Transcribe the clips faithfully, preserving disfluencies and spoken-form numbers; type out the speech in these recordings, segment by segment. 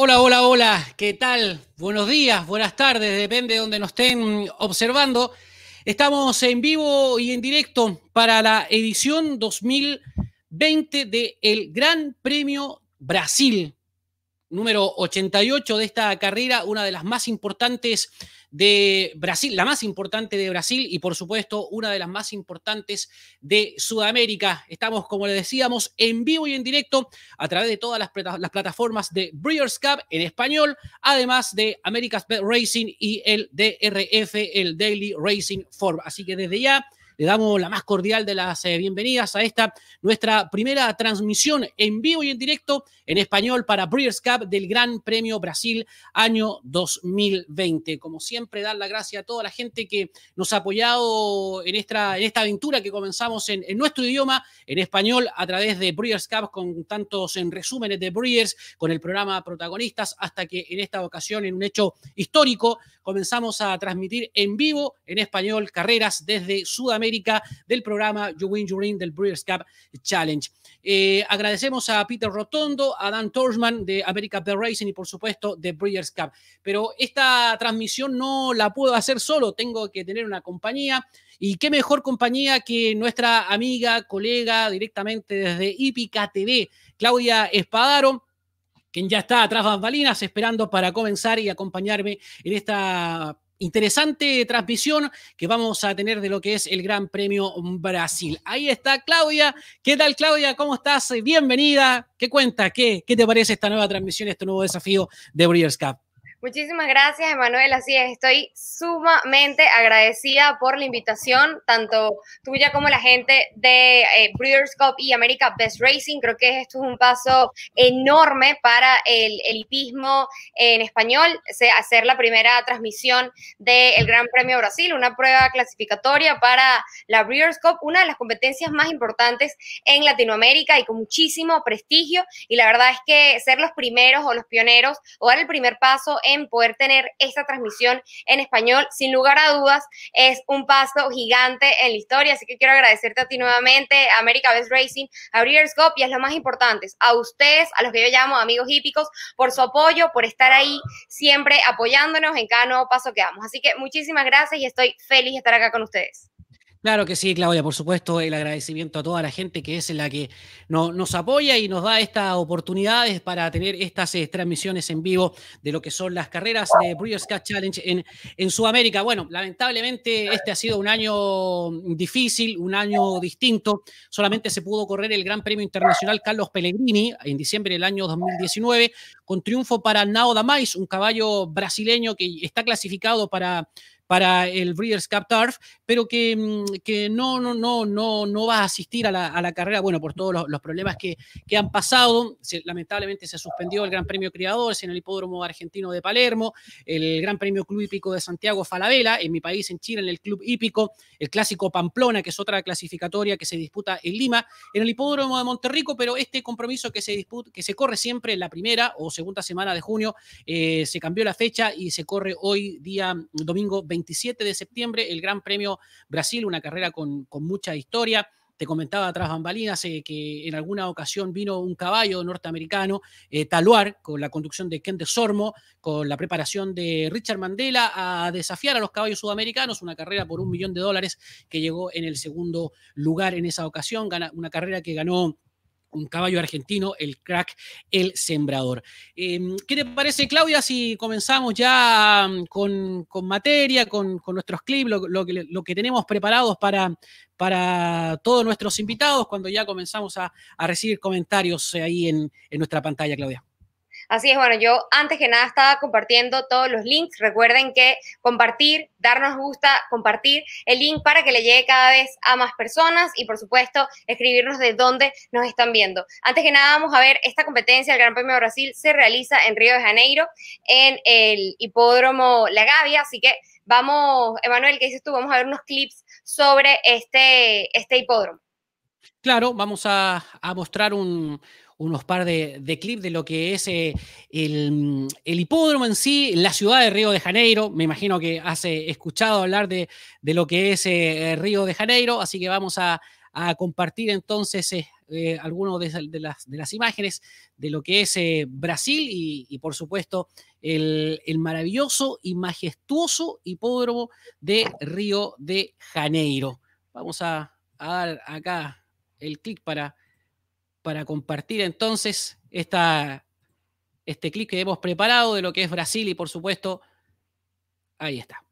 Hola, hola, hola, ¿qué tal? Buenos días, buenas tardes, depende de donde nos estén observando. Estamos en vivo y en directo para la edición dos mil veinte del Gran Premio Brasil, número ochenta y ocho de esta carrera, una de las más importantes de Brasil, la más importante de Brasil y por supuesto una de las más importantes de Sudamérica. Estamos, como les decíamos, en vivo y en directo a través de todas las, las plataformas de Breeders' Cup en español, además de America's Bet Racing y el D R F, el Daily Racing Form. Así que desde ya le damos la más cordial de las eh, bienvenidas a esta nuestra primera transmisión en vivo y en directo en español para Breeders' Cup del Gran Premio Brasil año dos mil veinte. Como siempre, dar la gracia a toda la gente que nos ha apoyado en esta, en esta aventura que comenzamos en, en nuestro idioma, en español, a través de Breeders' Cup, con tantos en resúmenes de Breeders, con el programa Protagonistas, hasta que en esta ocasión, en un hecho histórico, comenzamos a transmitir en vivo, en español, carreras desde Sudamérica del programa You Win, You Win del Breeders' Cup Challenge. Eh, agradecemos a Peter Rotondo, a Dan Torsman de America's Bet Racing y por supuesto de Breeders' Cup. Pero esta transmisión no la puedo hacer solo, tengo que tener una compañía. Y qué mejor compañía que nuestra amiga, colega directamente desde Hípica T V, Claudia Espadaro, quien ya está atrás bambalinas esperando para comenzar y acompañarme en esta interesante transmisión que vamos a tener de lo que es el Gran Premio Brasil. Ahí está Claudia. ¿Qué tal, Claudia? ¿Cómo estás? Bienvenida. ¿Qué cuentas? ¿Qué, qué te parece esta nueva transmisión, este nuevo desafío de Breeders' Cup? Muchísimas gracias, Emanuel. Así es, estoy sumamente agradecida por la invitación, tanto tuya como la gente de eh, Breeders' Cup y America's Bet Racing. Creo que esto es un paso enorme para el, el hipismo en español, hacer la primera transmisión del Gran Premio Brasil, una prueba clasificatoria para la Breeders' Cup, una de las competencias más importantes en Latinoamérica y con muchísimo prestigio. Y la verdad es que ser los primeros o los pioneros o dar el primer paso en en poder tener esta transmisión en español, sin lugar a dudas, es un paso gigante en la historia, así que quiero agradecerte a ti nuevamente, a America's Bet Racing, a Breeders' Cup y a lo más importante, a ustedes, a los que yo llamo amigos hípicos, por su apoyo, por estar ahí siempre apoyándonos en cada nuevo paso que damos. Así que muchísimas gracias y estoy feliz de estar acá con ustedes. Claro que sí, Claudia, por supuesto, el agradecimiento a toda la gente que es la que no, nos apoya y nos da estas oportunidades para tener estas eh, transmisiones en vivo de lo que son las carreras de Breeders' Cup Challenge en, en Sudamérica. Bueno, lamentablemente este ha sido un año difícil, un año distinto. Solamente se pudo correr el Gran Premio Internacional Carlos Pellegrini en diciembre del año dos mil diecinueve, con triunfo para Nao Damais, un caballo brasileño que está clasificado para para el Breeders' Cup Turf, pero que, que no, no, no, no, no va a asistir a la, a la carrera, bueno, por todos los, los problemas que, que han pasado. Se, lamentablemente se suspendió el Gran Premio Criadores en el Hipódromo Argentino de Palermo, el Gran Premio Club Hípico de Santiago Falabella, en mi país, en Chile, en el Club Hípico, el Clásico Pamplona, que es otra clasificatoria que se disputa en Lima, en el Hipódromo de Monterrico, pero este compromiso que se, disputa, que se corre siempre en la primera o segunda semana de junio, eh, se cambió la fecha y se corre hoy día domingo veintisiete de septiembre, el Gran Premio Brasil, una carrera con, con mucha historia. Te comentaba atrás bambalinas eh, que en alguna ocasión vino un caballo norteamericano, eh, Taluar, con la conducción de Ken de Sormo, con la preparación de Richard Mandela, a desafiar a los caballos sudamericanos, una carrera por un millón de dólares que llegó en el segundo lugar en esa ocasión, gana, una carrera que ganó un caballo argentino, el crack, el sembrador. Eh, ¿Qué te parece, Claudia, si comenzamos ya con, con materia, con, con nuestros clips, lo, lo, que, lo que tenemos preparados para, para todos nuestros invitados, cuando ya comenzamos a, a recibir comentarios ahí en, en nuestra pantalla, Claudia? Así es, bueno, yo antes que nada estaba compartiendo todos los links. Recuerden que compartir, darnos gusta, compartir el link para que le llegue cada vez a más personas y, por supuesto, escribirnos de dónde nos están viendo. Antes que nada, vamos a ver, esta competencia del Gran Premio de Brasil se realiza en Río de Janeiro, en el Hipódromo La Gavia, así que vamos, Emanuel, ¿qué dices tú? Vamos a ver unos clips sobre este, este hipódromo. Claro, vamos a, a mostrar un, unos par de, de clips de lo que es eh, el, el hipódromo en sí, la ciudad de Río de Janeiro. Me imagino que has eh, escuchado hablar de, de lo que es eh, Río de Janeiro, así que vamos a, a compartir entonces eh, eh, algunas de, de, las, de las imágenes de lo que es eh, Brasil y, y, por supuesto, el, el maravilloso y majestuoso hipódromo de Río de Janeiro. Vamos a, a dar acá el clic para, para compartir entonces esta, este clip que hemos preparado de lo que es Brasil y, por supuesto, ahí está.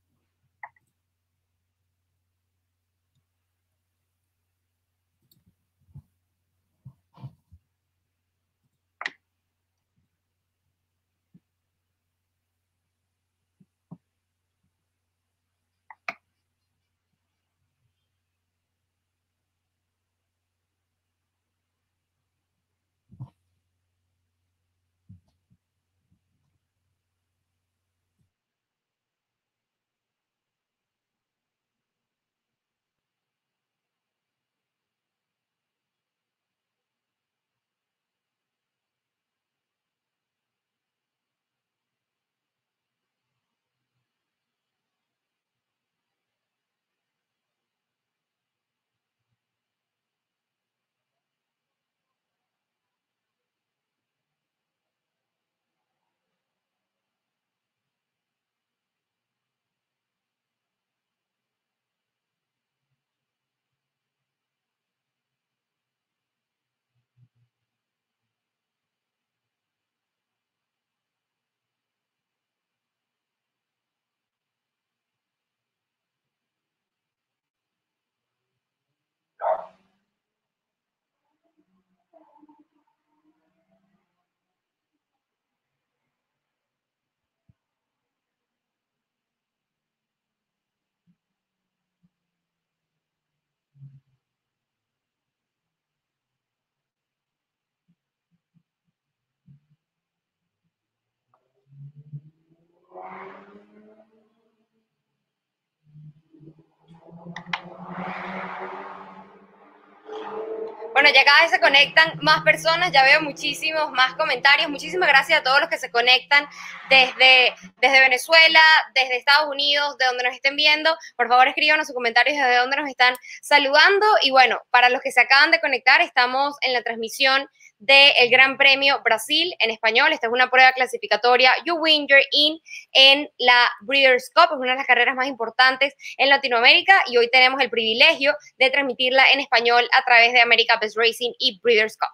Bueno, ya cada vez se conectan más personas, ya veo muchísimos más comentarios. Muchísimas gracias a todos los que se conectan desde, desde Venezuela, desde Estados Unidos, de donde nos estén viendo. Por favor, escríbanos sus comentarios desde donde nos están saludando. Y bueno, para los que se acaban de conectar, estamos en la transmisión del Gran Premio Brasil en español. Esta es una prueba clasificatoria You Win, You're In en la Breeders' Cup. Es una de las carreras más importantes en Latinoamérica y hoy tenemos el privilegio de transmitirla en español a través de America Best Racing y Breeders' Cup.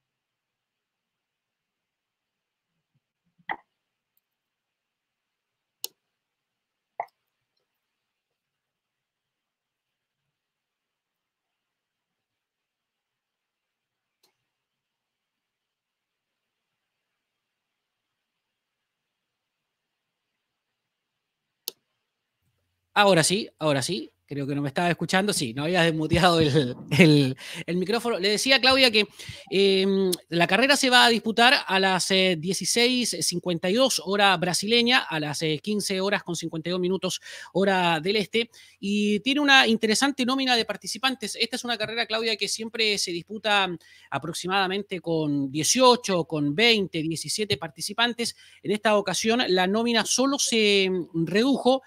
Ahora sí, ahora sí. Creo que no me estaba escuchando. Sí, no había desmuteado el, el, el micrófono. Le decía a Claudia que eh, la carrera se va a disputar a las eh, dieciséis cincuenta y dos hora brasileña, a las eh, quince horas con cincuenta y dos minutos hora del este, y tiene una interesante nómina de participantes. Esta es una carrera, Claudia, que siempre se disputa aproximadamente con dieciocho, con veinte, diecisiete participantes. En esta ocasión la nómina solo se redujo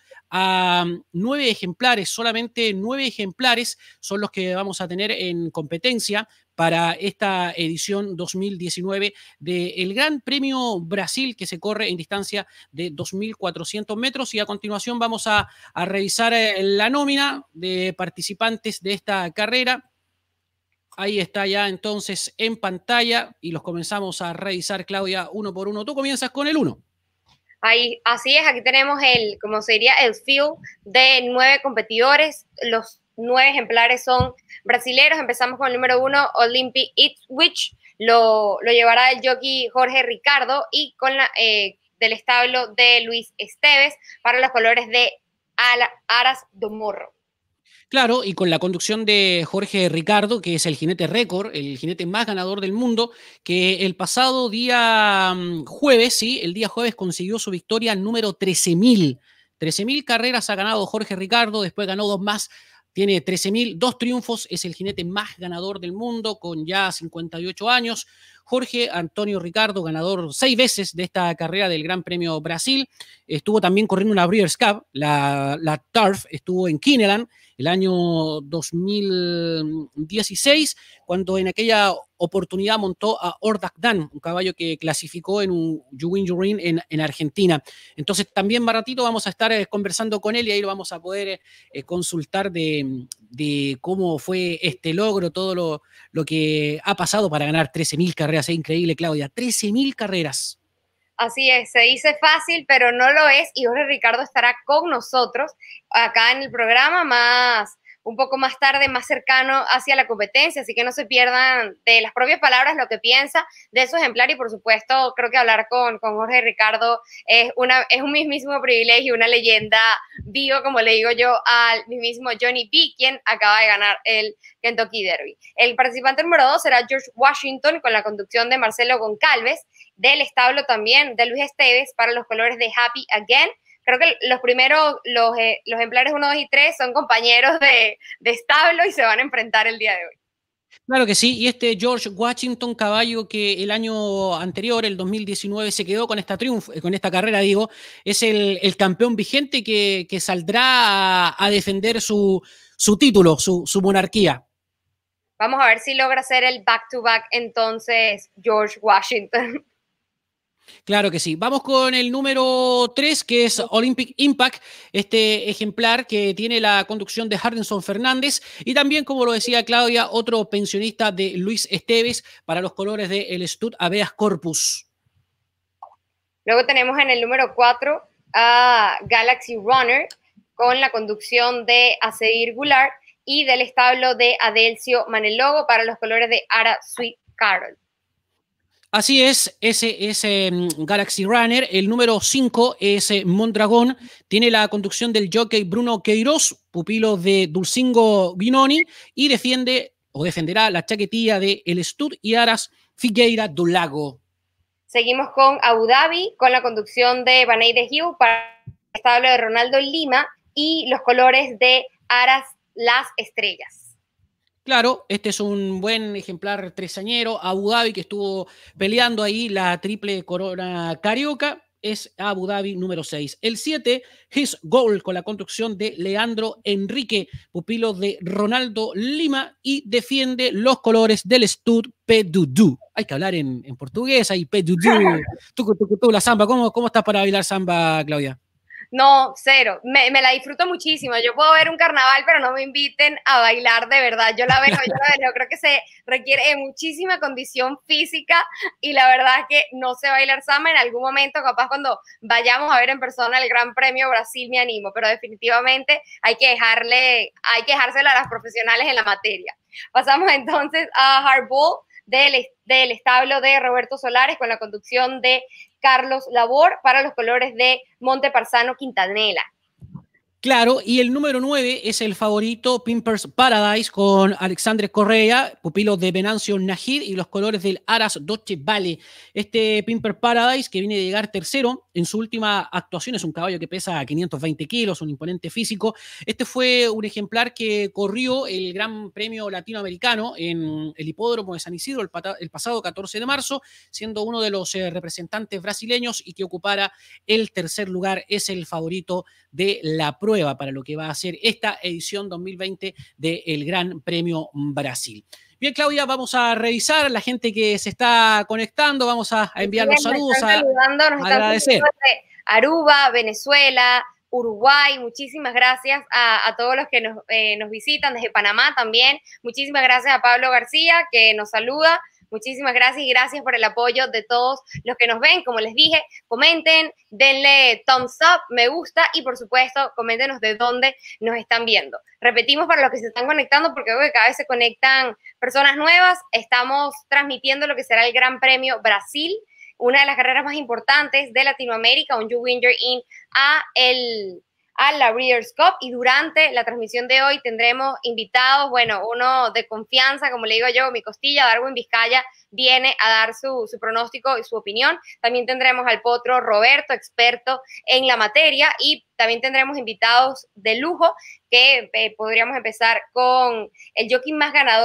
a nueve ejemplares, solamente nueve ejemplares son los que vamos a tener en competencia para esta edición dos mil diecinueve del Gran Premio Brasil, que se corre en distancia de dos mil cuatrocientos metros. Y a continuación vamos a, a revisar la nómina de participantes de esta carrera. Ahí está ya entonces en pantalla y los comenzamos a revisar, Claudia, uno por uno. Tú comienzas con el uno. Ahí, así es, aquí tenemos el, como se diría, el field de nueve competidores. Los nueve ejemplares son brasileros. Empezamos con el número uno, Olympic Ipswich. Lo, lo llevará el jockey Jorge Ricardo y con la, eh, del establo de Luis Esteves para los colores de Aras do Morro. Claro, y con la conducción de Jorge Ricardo, que es el jinete récord, el jinete más ganador del mundo, que el pasado día jueves, sí, el día jueves consiguió su victoria número trece mil. trece mil carreras ha ganado Jorge Ricardo, después ganó dos más, tiene trece mil, dos triunfos, es el jinete más ganador del mundo con ya cincuenta y ocho años. Jorge Antonio Ricardo, ganador seis veces de esta carrera del Gran Premio Brasil. Estuvo también corriendo una Breeders' Cup, la, la Turf, estuvo en Kineland el año dos mil dieciséis, cuando en aquella oportunidad montó a Ordak Dan, un caballo que clasificó en un You Win You Ring en, en Argentina. Entonces también más ratito vamos a estar eh, conversando con él y ahí lo vamos a poder eh, consultar de, de cómo fue este logro, todo lo, lo que ha pasado para ganar trece mil carreras. Es increíble, Claudia, trece mil carreras. Así es, se dice fácil, pero no lo es, y Jorge Ricardo estará con nosotros acá en el programa más, un poco más tarde, más cercano hacia la competencia, así que no se pierdan de las propias palabras lo que piensa de su ejemplar, y por supuesto creo que hablar con, con Jorge Ricardo es, una, es un mismísimo privilegio, una leyenda viva, como le digo yo, al mismísimo Johnny B, quien acaba de ganar el Kentucky Derby. El participante número dos será George Washington, con la conducción de Marcelo Goncalves, del establo también de Luis Esteves, para los colores de Happy Again. Creo que los primeros, los, eh, los ejemplares uno, dos y tres son compañeros de, de establo y se van a enfrentar el día de hoy. Claro que sí, y este George Washington, caballo que el año anterior, el dos mil diecinueve, se quedó con esta triunfo, con esta carrera, digo, es el, el campeón vigente que, que saldrá a, a defender su, su título, su, su monarquía. Vamos a ver si logra hacer el back-to-back entonces George Washington. Claro que sí. Vamos con el número tres, que es Olympic Impact, este ejemplar que tiene la conducción de Harrison Fernández y también, como lo decía Claudia, otro pensionista de Luis Esteves para los colores del Stud Habeas Corpus. Luego tenemos en el número cuatro a Galaxy Runner con la conducción de Acedir Goulart y del establo de Adelcio Manelogo para los colores de Ara Sweet Carol. Así es, ese es eh, Galaxy Runner. El número cinco es eh, Mondragón. Tiene la conducción del jockey Bruno Queiroz, pupilo de Dulcingo Guinoni, y defiende o defenderá la chaquetilla de El Stud y Aras Figueira do Lago. Seguimos con Abu Dhabi, con la conducción de Baney de Hugh para el establo de Ronaldo Lima y los colores de Aras Las Estrellas. Claro, este es un buen ejemplar tresañero. Abu Dhabi, que estuvo peleando ahí la triple corona carioca, es Abu Dhabi número seis. El siete, His Goal, con la conducción de Leandro Enrique, pupilo de Ronaldo Lima, y defiende los colores del Stud Pedudú. Hay que hablar en, en portugués, ahí Pedudú. Tú, tú, tú, la samba. ¿Cómo, ¿Cómo estás para bailar samba, Claudia? No, cero. Me, me la disfruto muchísimo. Yo puedo ver un carnaval, pero no me inviten a bailar de verdad. Yo la veo, yo la veo. Creo que se requiere muchísima condición física y la verdad es que no sé bailar samba. En algún momento, capaz cuando vayamos a ver en persona el Gran Premio Brasil, me animo, pero definitivamente hay que dejarle, hay que dejárselo a las profesionales en la materia. Pasamos entonces a Hardball del, del establo de Roberto Solares con la conducción de Carlos Labor para los colores de Monteparzano Quintanela. Claro, y el número nueve es el favorito Pimpers Paradise con Alexandre Correa, pupilo de Venancio Najid y los colores del Aras Doce Vale. Este Pimper Paradise, que viene de llegar tercero en su última actuación, es un caballo que pesa quinientos veinte kilos, un imponente físico. Este fue un ejemplar que corrió el Gran Premio Latinoamericano en el Hipódromo de San Isidro el, pata, el pasado catorce de marzo, siendo uno de los eh, representantes brasileños y que ocupara el tercer lugar. Es el favorito de la prueba para lo que va a ser esta edición dos mil veinte del Gran Premio Brasil. Bien, Claudia, vamos a revisar la gente que se está conectando, vamos a, a enviar los saludos, nos están saludando, nos a agradecer. Están de Aruba, Venezuela, Uruguay, muchísimas gracias a, a todos los que nos, eh, nos visitan, desde Panamá también, muchísimas gracias a Pablo García que nos saluda. Muchísimas gracias y gracias por el apoyo de todos los que nos ven. Como les dije, comenten, denle thumbs up, me gusta y por supuesto, coméntenos de dónde nos están viendo. Repetimos para los que se están conectando porque veo que cada vez se conectan personas nuevas. Estamos transmitiendo lo que será el Gran Premio Brasil, una de las carreras más importantes de Latinoamérica, un You Win Your In a el... a la Breeders' Cup y durante la transmisión de hoy tendremos invitados, bueno, uno de confianza, como le digo yo, mi costilla, Darwin Vizcaya, viene a dar su, su pronóstico y su opinión. También tendremos al potro Roberto, experto en la materia, y también tendremos invitados de lujo que eh, podríamos empezar con el jockey más ganador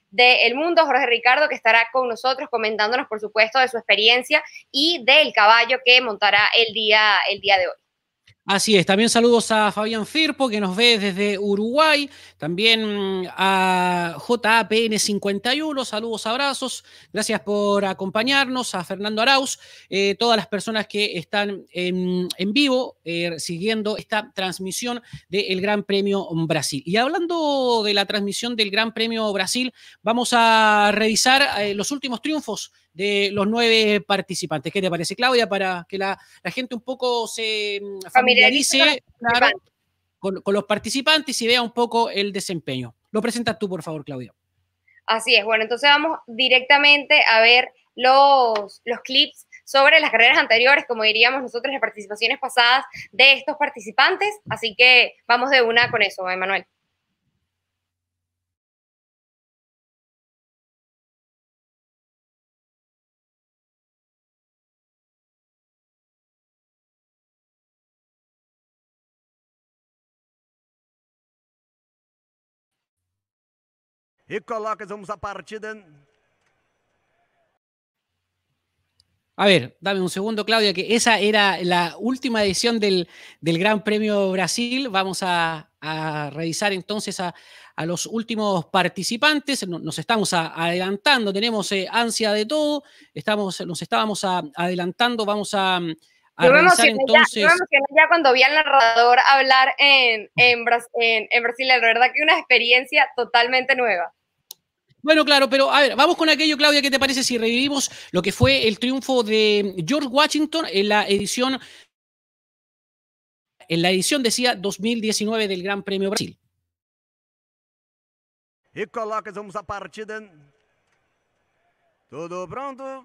del mundo, Jorge Ricardo, que estará con nosotros comentándonos, por supuesto, de su experiencia y del caballo que montará el día, el día de hoy. Así es, también saludos a Fabián Firpo, que nos ve desde Uruguay, también a J A P N cincuenta y uno, saludos, abrazos, gracias por acompañarnos, a Fernando Arauz, eh, todas las personas que están en, en vivo eh, siguiendo esta transmisión del Gran Premio Brasil. Y hablando de la transmisión del Gran Premio Brasil, vamos a revisar eh, los últimos triunfos de los nueve participantes. ¿Qué te parece, Claudia? Para que la, la gente un poco se familiarice, claro, con, con los participantes y vea un poco el desempeño. Lo presentas tú, por favor, Claudia. Así es. Bueno, entonces vamos directamente a ver los, los clips sobre las carreras anteriores, como diríamos nosotros, las participaciones pasadas de estos participantes. Así que vamos de una con eso, Emanuel. E colocas, vamos a partida. A ver, dame un segundo, Claudia, que esa era la última edición del, del Gran Premio Brasil. Vamos a, a revisar entonces a, a los últimos participantes. Nos estamos a, adelantando, tenemos eh, ansia de todo. Estamos, nos estábamos a, adelantando, vamos a... a yo, me revisar entonces... ya, yo me emocioné ya cuando vi al narrador hablar en, en, en, en Brasil. La verdad que una experiencia totalmente nueva. Bueno, claro, pero a ver, vamos con aquello, Claudia, ¿qué te parece si revivimos lo que fue el triunfo de George Washington en la edición, en la edición, decía, dos mil diecinueve del Gran Premio Brasil? E colocas, vamos a partida. Tudo pronto.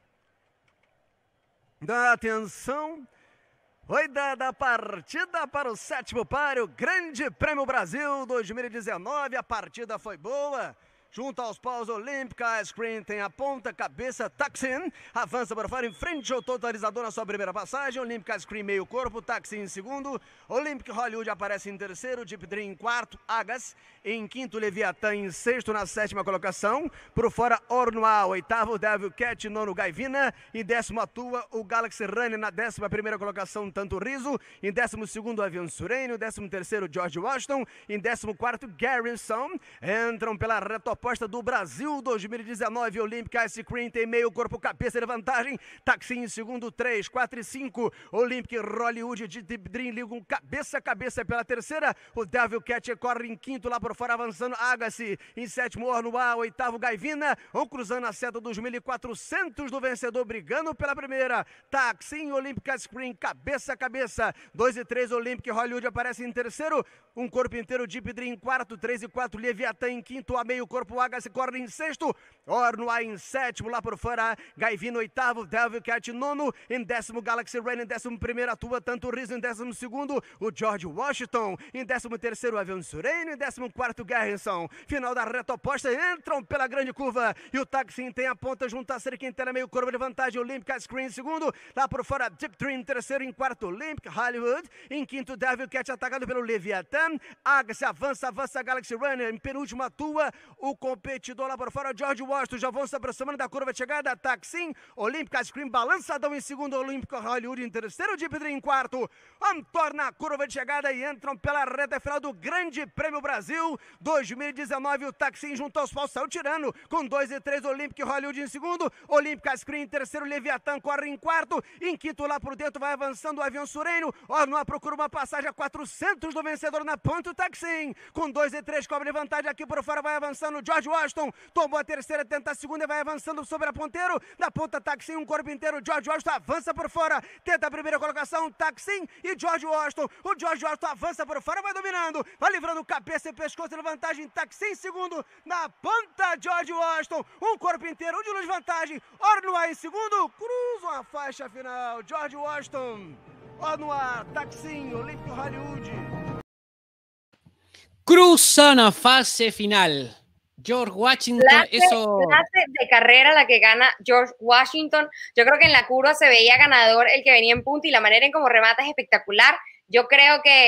Dá atenção. Foi dada a partida para o sétimo páreo, Grande Prêmio Brasil dois mil e dezenove. A partida foi boa. Junto aos paus, Olímpica Screen tem a ponta, cabeça, Taksin avança para fora, em frente ao totalizador na sua primeira passagem. Olímpica Screen meio corpo, Taksin em segundo. Olympic Hollywood aparece em terceiro, Deep Dream em quarto, Agas em quinto, Leviathan em sexto na sétima colocação. Por fora, Ornoa, oitavo, Devil Cat, nono, Gaivina. Em décimo atua o Galaxy Runner na décima primeira colocação, Tanto Riso. Em décimo segundo, Avião Sureno. Décimo terceiro, George Washington. Em décimo quarto, Garrison. Entram pela reta oposta do Brasil dois mil e dezenove. Olímpica Ice Cream tem meio corpo, cabeça de vantagem. Taxi em segundo, três, quatro e cinco. Olympic Hollywood de Deep Dream ligam cabeça a cabeça pela terceira. O Devil Cat corre em quinto lá por fora, avançando Agassi. Em sétimo, Ornoa. Oitavo, Gaivina. Vão cruzando a seta dos mil e quatrocentos do vencedor, brigando pela primeira. Taxi em Olympic Screen, cabeça a cabeça. dois e três, Olympic Hollywood aparece em terceiro. Um corpo inteiro, Deep Dream em quarto. três e quatro, Leviathan em quinto. A meio corpo, Agassi corre em sexto. Ornoa em sétimo, lá por fora. Gaivina, oitavo. Devil Cat, nono. Em décimo, Galaxy Rain. Em décimo primeiro, atua Tanto Riso. Em décimo segundo, o George Washington. Em décimo terceiro, Avião Sureno. Em décimo quarto, Garrison. Final da reta oposta, entram pela grande curva. E o Taxi tem a ponta junto à cerca inteira, meio corpo de vantagem. Olympic Screen em segundo. Lá por fora, Deep Dream em terceiro. Em quarto, Olympic Hollywood. Em quinto, Devil Cat atacado pelo Leviathan. Agassi avança, avança Galaxy Runner. Em penúltimo, atua o competidor lá por fora, George Washington. Já vão se aproximando da curva de chegada. Taxi, Olympic Screen balançadão em segundo. Olympic Hollywood em terceiro. Deep Dream em quarto. Torna a curva de chegada e entram pela reta final do Grande Prêmio Brasil dois mil e dezenove. O Taxi junto aos paus saiu tirando com dois e três. Olympic Hollywood em segundo. Olympic Screen em terceiro. Leviathan corre em quarto. Em quinto, lá por dentro, vai avançando o Avião Sureno. Ornoa procura uma passagem a quatrocentos do vencedor na ponta. O Taxi com dois e três cobre vantagem aqui por fora. Vai avançando o George Washington. Tomou a terceira, tenta a segunda e vai avançando sobre a ponteiro. Na ponta, Taxi, um corpo inteiro. George Washington avança por fora. Tenta a primeira colocação. Taxi e George Washington. O George Washington avança por fora. Vai dominando. Vai livrando cabeça e pescoço de vantagem. Taxi em segundo. Na ponta, George Washington. Um corpo inteiro. Um de luz vantagem. Ornoa em segundo. Cruzam a faixa final. George Washington. Ornoa. Taxi. Olympic Hollywood. Cruzan a fase final. George Washington, clase, eso... clase de carrera la que gana George Washington. Yo creo que en la curva se veía ganador el que venía en punta y la manera en cómo remata es espectacular. Yo creo que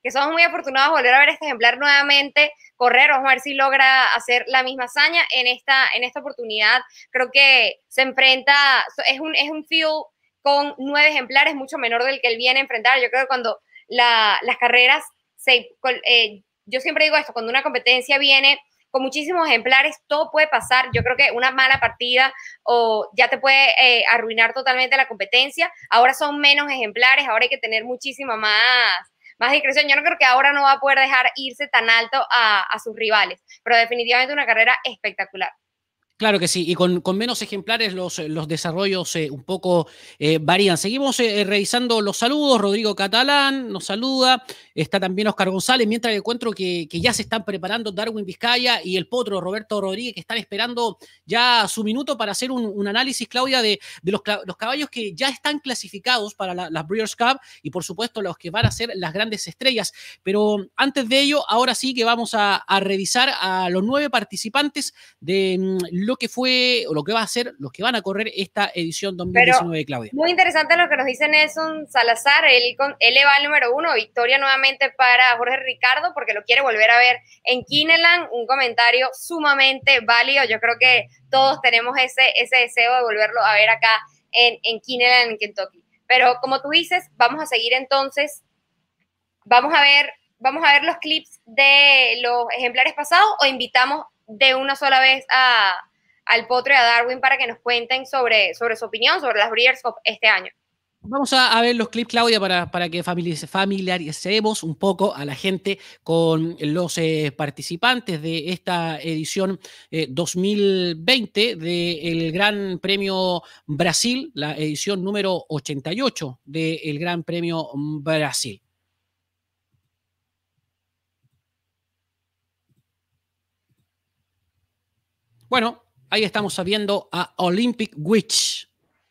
que somos muy afortunados de volver a ver este ejemplar nuevamente correr. Vamos a ver si logra hacer la misma hazaña en esta, en esta oportunidad. Creo que se enfrenta, es un, es un field con nueve ejemplares, mucho menor del que él viene a enfrentar. Yo creo que cuando la, las carreras, se, eh, yo siempre digo esto, cuando una competencia viene con muchísimos ejemplares, todo puede pasar. Yo creo que una mala partida o ya te puede eh, arruinar totalmente la competencia. Ahora son menos ejemplares, ahora hay que tener muchísima más, más discreción. Yo no creo que ahora no va a poder dejar irse tan alto a, a sus rivales, pero definitivamente una carrera espectacular. Claro que sí, y con, con menos ejemplares los, los desarrollos eh, un poco eh, varían. Seguimos eh, revisando los saludos. Rodrigo Catalán nos saluda. Está también Oscar González, mientras encuentro que, que ya se están preparando Darwin Vizcaya y el potro Roberto Rodríguez, que están esperando ya su minuto para hacer un, un análisis, Claudia, de, de los, los caballos que ya están clasificados para la, la Breeders' Cup y, por supuesto, los que van a ser las grandes estrellas. Pero antes de ello, ahora sí que vamos a, a revisar a los nueve participantes de lo que fue o lo que va a ser, los que van a correr esta edición dos mil diecinueve, Pero Claudia. Muy interesante lo que nos dice Nelson Salazar. Él, con, él le va al número uno, victoria nuevamente para Jorge Ricardo, porque lo quiere volver a ver en Kineland. Un comentario sumamente válido. Yo creo que todos tenemos ese, ese deseo de volverlo a ver acá en, en Kineland, en Kentucky. Pero como tú dices, vamos a seguir entonces. Vamos a ver, vamos a ver los clips de los ejemplares pasados o invitamos de una sola vez a al potro y a Darwin para que nos cuenten sobre, sobre su opinión sobre las Breeders' Cup este año. Vamos a, a ver los clips, Claudia, para, para que familiaricemos un poco a la gente con los eh, participantes de esta edición eh, dos mil veinte del Gran Premio Brasil, la edición número ochenta y ocho del Gran Premio Brasil. Bueno, ahí estamos viendo a Olympic Witch.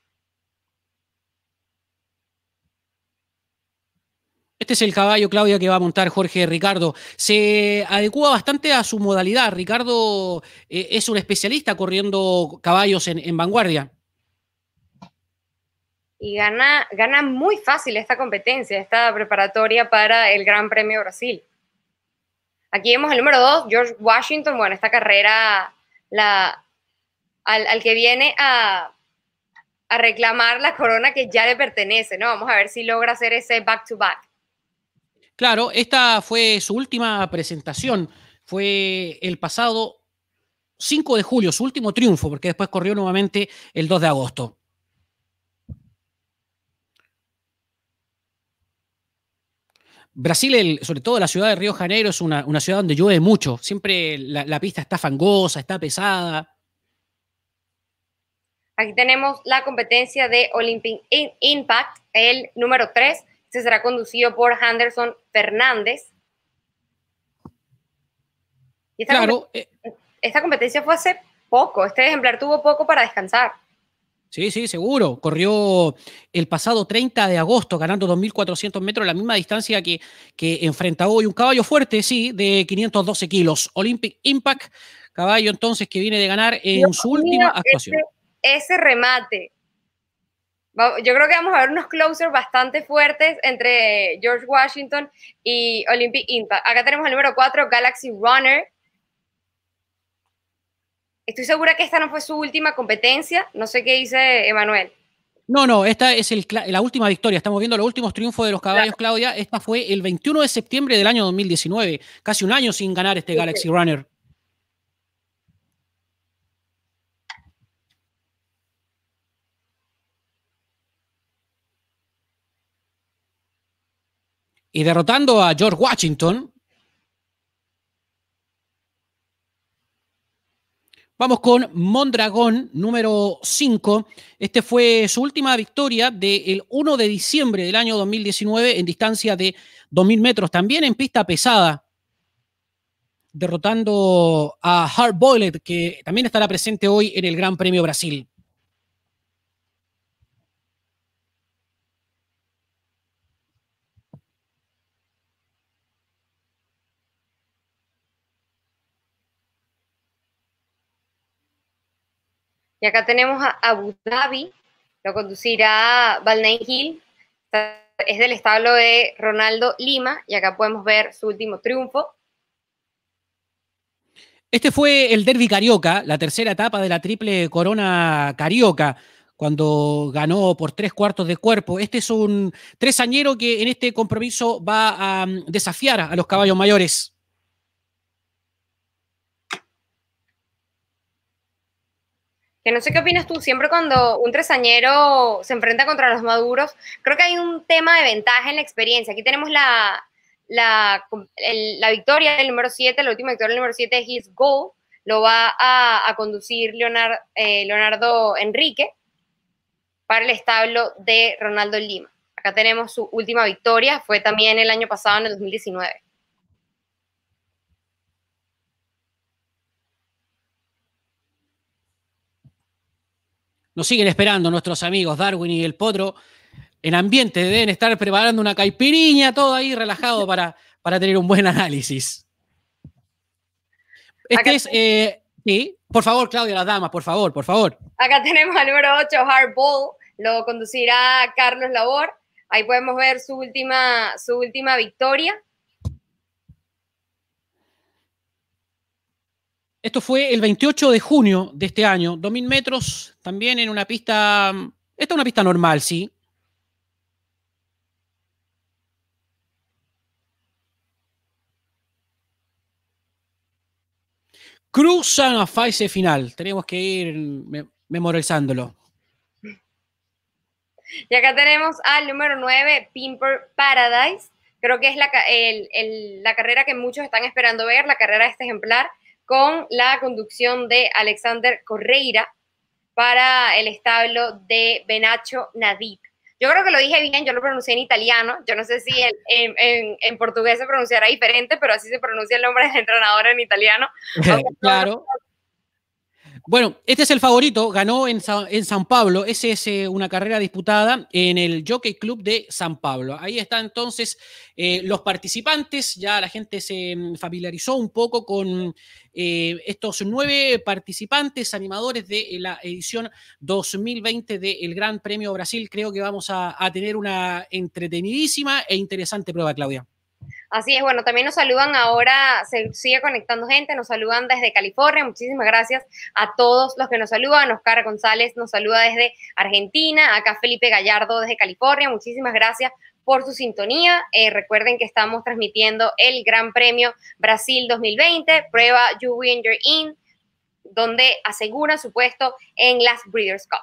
Este es el caballo, Claudia, que va a montar Jorge Ricardo. Se adecua bastante a su modalidad. Ricardo eh, es un especialista corriendo caballos en, en vanguardia. Y gana, gana muy fácil esta competencia, esta preparatoria para el Gran Premio Brasil. Aquí vemos el número dos, George Washington. Bueno, esta carrera, la, al, al que viene a, a reclamar la corona que ya le pertenece, ¿no? Vamos a ver si logra hacer ese back-to-back. Claro, esta fue su última presentación. Fue el pasado cinco de julio, su último triunfo, porque después corrió nuevamente el dos de agosto. Brasil, el, sobre todo la ciudad de Río de Janeiro, es una, una ciudad donde llueve mucho. Siempre la, la pista está fangosa, está pesada. Aquí tenemos la competencia de Olympic Impact, el número tres. Este será conducido por Henderson Fernández. Y esta, claro. Compet esta competencia fue hace poco. Este ejemplar tuvo poco para descansar. Sí, sí, seguro. Corrió el pasado treinta de agosto, ganando dos mil cuatrocientos metros, la misma distancia que, que enfrenta hoy. Un caballo fuerte, sí, de quinientos doce kilos. Olympic Impact, caballo entonces que viene de ganar en Dios su mío, última actuación. Ese, ese remate. Yo creo que vamos a ver unos closers bastante fuertes entre George Washington y Olympic Impact. Acá tenemos el número cuatro, Galaxy Runner. Estoy segura que esta no fue su última competencia. No sé qué dice Emanuel. No, no, esta es el, la última victoria. Estamos viendo los últimos triunfos de los caballos, claro. Claudia. Esta fue el veintiuno de septiembre del año dos mil diecinueve. Casi un año sin ganar este sí, Galaxy sí. Runner. Y derrotando a George Washington. Vamos con Mondragón, número cinco. Este fue su última victoria del uno de diciembre del año dos mil diecinueve en distancia de dos mil metros, también en pista pesada, derrotando a Hard Boiled, que también estará presente hoy en el Gran Premio Brasil. Y acá tenemos a Abu Dhabi, lo conducirá Balnain Hill. Estará es del establo de Ronaldo Lima, y acá podemos ver su último triunfo. Este fue el Derby Carioca, la tercera etapa de la triple corona carioca, cuando ganó por tres cuartos de cuerpo. Este es un tresañero que en este compromiso va a um, desafiar a los caballos mayores. Que no sé qué opinas tú, siempre cuando un tresañero se enfrenta contra los maduros, creo que hay un tema de ventaja en la experiencia. Aquí tenemos la, la, el, la victoria del número siete, la última victoria del número siete de His Goal, lo va a, a conducir Leonardo, eh, Leonardo Enrique para el establo de Ronaldo Lima. Acá tenemos su última victoria, fue también el año pasado, en el dos mil diecinueve. Nos siguen esperando nuestros amigos Darwin y el Potro en ambiente. Deben estar preparando una caipiriña, todo ahí relajado para, para tener un buen análisis. Este acá es... Eh, sí, por favor, Claudia, las damas, por favor, por favor. Acá tenemos al número ocho, Hardball. Lo conducirá Carlos Labor. Ahí podemos ver su última, su última victoria. Esto fue el veintiocho de junio de este año, dos mil metros, también en una pista, esta es una pista normal, sí. Cruzan a fase final, tenemos que ir memorizándolo. Y acá tenemos al número nueve, Pimper Paradise. Creo que es la, el, el, la carrera que muchos están esperando ver, la carrera de este ejemplar, con la conducción de Alexander Correira para el establo de Benacho Nadip. Yo creo que lo dije bien, yo lo pronuncié en italiano, yo no sé si en, en, en, en portugués se pronunciará diferente, pero así se pronuncia el nombre del entrenador en italiano. Claro. Bueno, este es el favorito, ganó en, Sa en San Pablo, esa es eh, una carrera disputada en el Jockey Club de San Pablo. Ahí están entonces eh, los participantes, ya la gente se familiarizó un poco con eh, estos nueve participantes animadores de la edición dos mil veinte del Gran Premio Brasil. Creo que vamos a, a tener una entretenidísima e interesante prueba, Claudia. Así es, bueno, también nos saludan ahora, se sigue conectando gente, nos saludan desde California, muchísimas gracias a todos los que nos saludan. Oscar González nos saluda desde Argentina, acá Felipe Gallardo desde California, muchísimas gracias por su sintonía. Eh, recuerden que estamos transmitiendo el Gran Premio Brasil dos mil veinte, prueba You Win Your In, donde aseguran su puesto en las Breeders' Cup.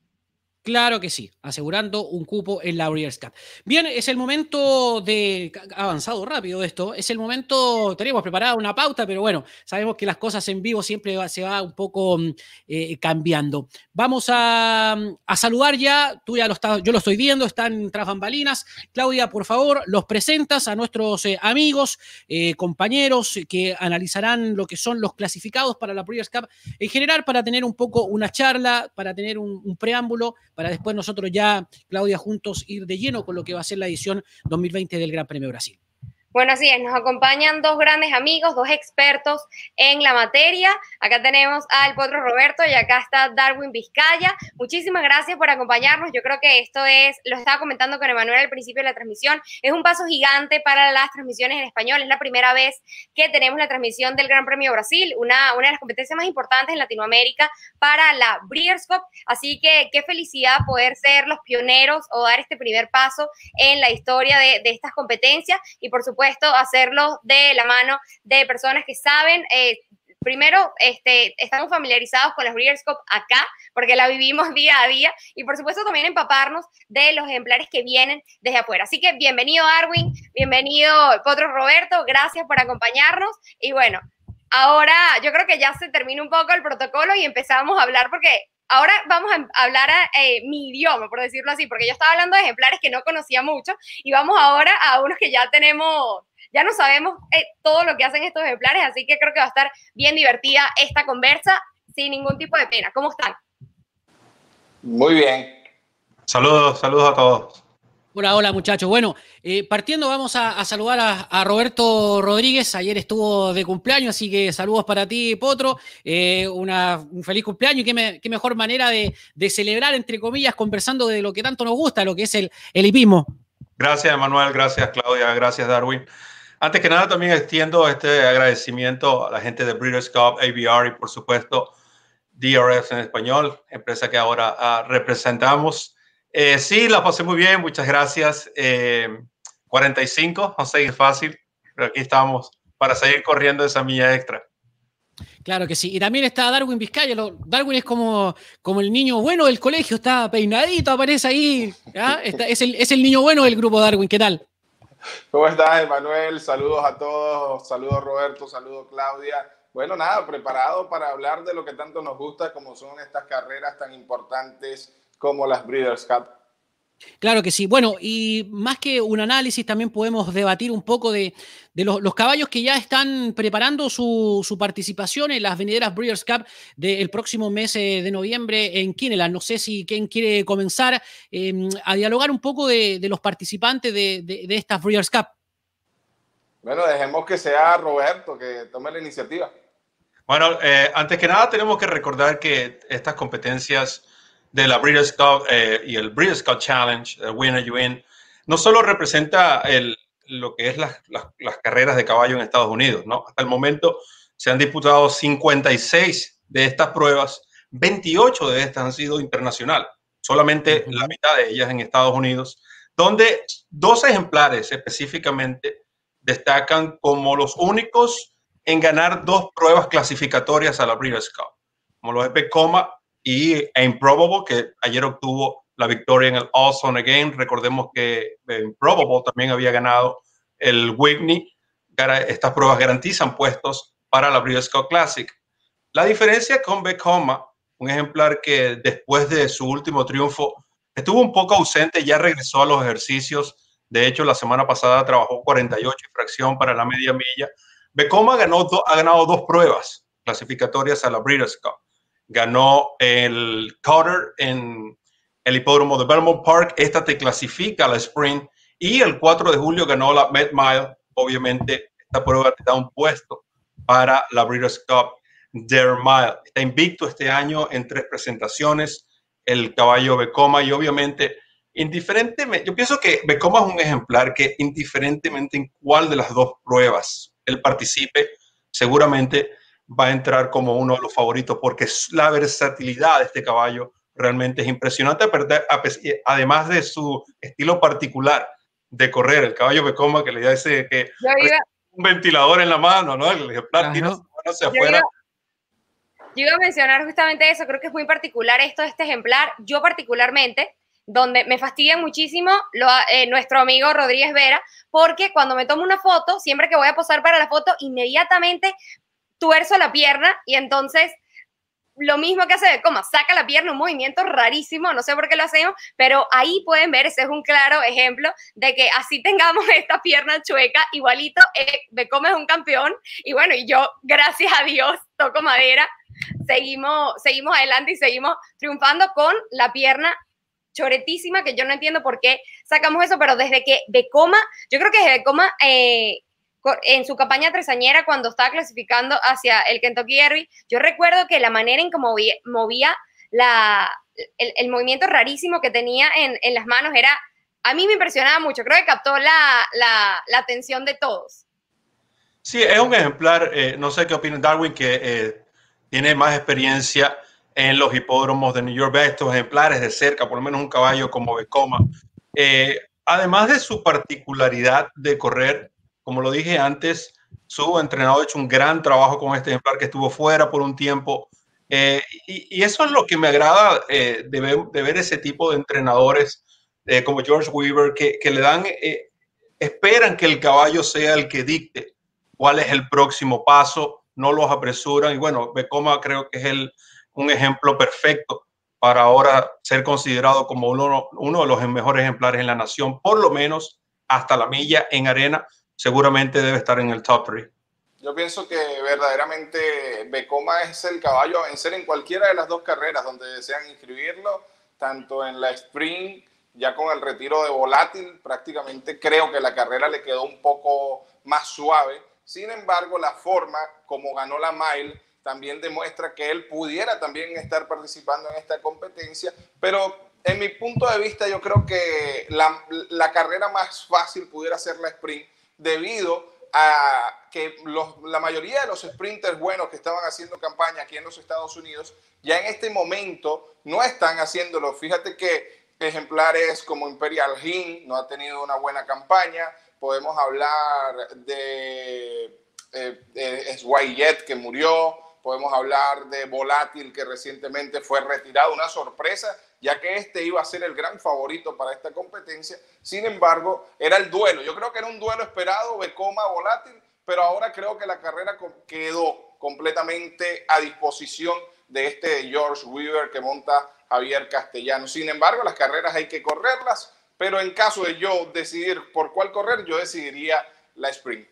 Claro que sí, asegurando un cupo en la Breeders' Cup. Bien, es el momento de... Ha avanzado rápido esto, es el momento... Tenemos preparada una pauta, pero bueno, sabemos que las cosas en vivo siempre va, se va un poco eh, cambiando. Vamos a, a saludar ya, tú ya lo estás, yo lo estoy viendo, están tras bambalinas. Claudia, por favor, los presentas a nuestros eh, amigos, eh, compañeros que analizarán lo que son los clasificados para la Breeders' Cup en general, para tener un poco una charla, para tener un, un preámbulo, para después nosotros ya, Claudia, juntos ir de lleno con lo que va a ser la edición dos mil veinte del Gran Premio Brasil. Bueno, así es, nos acompañan dos grandes amigos, dos expertos en la materia. Acá tenemos al Potro Roberto y acá está Darwin Vizcaya. Muchísimas gracias por acompañarnos. Yo creo que esto es, lo estaba comentando con Emanuel al principio de la transmisión, es un paso gigante para las transmisiones en español. Es la primera vez que tenemos la transmisión del Gran Premio Brasil, una, una de las competencias más importantes en Latinoamérica para la Breeders' Cup. Así que qué felicidad poder ser los pioneros o dar este primer paso en la historia de, de estas competencias y, por supuesto, hacerlo de la mano de personas que saben. Eh, primero, este, estamos familiarizados con las Breeders' Cup acá, porque la vivimos día a día, y por supuesto también empaparnos de los ejemplares que vienen desde afuera. Así que bienvenido, Darwin, bienvenido, Potro Roberto, gracias por acompañarnos, y bueno, ahora yo creo que ya se termina un poco el protocolo y empezamos a hablar, porque ahora vamos a hablar a, eh, mi idioma, por decirlo así, porque yo estaba hablando de ejemplares que no conocía mucho y vamos ahora a unos que ya tenemos, ya no sabemos eh, todo lo que hacen estos ejemplares, así que creo que va a estar bien divertida esta conversa sin ningún tipo de pena. ¿Cómo están? Muy bien. Saludos, saludos a todos. Hola, hola muchachos. Bueno, eh, partiendo vamos a, a saludar a, a Roberto Rodríguez. Ayer estuvo de cumpleaños, así que saludos para ti, Potro. Eh, una, un feliz cumpleaños y qué, me, qué mejor manera de, de celebrar, entre comillas, conversando de lo que tanto nos gusta, lo que es el, el hipismo. Gracias, Emanuel. Gracias, Claudia. Gracias, Darwin. Antes que nada, también extiendo este agradecimiento a la gente de Breeders' Cup, A B R y, por supuesto, D R S en español, empresa que ahora uh, representamos. Eh, sí, la pasé muy bien. Muchas gracias. Eh, cuarenta y cinco, no sé, es fácil, pero aquí estamos para seguir corriendo esa milla extra. Claro que sí. Y también está Darwin Vizcaya. Darwin es como, como el niño bueno del colegio, está peinadito, aparece ahí. ¿Ah? Está, es, el, es el niño bueno del grupo, Darwin. ¿Qué tal? ¿Cómo estás, Emanuel? Saludos a todos. Saludos, Roberto. Saludos, Claudia. Bueno, nada, preparado para hablar de lo que tanto nos gusta, como son estas carreras tan importantes como las Breeders' Cup. Claro que sí. Bueno, y más que un análisis, también podemos debatir un poco de, de los, los caballos que ya están preparando su, su participación en las venideras Breeders' Cup del próximo mes de noviembre en Kineland. No sé si quién quiere comenzar eh, a dialogar un poco de, de los participantes de, de, de estas Breeders' Cup. Bueno, dejemos que sea Roberto que tome la iniciativa. Bueno, eh, antes que nada tenemos que recordar que estas competencias de la Breeders' Cup eh, y el Breeders' Cup Challenge, el Winner You Win, no solo representa el, lo que es las, las, las carreras de caballo en Estados Unidos, ¿no? Hasta el momento se han disputado cincuenta y seis de estas pruebas, veintiocho de estas han sido internacional, solamente uh-huh. la mitad de ellas en Estados Unidos, donde dos ejemplares específicamente destacan como los únicos en ganar dos pruebas clasificatorias a la Breeders' Cup, como los de Vekoma y Improbable, que ayer obtuvo la victoria en el All Zone Again. Recordemos que Improbable también había ganado el Whitney. Estas pruebas garantizan puestos para la Breeders' Cup Classic. La diferencia con Vekoma, un ejemplar que después de su último triunfo estuvo un poco ausente, ya regresó a los ejercicios. De hecho, la semana pasada trabajó cuarenta y ocho y fracción para la media milla. Vekoma ganó do, ha ganado dos pruebas clasificatorias a la Breeders' Cup. Ganó el Cotter en el hipódromo de Belmont Park. Esta te clasifica a la Sprint. Y el cuatro de julio ganó la Met Mile. Obviamente, esta prueba te da un puesto para la Breeders' Cup Dare Mile. Está invicto este año en tres presentaciones. El caballo Vekoma y obviamente, indiferentemente, yo pienso que Vekoma es un ejemplar que indiferentemente en cuál de las dos pruebas él participe, seguramente va a entrar como uno de los favoritos porque la versatilidad de este caballo realmente es impresionante, además de su estilo particular de correr. El caballo Vekoma que le da ese que iba, un ventilador en la mano, ¿no? El ejemplar tira su mano hacia afuera. Yo iba, yo iba a mencionar justamente eso, creo que es muy particular esto de este ejemplar. Yo particularmente, donde me fastidia muchísimo lo, eh, nuestro amigo Rodríguez Vera, porque cuando me tomo una foto, siempre que voy a posar para la foto, inmediatamente tuerzo la pierna y entonces lo mismo que hace Vekoma, saca la pierna, un movimiento rarísimo, no sé por qué lo hacemos, pero ahí pueden ver, ese es un claro ejemplo de que así tengamos esta pierna chueca, igualito, eh, Vekoma es un campeón y bueno, y yo, gracias a Dios, toco madera, seguimos, seguimos adelante y seguimos triunfando con la pierna choretísima, que yo no entiendo por qué sacamos eso, pero desde que Vekoma, yo creo que desde Vekoma eh, en su campaña tresañera, cuando estaba clasificando hacia el Kentucky Derby, yo recuerdo que la manera en que movía, movía la, el, el movimiento rarísimo que tenía en, en las manos era, a mí me impresionaba mucho, creo que captó la, la, la atención de todos. Sí, es un ejemplar, eh, no sé qué opina Darwin, que eh, tiene más experiencia en los hipódromos de New York, ve estos ejemplares de cerca, por lo menos un caballo como Vekoma. Eh, además de su particularidad de correr, como lo dije antes, su entrenador ha hecho un gran trabajo con este ejemplar que estuvo fuera por un tiempo. Eh, y, y eso es lo que me agrada eh, de, ver, de ver ese tipo de entrenadores eh, como George Weaver, que, que le dan, eh, esperan que el caballo sea el que dicte cuál es el próximo paso, no los apresuran. Y bueno, Vekoma creo que es el, un ejemplo perfecto para ahora ser considerado como uno, uno de los mejores ejemplares en la nación, por lo menos hasta la milla en arena. Seguramente debe estar en el top tres. Yo pienso que verdaderamente Vekoma es el caballo a vencer en cualquiera de las dos carreras donde desean inscribirlo, tanto en la Sprint, ya con el retiro de Volátil, prácticamente creo que la carrera le quedó un poco más suave. Sin embargo, la forma como ganó la Mile también demuestra que él pudiera también estar participando en esta competencia, pero en mi punto de vista, yo creo que la, la carrera más fácil pudiera ser la sprint, debido a que los, la mayoría de los sprinters buenos que estaban haciendo campaña aquí en los Estados Unidos, ya en este momento no están haciéndolo. Fíjate que ejemplares como Imperial Hin no ha tenido una buena campaña. Podemos hablar de, eh, de Swayet, que murió. Podemos hablar de Volátil, que recientemente fue retirado. Una sorpresa, ya que este iba a ser el gran favorito para esta competencia. Sin embargo, era el duelo. Yo creo que era un duelo esperado, Vekoma, Volátil, pero ahora creo que la carrera quedó completamente a disposición de este George Weaver que monta Javier Castellano. Sin embargo, las carreras hay que correrlas, pero en caso de yo decidir por cuál correr, yo decidiría la sprint.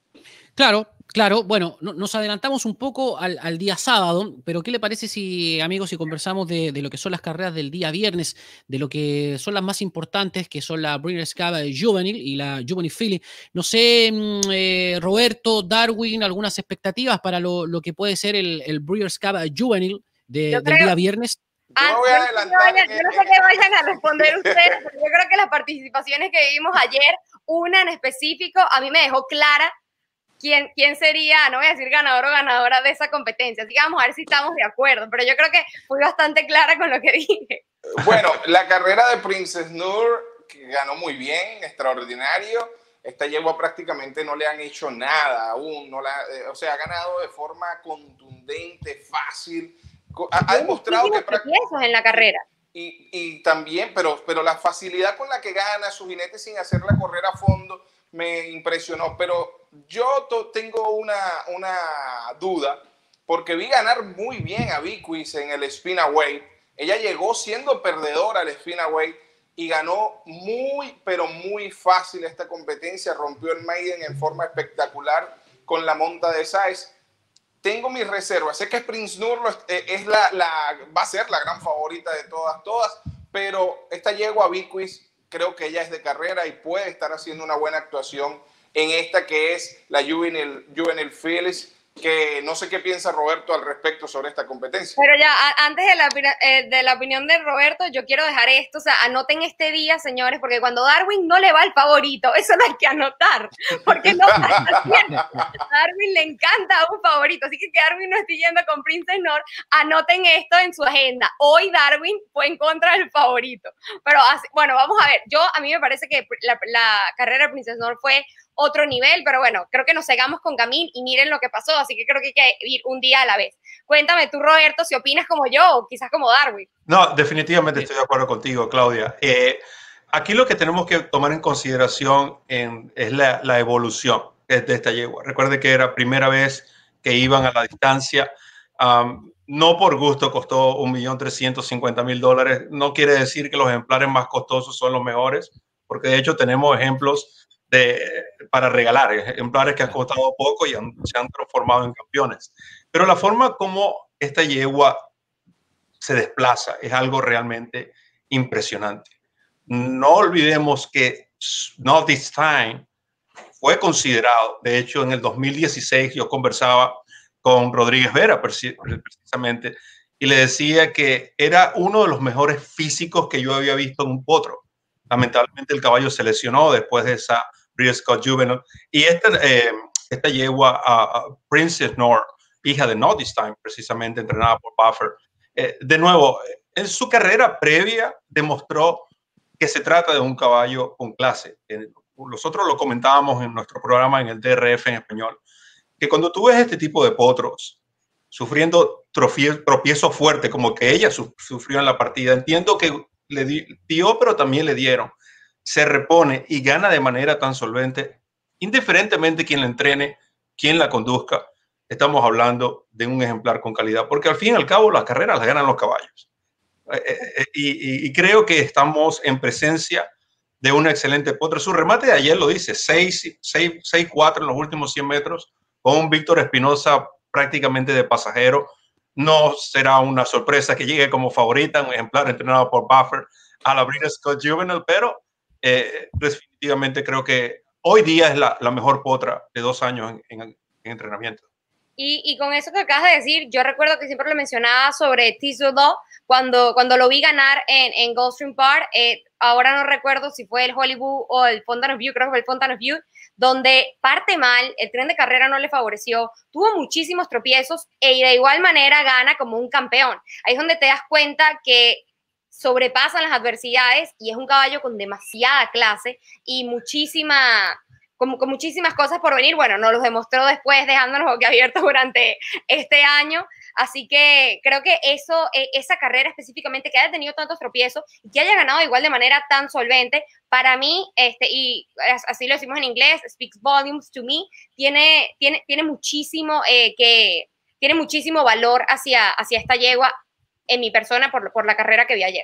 Claro, claro. Bueno, no, nos adelantamos un poco al, al día sábado, pero ¿qué le parece si, amigos, si conversamos de, de lo que son las carreras del día viernes, de lo que son las más importantes, que son la Breeders' Cup Juvenil y la Juvenil Filly? No sé, eh, Roberto, Darwin, algunas expectativas para lo, lo que puede ser el, el Breeders' Cup Juvenil de, del creo, día viernes. Yo, ah, voy a adelantar vayan, yo no sé qué vayan a responder ustedes, pero yo creo que las participaciones que vimos ayer, una en específico, a mí me dejó clara quién, quién sería, no voy a decir ganador o ganadora de esa competencia. Así que vamos a ver si estamos de acuerdo, pero yo creo que fui bastante clara con lo que dije. Bueno, la carrera de Princess Noor, que ganó muy bien, extraordinario. Esta yegua prácticamente no le han hecho nada aún, no la, eh, o sea, ha ganado de forma contundente, fácil. Ha, ha demostrado que prácticamente en la carrera. Y, y también, pero, pero la facilidad con la que gana su jinete sin hacerla correr a fondo me impresionó. Pero yo tengo una, una duda, porque vi ganar muy bien a Bequist en el Spinaway. Ella llegó siendo perdedora al Spinaway y ganó muy, pero muy fácil esta competencia. Rompió el maiden en forma espectacular con la monta de Sáez. Tengo mis reservas. Sé que Prince Noor es la, la, va a ser la gran favorita de todas, todas, pero esta yegua Bequist, creo que ella es de carrera y puede estar haciendo una buena actuación en esta que es la Juvenil, Juvenil Phillies, que no sé qué piensa Roberto al respecto sobre esta competencia. Pero ya, a, antes de la, eh, de la opinión de Roberto, yo quiero dejar esto, o sea, anoten este día, señores, porque cuando Darwin no le va el favorito, eso lo hay que anotar, porque no pasa siempre. A Darwin le encanta un favorito, así que que Darwin no esté yendo con Princess Noor, anoten esto en su agenda. Hoy Darwin fue en contra del favorito. Pero, así, bueno, vamos a ver, yo, a mí me parece que la, la carrera de Princess Noor fue otro nivel, pero bueno, creo que nos cegamos con Gamín y miren lo que pasó, así que creo que hay que ir un día a la vez. Cuéntame tú, Roberto, si opinas como yo o quizás como Darwin. No, definitivamente estoy de acuerdo contigo, Claudia. Eh, aquí lo que tenemos que tomar en consideración en, es la, la evolución de, de esta yegua. Recuerde que era primera vez que iban a la distancia. Um, no por gusto costó un millón trescientos cincuenta mil dólares. No quiere decir que los ejemplares más costosos son los mejores, porque de hecho tenemos ejemplos De, para regalar, ejemplares que han costado poco y han, se han transformado en campeones. Pero la forma como esta yegua se desplaza es algo realmente impresionante. No olvidemos que Not This Time fue considerado, de hecho en el dos mil dieciséis yo conversaba con Rodríguez Vera precisamente y le decía que era uno de los mejores físicos que yo había visto en un potro. Lamentablemente el caballo se lesionó después de esa Breeders' Cup Juvenile. Y esta, eh, esta yegua, uh, Princess Noor, hija de Not This Time, precisamente entrenada por Buffer, eh, de nuevo, en su carrera previa demostró que se trata de un caballo con clase. Eh, nosotros lo comentábamos en nuestro programa en el D R F en español, que cuando tú ves este tipo de potros sufriendo tropiezos fuertes, como que ella su sufrió en la partida, entiendo que le di dio, pero también le dieron, se repone y gana de manera tan solvente, indiferentemente quién la entrene, quién la conduzca. Estamos hablando de un ejemplar con calidad, porque al fin y al cabo las carreras las ganan los caballos. Eh, eh, y, y creo que estamos en presencia de una excelente potra. Su remate de ayer lo dice, seis cuatro en los últimos cien metros, con un Víctor Espinosa prácticamente de pasajero. No será una sorpresa que llegue como favorita, un ejemplar entrenado por Buffer a la Breeders' Cup Juvenile, pero eh, definitivamente creo que hoy día es la, la mejor potra de dos años en, en, en entrenamiento. Y, y con eso que acabas de decir, yo recuerdo que siempre lo mencionaba sobre Tizzo cuando, cuando lo vi ganar en, en Gulfstream Park. Eh, ahora no recuerdo si fue el Hollywood o el Fountain of View, creo que fue el Fountain of View, donde parte mal, el tren de carrera no le favoreció, tuvo muchísimos tropiezos y de igual manera gana como un campeón. Ahí es donde te das cuenta que sobrepasan las adversidades y es un caballo con demasiada clase y muchísima... Con, con muchísimas cosas por venir. Bueno, nos los demostró después dejándonos boquiabiertos durante este año. Así que creo que eso, esa carrera específicamente, que haya tenido tantos tropiezos y que haya ganado igual de manera tan solvente, para mí, este, y así lo decimos en inglés, speaks volumes to me, tiene, tiene, tiene, muchísimo, eh, que, tiene muchísimo valor hacia, hacia esta yegua en mi persona por, por la carrera que vi ayer.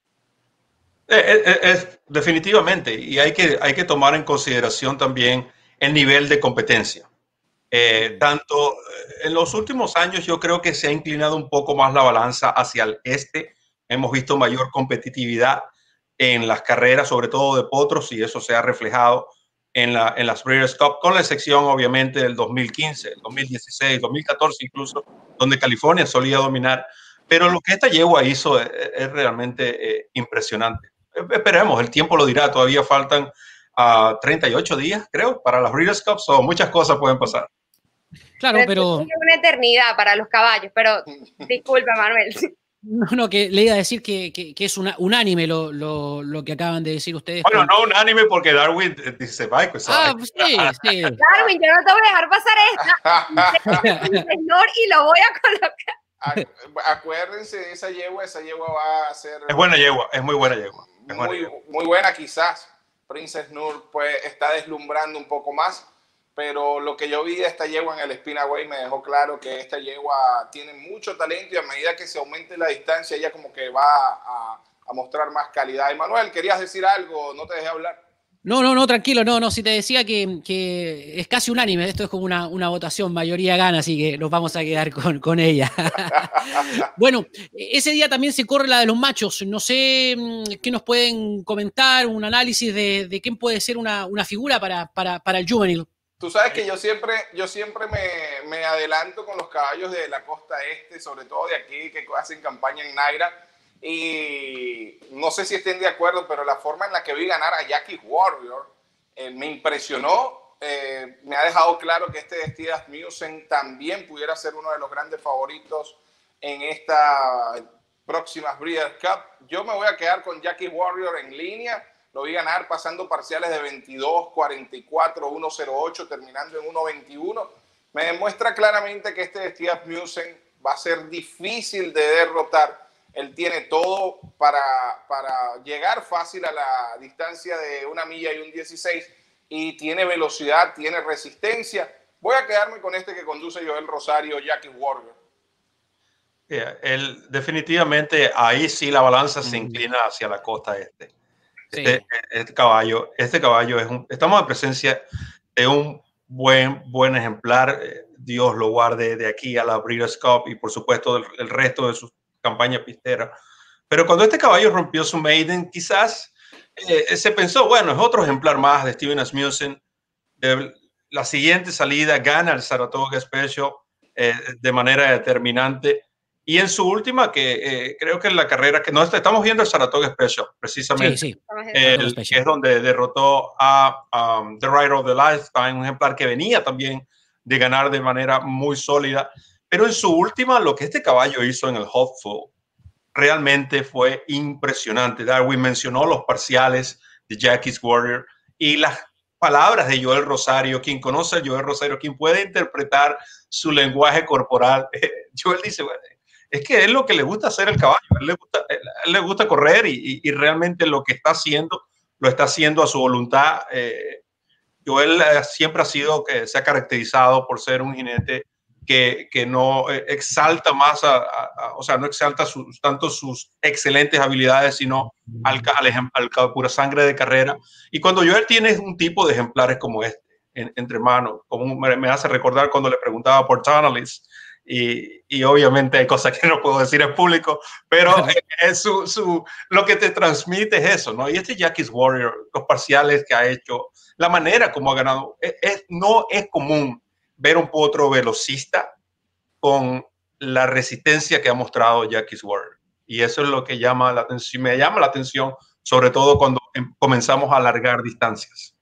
Es, es, es, definitivamente, y hay que, hay que tomar en consideración también el nivel de competencia. Eh, tanto en los últimos años yo creo que se ha inclinado un poco más la balanza hacia el este. Hemos visto mayor competitividad en las carreras, sobre todo de potros, y eso se ha reflejado en, la, en las Breeders' Cup, con la excepción obviamente del dos mil quince, el dos mil dieciséis, dos mil catorce incluso, donde California solía dominar. Pero lo que esta yegua hizo es, es realmente eh, impresionante. Esperemos, el tiempo lo dirá. Todavía faltan uh, treinta y ocho días, creo, para las Breeders' Cup. So, muchas cosas pueden pasar. Claro, pero... Es una eternidad para los caballos, pero disculpa, Manuel. No, no, que le iba a decir que, que, que es una, unánime lo, lo, lo que acaban de decir ustedes. Bueno, no unánime porque Darwin dice Michael. Ah, pues sí, sí. Darwin, yo no te voy a dejar pasar esta. Y lo voy a colocar. Acuérdense de esa yegua, esa yegua va a ser... Es buena yegua, es muy buena yegua. Es muy, buena, muy buena quizás. Princess Noor pues, está deslumbrando un poco más, pero lo que yo vi de esta yegua en el Spinaway me dejó claro que esta yegua tiene mucho talento y a medida que se aumente la distancia ella como que va a, a mostrar más calidad. Emanuel, ¿querías decir algo? No te dejé hablar. No, no, no, tranquilo, no, no, si te decía que, que es casi unánime, esto es como una, una votación, mayoría gana, así que nos vamos a quedar con, con ella. Bueno, ese día también se corre la de los machos, no sé qué nos pueden comentar, un análisis de, de quién puede ser una, una figura para, para, para el juvenil. Tú sabes que yo siempre, yo siempre me, me adelanto con los caballos de la costa este, sobre todo de aquí que hacen campaña en Naira. Y no sé si estén de acuerdo, pero la forma en la que vi ganar a Jackie Warrior eh, me impresionó. Eh, me ha dejado claro que este Steve Asmussen también pudiera ser uno de los grandes favoritos en esta próxima Breeders' Cup. Yo me voy a quedar con Jackie Warrior en línea. Lo vi ganar pasando parciales de veintidós, cuarenta y cuatro, uno cero ocho, terminando en uno veintiuno. Me demuestra claramente que este Steve Asmussen va a ser difícil de derrotar. Él tiene todo para, para llegar fácil a la distancia de una milla y un dieciséis y tiene velocidad, tiene resistencia. Voy a quedarme con este que conduce Joel Rosario, Jackie Warrior. Yeah, él, definitivamente ahí sí la balanza mm. se inclina hacia la costa este. Sí. Este, este caballo, este caballo es un, estamos en presencia de un buen, buen ejemplar. Dios lo guarde de aquí a la Breeders' Cup y por supuesto el, el resto de sus campaña pistera. Pero cuando este caballo rompió su maiden, quizás eh, se pensó, bueno, es otro ejemplar más de Steven Asmussen. De la siguiente salida gana el Saratoga Special eh, de manera determinante. Y en su última, que eh, creo que en la carrera, que no estamos viendo el Saratoga Special, precisamente, sí, sí. El, que es donde derrotó a um, The Rider of the Lifetime, un ejemplar que venía también de ganar de manera muy sólida. Pero en su última, lo que este caballo hizo en el Hopeful realmente fue impresionante. Darwin mencionó los parciales de Jackie's Warrior y las palabras de Joel Rosario. Quien conoce a Joel Rosario, quien puede interpretar su lenguaje corporal. Eh, Joel dice, bueno, es que es lo que le gusta hacer el caballo. A él le gusta, a él le gusta correr y, y, y realmente lo que está haciendo, lo está haciendo a su voluntad. Eh, Joel eh, siempre ha sido, que se ha caracterizado por ser un jinete Que, que no exalta más, a, a, a, o sea, no exalta sus, tanto sus excelentes habilidades, sino al, al, al pura sangre de carrera. Y cuando Joel tiene un tipo de ejemplares como este, en, entre manos, como me, me hace recordar cuando le preguntaba por Tonalist, y, y obviamente hay cosas que no puedo decir en público, pero es su, su, lo que te transmite es eso, ¿no? Y este Jackie's Warrior, los parciales que ha hecho, la manera como ha ganado, es, es, no es común ver un potro velocista con la resistencia que ha mostrado Jackie Warrior. Y eso es lo que llama la atención, me llama la atención, sobre todo cuando comenzamos a alargar distancias.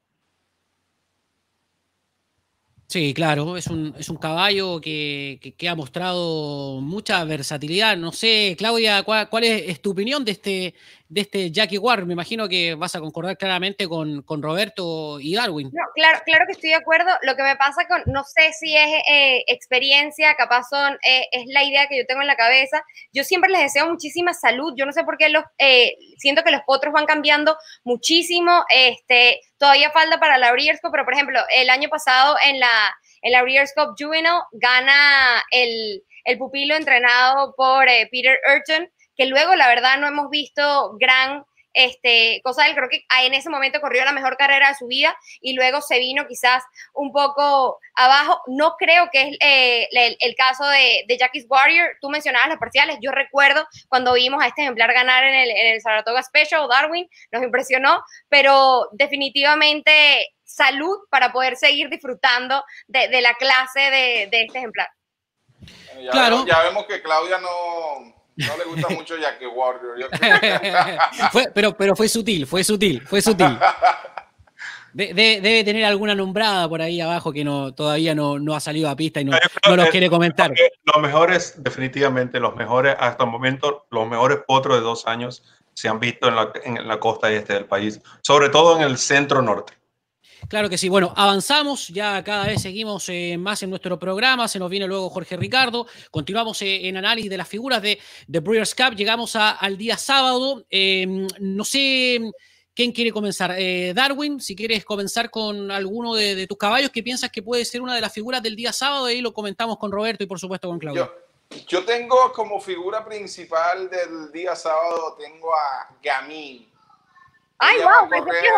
Sí, claro, es un, es un caballo que, que, que ha mostrado mucha versatilidad. No sé, Claudia, ¿cuál, cuál es, es tu opinión de este, de este Jackie Warrior? Me imagino que vas a concordar claramente con, con Roberto y Darwin. No, claro, claro que estoy de acuerdo. Lo que me pasa con, no sé si es eh, experiencia, capaz son, eh, es la idea que yo tengo en la cabeza. Yo siempre les deseo muchísima salud. Yo no sé por qué los, eh, siento que los potros van cambiando muchísimo. Este, todavía falta para la Breeders' Cup, pero por ejemplo, el año pasado en la, en la Breeders' Cup Juvenile gana el, el pupilo entrenado por eh, Peter Urton, que luego la verdad no hemos visto gran este, cosa de él. Creo que en ese momento corrió la mejor carrera de su vida y luego se vino quizás un poco abajo. No creo que es eh, el, el caso de, de Jackie's Warrior. Tú mencionabas los parciales. Yo recuerdo cuando vimos a este ejemplar ganar en el, en el Saratoga Special, Darwin, nos impresionó, pero definitivamente salud para poder seguir disfrutando de, de la clase de, de este ejemplar. Ya, claro. vemos, ya vemos que Claudia no... No le gusta mucho Jackie Warrior. Yo creo que... fue, pero, pero fue sutil, fue sutil, fue sutil. De, de, debe tener alguna nombrada por ahí abajo que no, todavía no, no ha salido a pista y no, no los quiere comentar. Los mejores, definitivamente, los mejores, hasta el momento, los mejores potros de dos años se han visto en la, en la costa este del país, sobre todo en el centro norte. Claro que sí. Bueno, avanzamos, ya cada vez seguimos eh, más en nuestro programa, se nos viene luego Jorge Ricardo, continuamos eh, en análisis de las figuras de, de Breeders' Cup, llegamos a, al día sábado, eh, no sé quién quiere comenzar, eh, Darwin, si quieres comenzar con alguno de, de tus caballos que piensas que puede ser una de las figuras del día sábado, ahí lo comentamos con Roberto y por supuesto con Claudia. Yo, yo tengo como figura principal del día sábado, tengo a Gamín. Ay, ella wow, va a correr,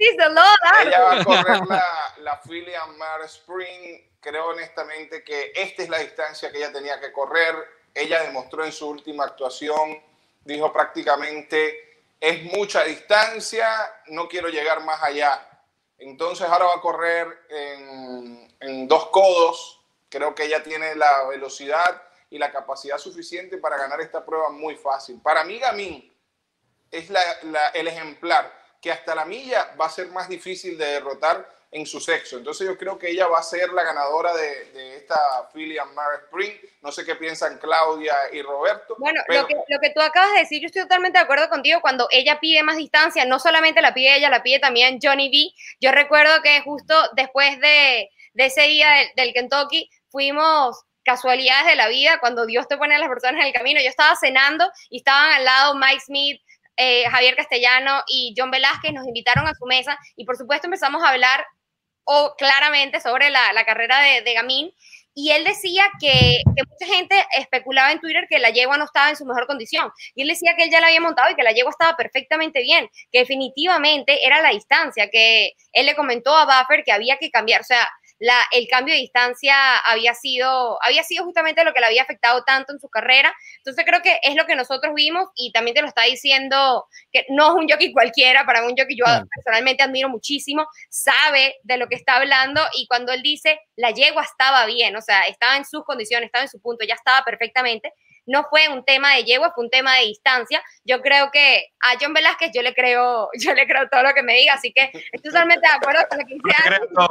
ella va a correr la, la Philly and Mare Spring. Creo honestamente que esta es la distancia que ella tenía que correr. Ella demostró en su última actuación, dijo prácticamente, es mucha distancia, no quiero llegar más allá. Entonces ahora va a correr en, en dos codos. Creo que ella tiene la velocidad y la capacidad suficiente para ganar esta prueba muy fácil. Para mí, Gamín es la, la, el ejemplar que hasta la milla va a ser más difícil de derrotar en su sexo. Entonces yo creo que ella va a ser la ganadora de, de esta Philly and Mare Spring. No sé qué piensan Claudia y Roberto. Bueno, pero... lo, que, lo que tú acabas de decir, yo estoy totalmente de acuerdo contigo. Cuando ella pide más distancia, no solamente la pide ella, la pide también Johnny B. Yo recuerdo que justo después de, de ese día del, del Kentucky, fuimos... casualidades de la vida, cuando Dios te pone a las personas en el camino. Yo estaba cenando y estaban al lado Mike Smith, Eh, Javier Castellano y John Velázquez, nos invitaron a su mesa y por supuesto empezamos a hablar oh, claramente sobre la, la carrera de, de Gamín, y él decía que, que mucha gente especulaba en Twitter que la yegua no estaba en su mejor condición, y él decía que él ya la había montado y que la yegua estaba perfectamente bien, que definitivamente era la distancia, que él le comentó a Buffer que había que cambiar, o sea, La, el cambio de distancia había sido, había sido justamente lo que le había afectado tanto en su carrera. Entonces creo que es lo que nosotros vimos, y también te lo está diciendo que no es un jockey cualquiera, para un jockey yo sí. personalmente admiro muchísimo, sabe de lo que está hablando, y cuando él dice la yegua estaba bien, o sea, estaba en sus condiciones, estaba en su punto, ya estaba perfectamente, no fue un tema de yegua, fue un tema de distancia. Yo creo que a John Velázquez yo le creo, yo le creo todo lo que me diga, así que estoy totalmente de acuerdo con lo que dice antes. No,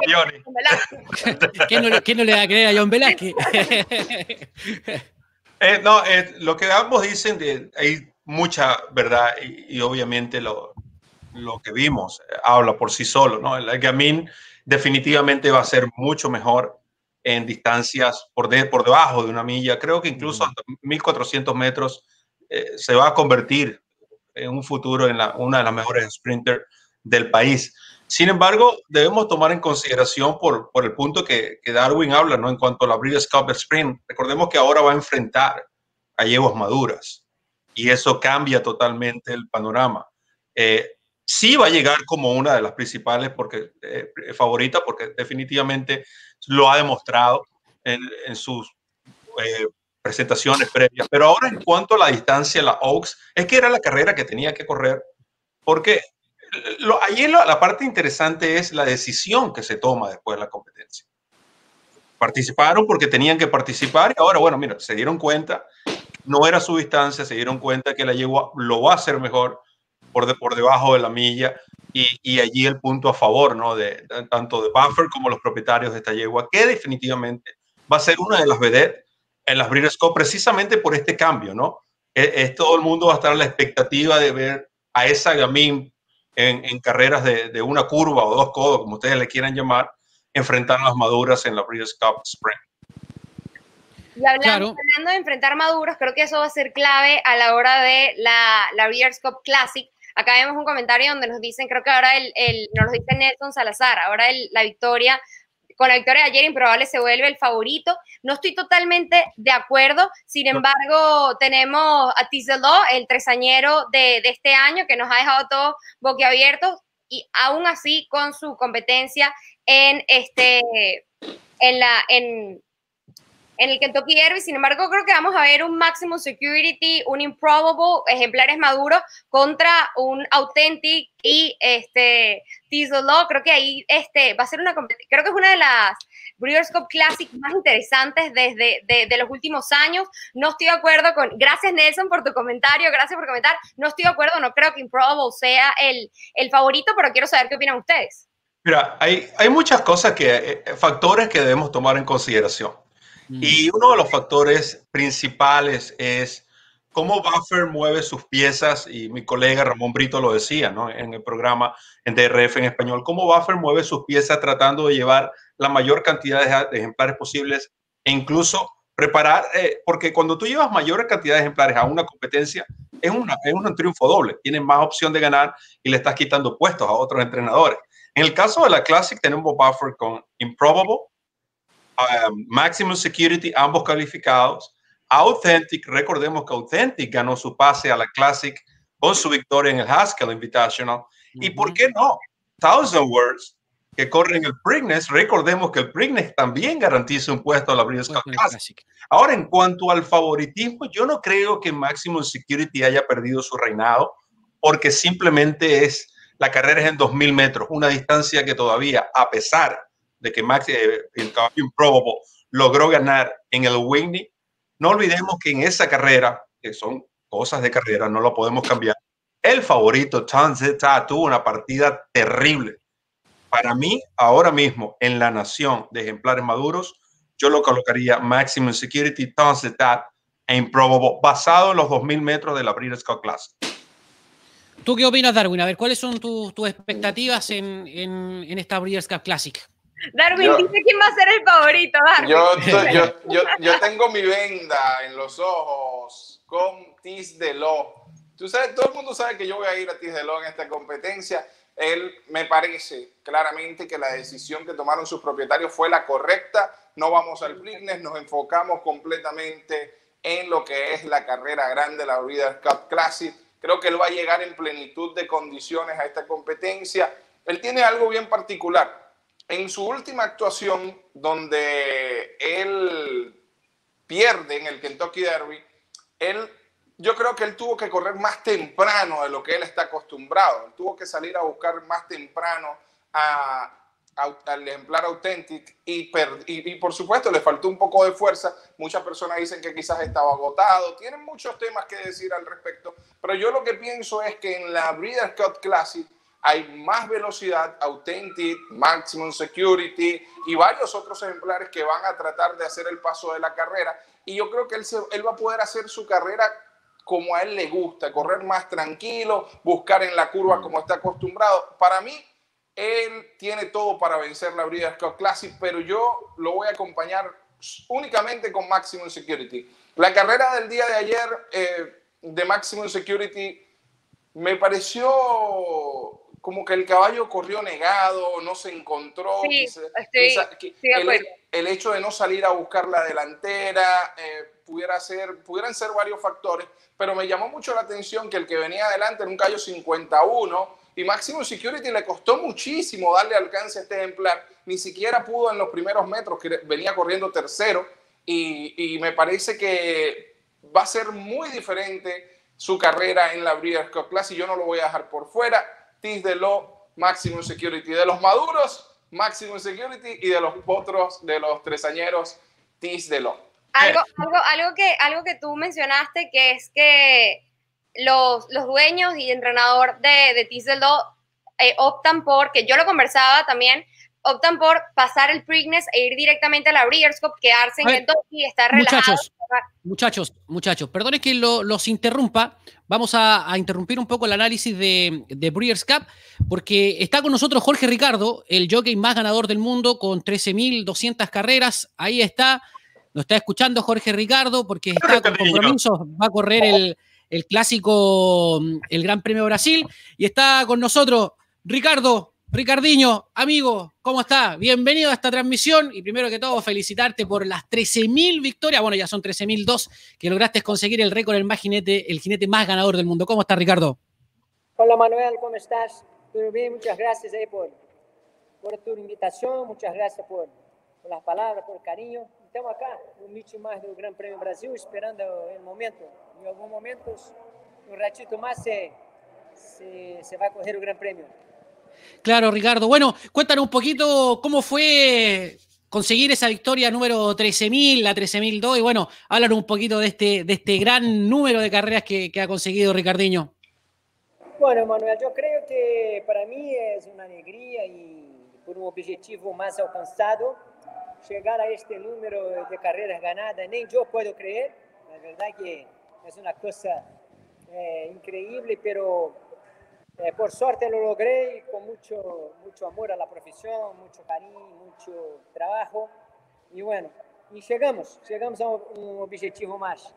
Johnny. ¿Quién no, ¿Quién no le va a creer a John Velázquez? eh, no, eh, lo que ambos dicen, de, hay mucha verdad, y, y obviamente lo, lo que vimos eh, habla por sí solo, ¿no? El Gamín definitivamente va a ser mucho mejor en distancias por, de, por debajo de una milla. Creo que incluso hasta mil cuatrocientos metros eh, se va a convertir en un futuro en la, una de las mejores sprinters del país. Sin embargo, debemos tomar en consideración por, por el punto que, que Darwin habla, ¿no? En cuanto a la Breeders' Cup Sprint. Recordemos que ahora va a enfrentar a yeguas maduras y eso cambia totalmente el panorama. Eh, sí va a llegar como una de las principales porque, eh, favoritas, porque definitivamente lo ha demostrado en, en sus eh, presentaciones previas. Pero ahora, en cuanto a la distancia, la Oaks, es que era la carrera que tenía que correr, porque lo, ahí lo, la parte interesante es la decisión que se toma después de la competencia. participaron porque tenían que participar y ahora, bueno, mira, se dieron cuenta, no era su distancia, se dieron cuenta que la yegua lo va a hacer mejor por, de, por debajo de la milla y, y allí el punto a favor, ¿no? De, de, tanto de Buffer como los propietarios de esta yegua, que definitivamente va a ser una de las vedettes en las Breeders' Cup precisamente por este cambio, ¿no? Es, es todo el mundo va a estar a la expectativa de ver a esa Gamín en, en carreras de, de una curva o dos codos, como ustedes le quieran llamar, enfrentar a las maduras en la Breeders' Cup Sprint. Y hablando, Claro. hablando de enfrentar maduros, creo que eso va a ser clave a la hora de la, la Breeders' Cup Classic. Acá vemos un comentario donde nos dicen, creo que ahora el, el, nos lo dice Nelson Salazar, ahora el, la victoria, con la victoria de ayer improbable se vuelve el favorito. No estoy totalmente de acuerdo, sin embargo tenemos a Tease the Law, el tresañero de, de este año, que nos ha dejado todos boquiabiertos, y aún así con su competencia en este, en la, en en el Kentucky Derby. Sin embargo, creo que vamos a ver un Maximum Security, un Improbable, ejemplares maduros contra un Authentic y este Tease the Law. Creo que ahí este, va a ser una competencia. Creo que es una de las Breeders' Cup Classic más interesantes desde de, de los últimos años. No estoy de acuerdo con... Gracias, Nelson, por tu comentario. Gracias por comentar. No estoy de acuerdo. No creo que Improbable sea el, el favorito, pero quiero saber qué opinan ustedes. Mira, hay, hay muchas cosas que... Eh, factores que debemos tomar en consideración. Y uno de los factores principales es cómo Buffer mueve sus piezas, y mi colega Ramón Brito lo decía, ¿no? En el programa en D R F en español, cómo Buffer mueve sus piezas tratando de llevar la mayor cantidad de, de ejemplares posibles e incluso preparar, eh, porque cuando tú llevas mayor cantidad de ejemplares a una competencia, es, una, es un triunfo doble, tienes más opción de ganar y le estás quitando puestos a otros entrenadores. En el caso de la Classic tenemos Buffer con Improbable, Um, Maximum Security, ambos calificados. Authentic, recordemos que Authentic ganó su pase a la Classic con su victoria en el Haskell Invitational. Uh-huh. ¿Y por qué no? Thousand Words, que corre en el Preakness, recordemos que el Preakness también garantiza un puesto a la Breeders' Cup Classic. Classic. Ahora, en cuanto al favoritismo, yo no creo que Maximum Security haya perdido su reinado, porque simplemente es, la carrera es en dos mil metros, una distancia que todavía, a pesar de que Max, eh, el caballo Improbable, logró ganar en el Whitney. No olvidemos que en esa carrera, que son cosas de carrera, no lo podemos cambiar, el favorito, Tanzeta, tuvo una partida terrible. Para mí, ahora mismo, en la nación de ejemplares maduros, yo lo colocaría Maximum Security, Tanzeta e Improbable, basado en los dos mil metros de la Breeders' Cup Classic. ¿Tú qué opinas, Darwin? A ver, ¿cuáles son tus tu expectativas en, en, en esta Breeders' Cup Classic? Darwin, yo, dice quién va a ser el favorito, Darwin. Yo, yo, yo, yo tengo mi venda en los ojos con Tease the Law. Tú sabes, todo el mundo sabe que yo voy a ir a Tease the Law en esta competencia. Él me parece claramente que la decisión que tomaron sus propietarios fue la correcta. No vamos al Preakness, nos enfocamos completamente en lo que es la carrera grande, la Breeders' Cup Classic. Creo que él va a llegar en plenitud de condiciones a esta competencia. Él tiene algo bien particular. En su última actuación, donde él pierde en el Kentucky Derby, él, yo creo que él tuvo que correr más temprano de lo que él está acostumbrado. Él tuvo que salir a buscar más temprano a, a, al ejemplar Authentic y, per, y, y, por supuesto, le faltó un poco de fuerza. Muchas personas dicen que quizás estaba agotado. Tienen muchos temas que decir al respecto, pero yo lo que pienso es que en la Breeders' Cup Classic hay más velocidad, Authentic, Maximum Security y varios otros ejemplares que van a tratar de hacer el paso de la carrera. Y yo creo que él, se, él va a poder hacer su carrera como a él le gusta, correr más tranquilo, buscar en la curva como está acostumbrado. Para mí, él tiene todo para vencer la Breeders' Cup Classic, pero yo lo voy a acompañar únicamente con Maximum Security. La carrera del día de ayer eh, de Maximum Security me pareció como que el caballo corrió negado, no se encontró. Sí, quizá, estoy, quizá, estoy de acuerdo. El, el hecho de no salir a buscar la delantera, eh, pudiera ser, pudieran ser varios factores, pero me llamó mucho la atención que el que venía adelante era un caballo cincuenta y uno y Maximum Security le costó muchísimo darle alcance a este ejemplar. Ni siquiera pudo en los primeros metros, que venía corriendo tercero, y, y me parece que va a ser muy diferente su carrera en la Breeders' Cup Classic. Yo no lo voy a dejar por fuera. Tease the Law, Maximum Security. De los maduros, Maximum Security y de los potros, de los tresañeros, Tease de Law. Algo, algo, algo, que, algo que tú mencionaste, que es que los, los dueños y entrenador de, de Tease de Law eh, optan por, que yo lo conversaba también, optan por pasar el Preakness e ir directamente a la Breeders' Cup, quedarse en el Kentucky y estar relajados. Muchachos, muchachos, muchachos, perdonen que lo, los interrumpa. Vamos a, a interrumpir un poco el análisis de, de Breeders' Cup, porque está con nosotros Jorge Ricardo, el jockey más ganador del mundo, con trece mil doscientas carreras. Ahí está, nos está escuchando Jorge Ricardo, porque está con compromisos, va a correr el, el clásico, el Gran Premio Brasil, y está con nosotros Ricardo. Ricardinho, amigo, ¿cómo está? Bienvenido a esta transmisión y primero que todo felicitarte por las trece mil victorias, bueno, ya son trece mil dos que lograste conseguir el récord, el más jinete, el jinete más ganador del mundo. ¿Cómo está, Ricardo? Hola, Manuel, ¿cómo estás? ¿Todo bien? Muchas gracias ahí por, por tu invitación, muchas gracias por, por las palabras, por el cariño. Estamos acá, un meeting más del Gran Premio Brasil, esperando el momento. En algún momento, un ratito más, se, se, se va a coger el Gran Premio. Claro, Ricardo. Bueno, cuéntanos un poquito cómo fue conseguir esa victoria número trece mil, la trece mil dos, y bueno, háblanos un poquito de este, de este gran número de carreras que, que ha conseguido Ricardinho. Bueno, Manuel, yo creo que para mí es una alegría y por un objetivo más alcanzado, llegar a este número de carreras ganadas, ni yo puedo creer, la verdad que es una cosa eh, increíble, pero... Eh, por suerte lo logré y con mucho, mucho amor a la profesión, mucho cariño, mucho trabajo. Y bueno, y llegamos, llegamos a un objetivo más.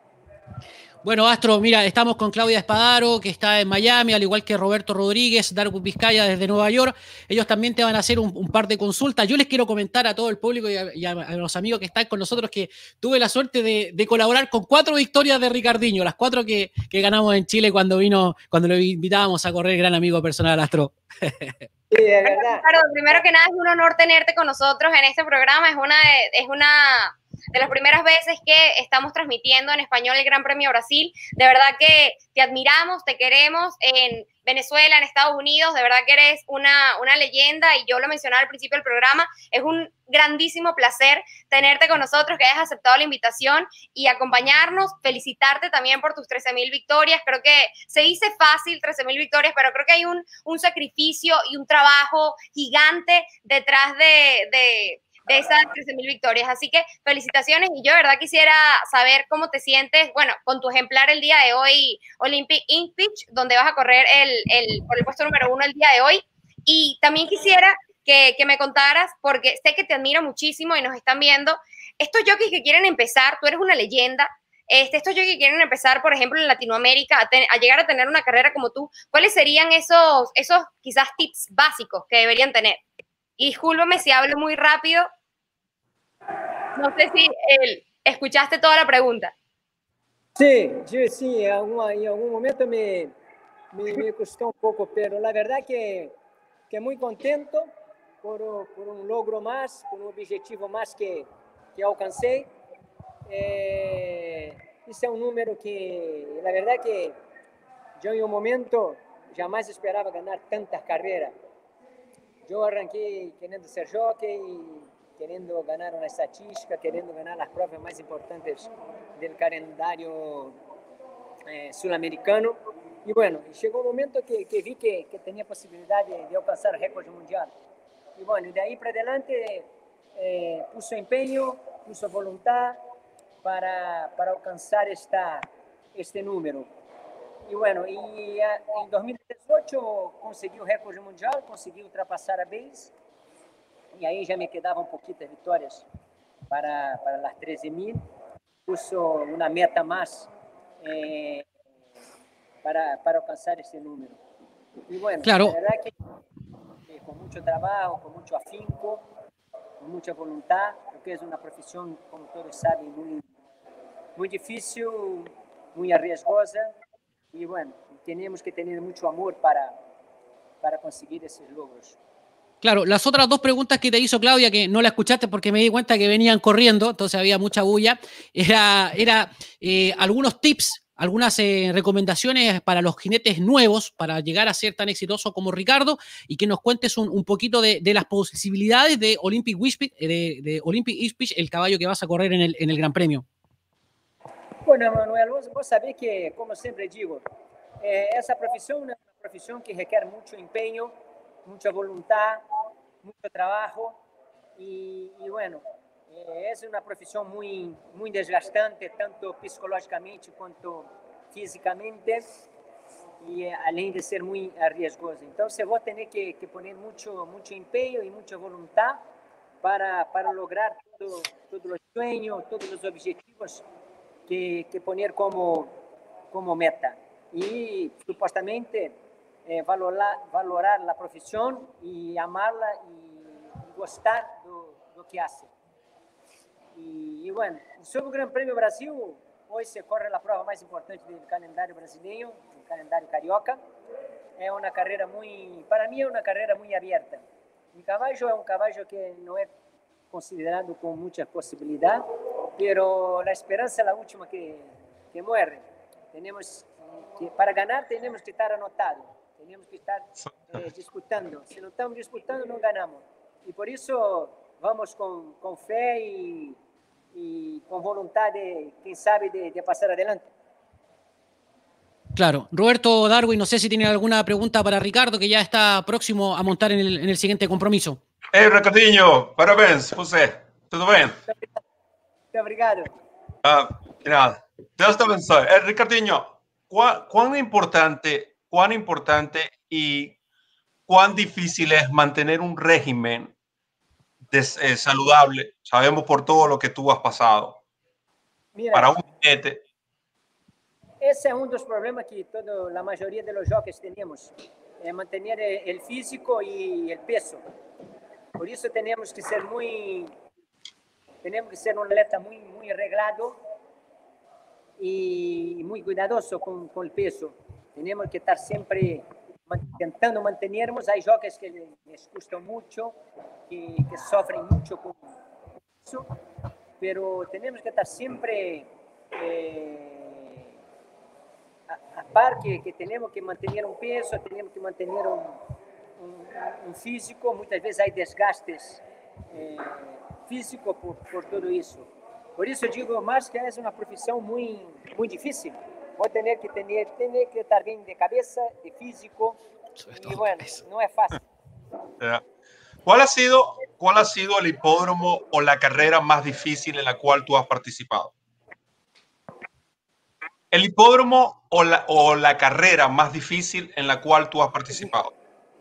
Bueno, Astro, mira, estamos con Claudia Espadaro, que está en Miami, al igual que Roberto Rodríguez, Darwin Vizcaya desde Nueva York. Ellos también te van a hacer un, un par de consultas. Yo les quiero comentar a todo el público y a, y a, a los amigos que están con nosotros que tuve la suerte de, de colaborar con cuatro victorias de Ricardinho, las cuatro que, que ganamos en Chile cuando vino, cuando lo invitábamos a correr, gran amigo personal, Astro. Sí, de verdad. Claro, primero que nada es un honor tenerte con nosotros en este programa. Es una de, es una de las primeras veces que estamos transmitiendo en español el Gran Premio Brasil. De verdad que te admiramos, te queremos en Venezuela, en Estados Unidos. De verdad que eres una, una leyenda y yo lo mencionaba al principio del programa. Es un grandísimo placer tenerte con nosotros, que hayas aceptado la invitación y acompañarnos. Felicitarte también por tus trece mil victorias. Creo que se dice fácil, trece mil victorias, pero creo que hay un, un sacrificio y un trabajo gigante detrás de, de, de esas trece mil victorias. Así que felicitaciones y yo de verdad quisiera saber cómo te sientes, bueno, con tu ejemplar el día de hoy, Olympic Ink Pitch, donde vas a correr el, el, por el puesto número uno el día de hoy. Y también quisiera que, que me contaras, porque sé que te admiro muchísimo y nos están viendo, estos jockeys que quieren empezar, tú eres una leyenda, este, estos jockeys que quieren empezar, por ejemplo, en Latinoamérica, a, ten, a llegar a tener una carrera como tú, ¿cuáles serían esos, esos quizás tips básicos que deberían tener? Y discúlpame si hablo muy rápido, no sé si el, escuchaste toda la pregunta. Sí, sí, sí, en algún, en algún momento me, me, me costó un poco, pero la verdad que, que muy contento por, por un logro más, por un objetivo más que, que alcancé. Eh, ese es un número que, la verdad que yo en un momento jamás esperaba ganar tantas carreras. Yo arranqué queriendo ser jockey, queriendo ganar una estadística, queriendo ganar las pruebas más importantes del calendario eh, sudamericano. Y bueno, llegó un momento que, que vi que, que tenía posibilidad de, de alcanzar el récord mundial. Y bueno, de ahí para adelante eh, puso empeño, puso voluntad para, para alcanzar esta, este número. Y bueno, y en dos mil dieciocho conseguí el récord mundial, conseguí ultrapassar a Base, y ahí ya me quedaban poquitas victorias para, para las trece mil. Puso una meta más eh, para, para alcanzar ese número. Y bueno, claro. La verdad que, que con mucho trabajo, con mucho afinco, con mucha voluntad, porque es una profesión, como todos saben, muy, muy difícil, muy arriesgosa. Y bueno, tenemos que tener mucho amor para, para conseguir esos logros. Claro, las otras dos preguntas que te hizo Claudia, que no la escuchaste porque me di cuenta que venían corriendo, entonces había mucha bulla, era, era eh, algunos tips algunas eh, recomendaciones para los jinetes nuevos para llegar a ser tan exitosos como Ricardo y que nos cuentes un, un poquito de, de las posibilidades de Olympic Wisp, de, de Olympic Ipswich, el caballo que vas a correr en el, en el Gran Premio. Bueno, Manuel, vos, vos sabés que, como siempre digo, eh, esa profesión es una profesión que requiere mucho empeño, mucha voluntad, mucho trabajo y, y bueno, eh, es una profesión muy, muy desgastante, tanto psicológicamente como físicamente, y eh, além de ser muy arriesgosa. Entonces vos tenés que, que poner mucho, mucho empeño y mucha voluntad para, para lograr todo, todos los sueños, todos los objetivos que, que poner como, como meta. Y supuestamente eh, valorar, valorar la profesión y amarla y, y gostar de lo que hace. Y, y bueno, sobre el Gran Premio Brasil, hoy se corre la prueba más importante del calendario brasileño, el calendario carioca. Es una carrera muy, para mí es una carrera muy abierta. Mi caballo es un caballo que no es considerado con mucha posibilidad, pero la esperanza es la última que, que muere. Tenemos que, para ganar tenemos que estar anotados, tenemos que estar eh, disputando. Si no estamos disputando, no ganamos. Y por eso vamos con, con fe y, y con voluntad de, quién sabe, de, de pasar adelante. Claro. Roberto Darwin, no sé si tiene alguna pregunta para Ricardo, que ya está próximo a montar en el, en el siguiente compromiso. Hey, Ricardinho, parabéns, você. Tudo bem? Muito obrigado. Ah, nada. Deus te abençoe. Eh, Ricardinho, ¿cuán, cuán importante, cuán importante y cuán difícil es mantener un régimen des, eh, saludable? Sabemos por todo lo que tú has pasado. Mira, para un jinete. Ese es uno de los problemas que toda la mayoría de los jockeys tenemos, eh, mantener el físico y el peso. Por eso tenemos que ser muy, tenemos que ser un atleta muy, muy arreglado y muy cuidadoso con, con el peso. Tenemos que estar siempre intentando mantenernos. Hay jockeys que les gusta mucho, que, que sufren mucho con eso, pero tenemos que estar siempre eh, a, a par que, que tenemos que mantener un peso, tenemos que mantener un, un, un físico. Muchas veces hay desgastes eh, físicos por, por todo eso. Por eso digo más que es una profesión muy, muy difícil. Voy a tener que, tener, tener que estar bien de cabeza, de físico, y bueno, no es fácil. ¿Cuál ha sido, cuál ha sido el hipódromo o la carrera más difícil en la cual tú has participado? El hipódromo o la, o la carrera más difícil en la cual tú has participado.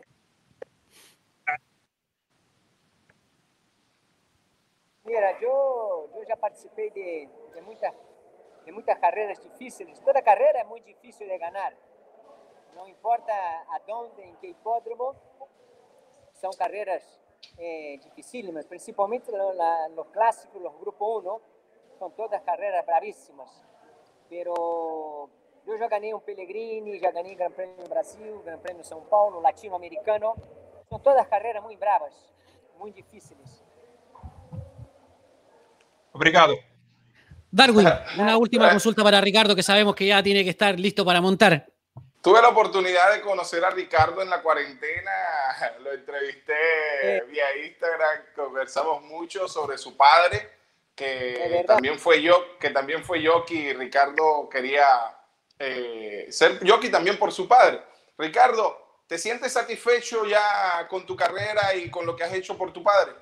Mira, yo, yo ya participé de, de, muchas, de muchas carreras difíciles. Toda carrera es muy difícil de ganar. No importa a dónde, en qué hipódromo, son carreras eh, dificílimas. Principalmente la, la, los clásicos, los Grupo uno, son todas carreras bravísimas. Pero yo ya gané un Pellegrini, ya gané Gran Premio Brasil, Gran Premio São Paulo, Latinoamericano. Son todas carreras muy bravas, muy difíciles. Obrigado. Darwin, una última consulta para Ricardo, que sabemos que ya tiene que estar listo para montar. Tuve la oportunidad de conocer a Ricardo en la cuarentena, lo entrevisté eh. vía Instagram, conversamos mucho sobre su padre, que también fue yo, que también fue jockey. Ricardo quería eh, ser jockey también por su padre. Ricardo, ¿te sientes satisfecho ya con tu carrera y con lo que has hecho por tu padre?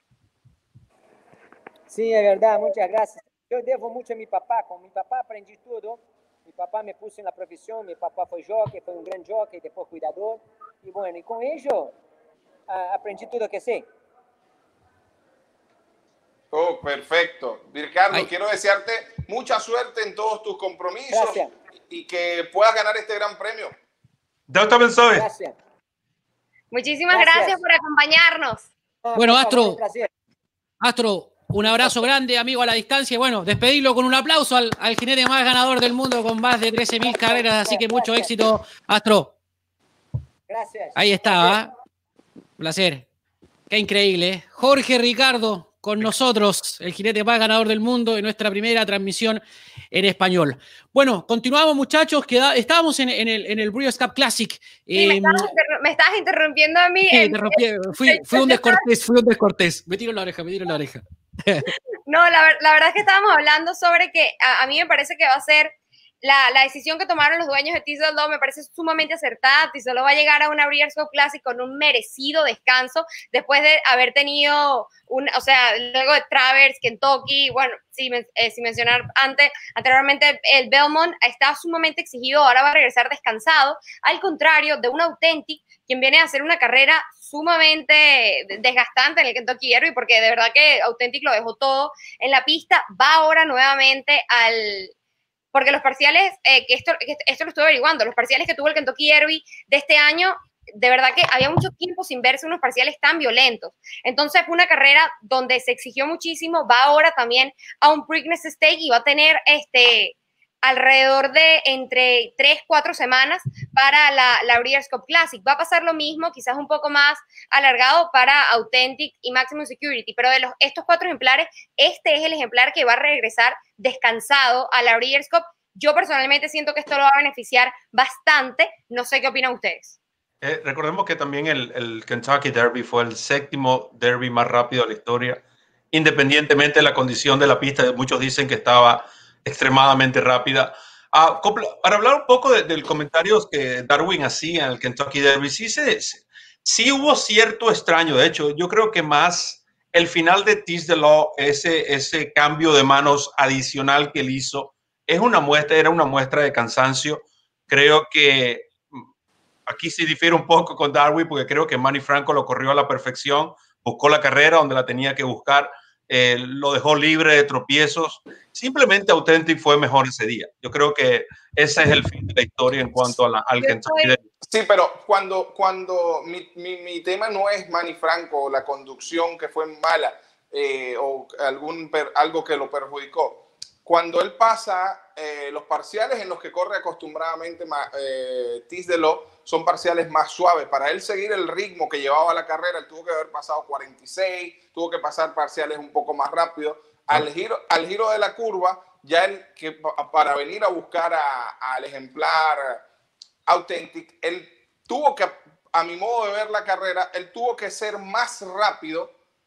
Sí, es verdad, muchas gracias. Yo debo mucho a mi papá, con mi papá aprendí todo. Mi papá me puso en la profesión, mi papá fue jockey, fue un gran jockey, después cuidador. Y bueno, y con ello uh, aprendí todo lo que sé. Oh, perfecto. Ricardo, Ay. quiero desearte mucha suerte en todos tus compromisos. Gracias. Y que puedas ganar este gran premio. Dios te bendiga. Gracias. Muchísimas gracias, gracias por acompañarnos. Ah, bueno, Astro, Astro, un abrazo grande, amigo, a la distancia. Bueno, despedirlo con un aplauso al, al jinete más ganador del mundo con más de trece mil carreras. Así que mucho éxito, Astro. Gracias. Ahí está. ¿eh? Placer. Qué increíble. ¿eh? Jorge Ricardo con nosotros, el jinete más ganador del mundo en nuestra primera transmisión en español. Bueno, continuamos, muchachos. Queda, estábamos en, en, el, en el Breeders' Cup Classic. Sí, eh, me, estabas me estabas interrumpiendo a mí. Sí, en, rompí, fui, fui un descortés, fui un descortés. Me tiro la oreja, me tiro la oreja. No, la, la verdad es que estábamos hablando sobre que a, a mí me parece que va a ser la, la decisión que tomaron los dueños de Teasdale Law, me parece sumamente acertada. Teasdale Law va a llegar a una Breeders' Cup Classic con un merecido descanso después de haber tenido, un, o sea, luego de Travers, Kentucky, bueno, sin, eh, sin mencionar antes, anteriormente el Belmont está sumamente exigido, ahora va a regresar descansado, al contrario de un Authentic, quien viene a hacer una carrera sumamente desgastante en el Kentucky Derby, porque de verdad que Authentic lo dejó todo en la pista, va ahora nuevamente al... Porque los parciales, eh, que, esto, que esto lo estuve averiguando, los parciales que tuvo el Kentucky Derby de este año, de verdad que había mucho tiempo sin verse unos parciales tan violentos. Entonces fue una carrera donde se exigió muchísimo, va ahora también a un Preakness Stake y va a tener este... alrededor de entre tres, cuatro semanas para la, la Breeders' Cup Classic. Va a pasar lo mismo, quizás un poco más alargado para Authentic y Maximum Security, pero de los, estos cuatro ejemplares, este es el ejemplar que va a regresar descansado a la Breeders' Cup. Yo personalmente siento que esto lo va a beneficiar bastante. No sé qué opinan ustedes. Eh, recordemos que también el, el Kentucky Derby fue el séptimo derby más rápido de la historia, independientemente de la condición de la pista. Muchos dicen que estaba extremadamente rápida. Ah, para hablar un poco de, del comentario que Darwin hacía en el Kentucky Derby, sí, se, sí hubo cierto extraño. De hecho, yo creo que más el final de Teasdale Law, ese, ese cambio de manos adicional que él hizo, es una muestra, era una muestra de cansancio. Creo que aquí sí difiere un poco con Darwin, porque creo que Manny Franco lo corrió a la perfección, buscó la carrera donde la tenía que buscar. Eh, lo dejó libre de tropiezos. Simplemente Authentic fue mejor ese día. Yo creo que ese es el fin de la historia en cuanto a la, al Kentucky Derby. Sí, pero cuando, cuando mi, mi, mi tema no es Manny Franco o la conducción que fue mala eh, o algún per, algo que lo perjudicó. Cuando él pasa eh, los parciales en los que corre acostumbradamente eh, Teasdale Law son parciales más suaves. Para él seguir el ritmo que llevaba la carrera, él tuvo que haber pasado cuarenta y seis, tuvo que pasar parciales un poco más rápido. Al giro, al giro de la curva, ya él, que para venir a buscar a, al ejemplar Authentic, él tuvo que, a mi modo de ver la carrera, él tuvo que ser más rápido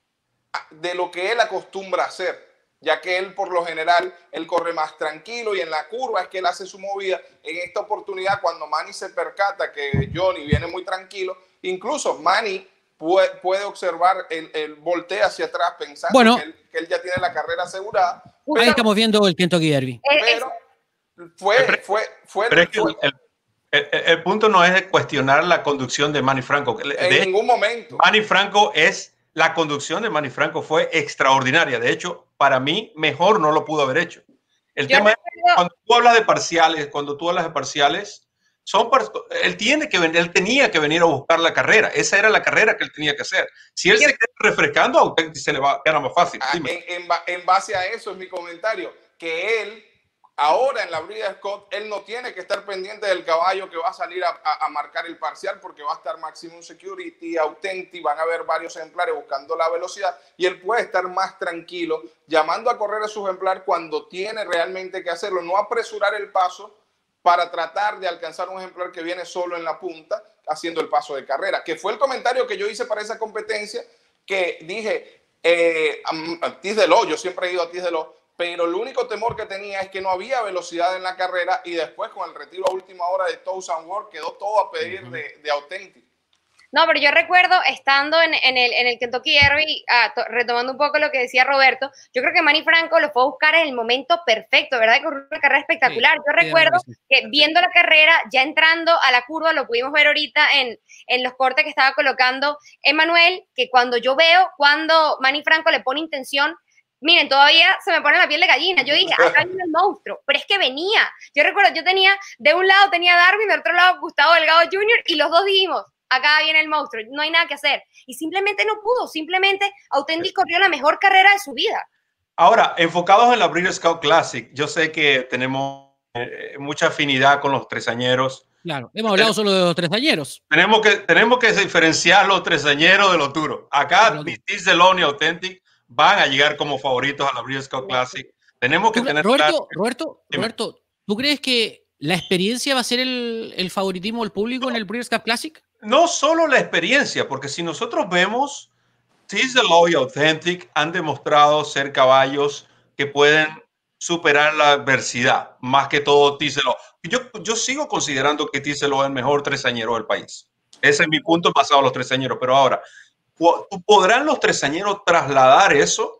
de lo que él acostumbra a hacer, ya que él por lo general, él corre más tranquilo y en la curva es que él hace su movida. En esta oportunidad, cuando Manny se percata que Johnny viene muy tranquilo, incluso Manny puede, puede observar el, el voltea hacia atrás pensando bueno, que, él, que él ya tiene la carrera asegurada. Ahí pero, estamos viendo el Kentucky Derby. Pero fue... fue, fue, pero es que fue el, el, el, el punto no es cuestionar la conducción de Manny Franco. En de ningún momento. Manny Franco es... La conducción de Manny Franco fue extraordinaria. De hecho, para mí, mejor no lo pudo haber hecho. El Yo tema es, cuando tú hablas de parciales, cuando tú hablas de parciales, son par él, tiene que venir, él tenía que venir a buscar la carrera. Esa era la carrera que él tenía que hacer. Si él Yo, se queda refrescando, a Authentic se le va a quedar más fácil. En, en, en base a eso es mi comentario, que él, ahora en la Breeders' Cup, él no tiene que estar pendiente del caballo que va a salir a, a, a marcar el parcial, porque va a estar Maximum Security, Authentic, van a haber varios ejemplares buscando la velocidad y él puede estar más tranquilo, llamando a correr a su ejemplar cuando tiene realmente que hacerlo, no apresurar el paso para tratar de alcanzar un ejemplar que viene solo en la punta, haciendo el paso de carrera, que fue el comentario que yo hice para esa competencia, que dije, eh, a Teasdale Law, yo siempre he ido a Teasdale Law, pero el único temor que tenía es que no había velocidad en la carrera y después con el retiro a última hora de Thousand World quedó todo a pedir uh-huh. de, de Authentic. No, pero yo recuerdo estando en, en, el, en el Kentucky Derby, ah, retomando un poco lo que decía Roberto, yo creo que Manny Franco lo fue a buscar en el momento perfecto, ¿verdad? Que una carrera espectacular. Sí, yo recuerdo sí, que viendo la carrera, ya entrando a la curva, lo pudimos ver ahorita en, en los cortes que estaba colocando Emmanuel, que cuando yo veo, cuando Manny Franco le pone intención, miren, todavía se me pone la piel de gallina. Yo dije, acá viene el monstruo, pero es que venía. Yo recuerdo, yo tenía, de un lado tenía Darwin, del otro lado Gustavo Delgado junior, y los dos dijimos, acá viene el monstruo, no hay nada que hacer. Y simplemente no pudo, simplemente Authentic corrió la mejor carrera de su vida. Ahora, enfocados en la Breeders' Cup Classic, yo sé que tenemos eh, mucha afinidad con los tresañeros. Claro, hemos hablado solo de los tresañeros. Tenemos que, tenemos que diferenciar los tresañeros de los duros. Acá, ni Teasdale Law ni Authentic van a llegar como favoritos a la Breeders' Cup Classic. Tenemos que ¿Tú, tener Roberto, claro. Roberto, Roberto, ¿tú crees que la experiencia va a ser el, el favoritismo del público en el Breeders' Cup Classic? No solo la experiencia, porque si nosotros vemos, Tease the Law y Authentic han demostrado ser caballos que pueden superar la adversidad, más que todo Tease the Law. Yo, yo sigo considerando que Tease the Law es el mejor tresañero del país. Ese es mi punto basado en los tresañeros. Pero ahora, ¿podrán los tresañeros trasladar eso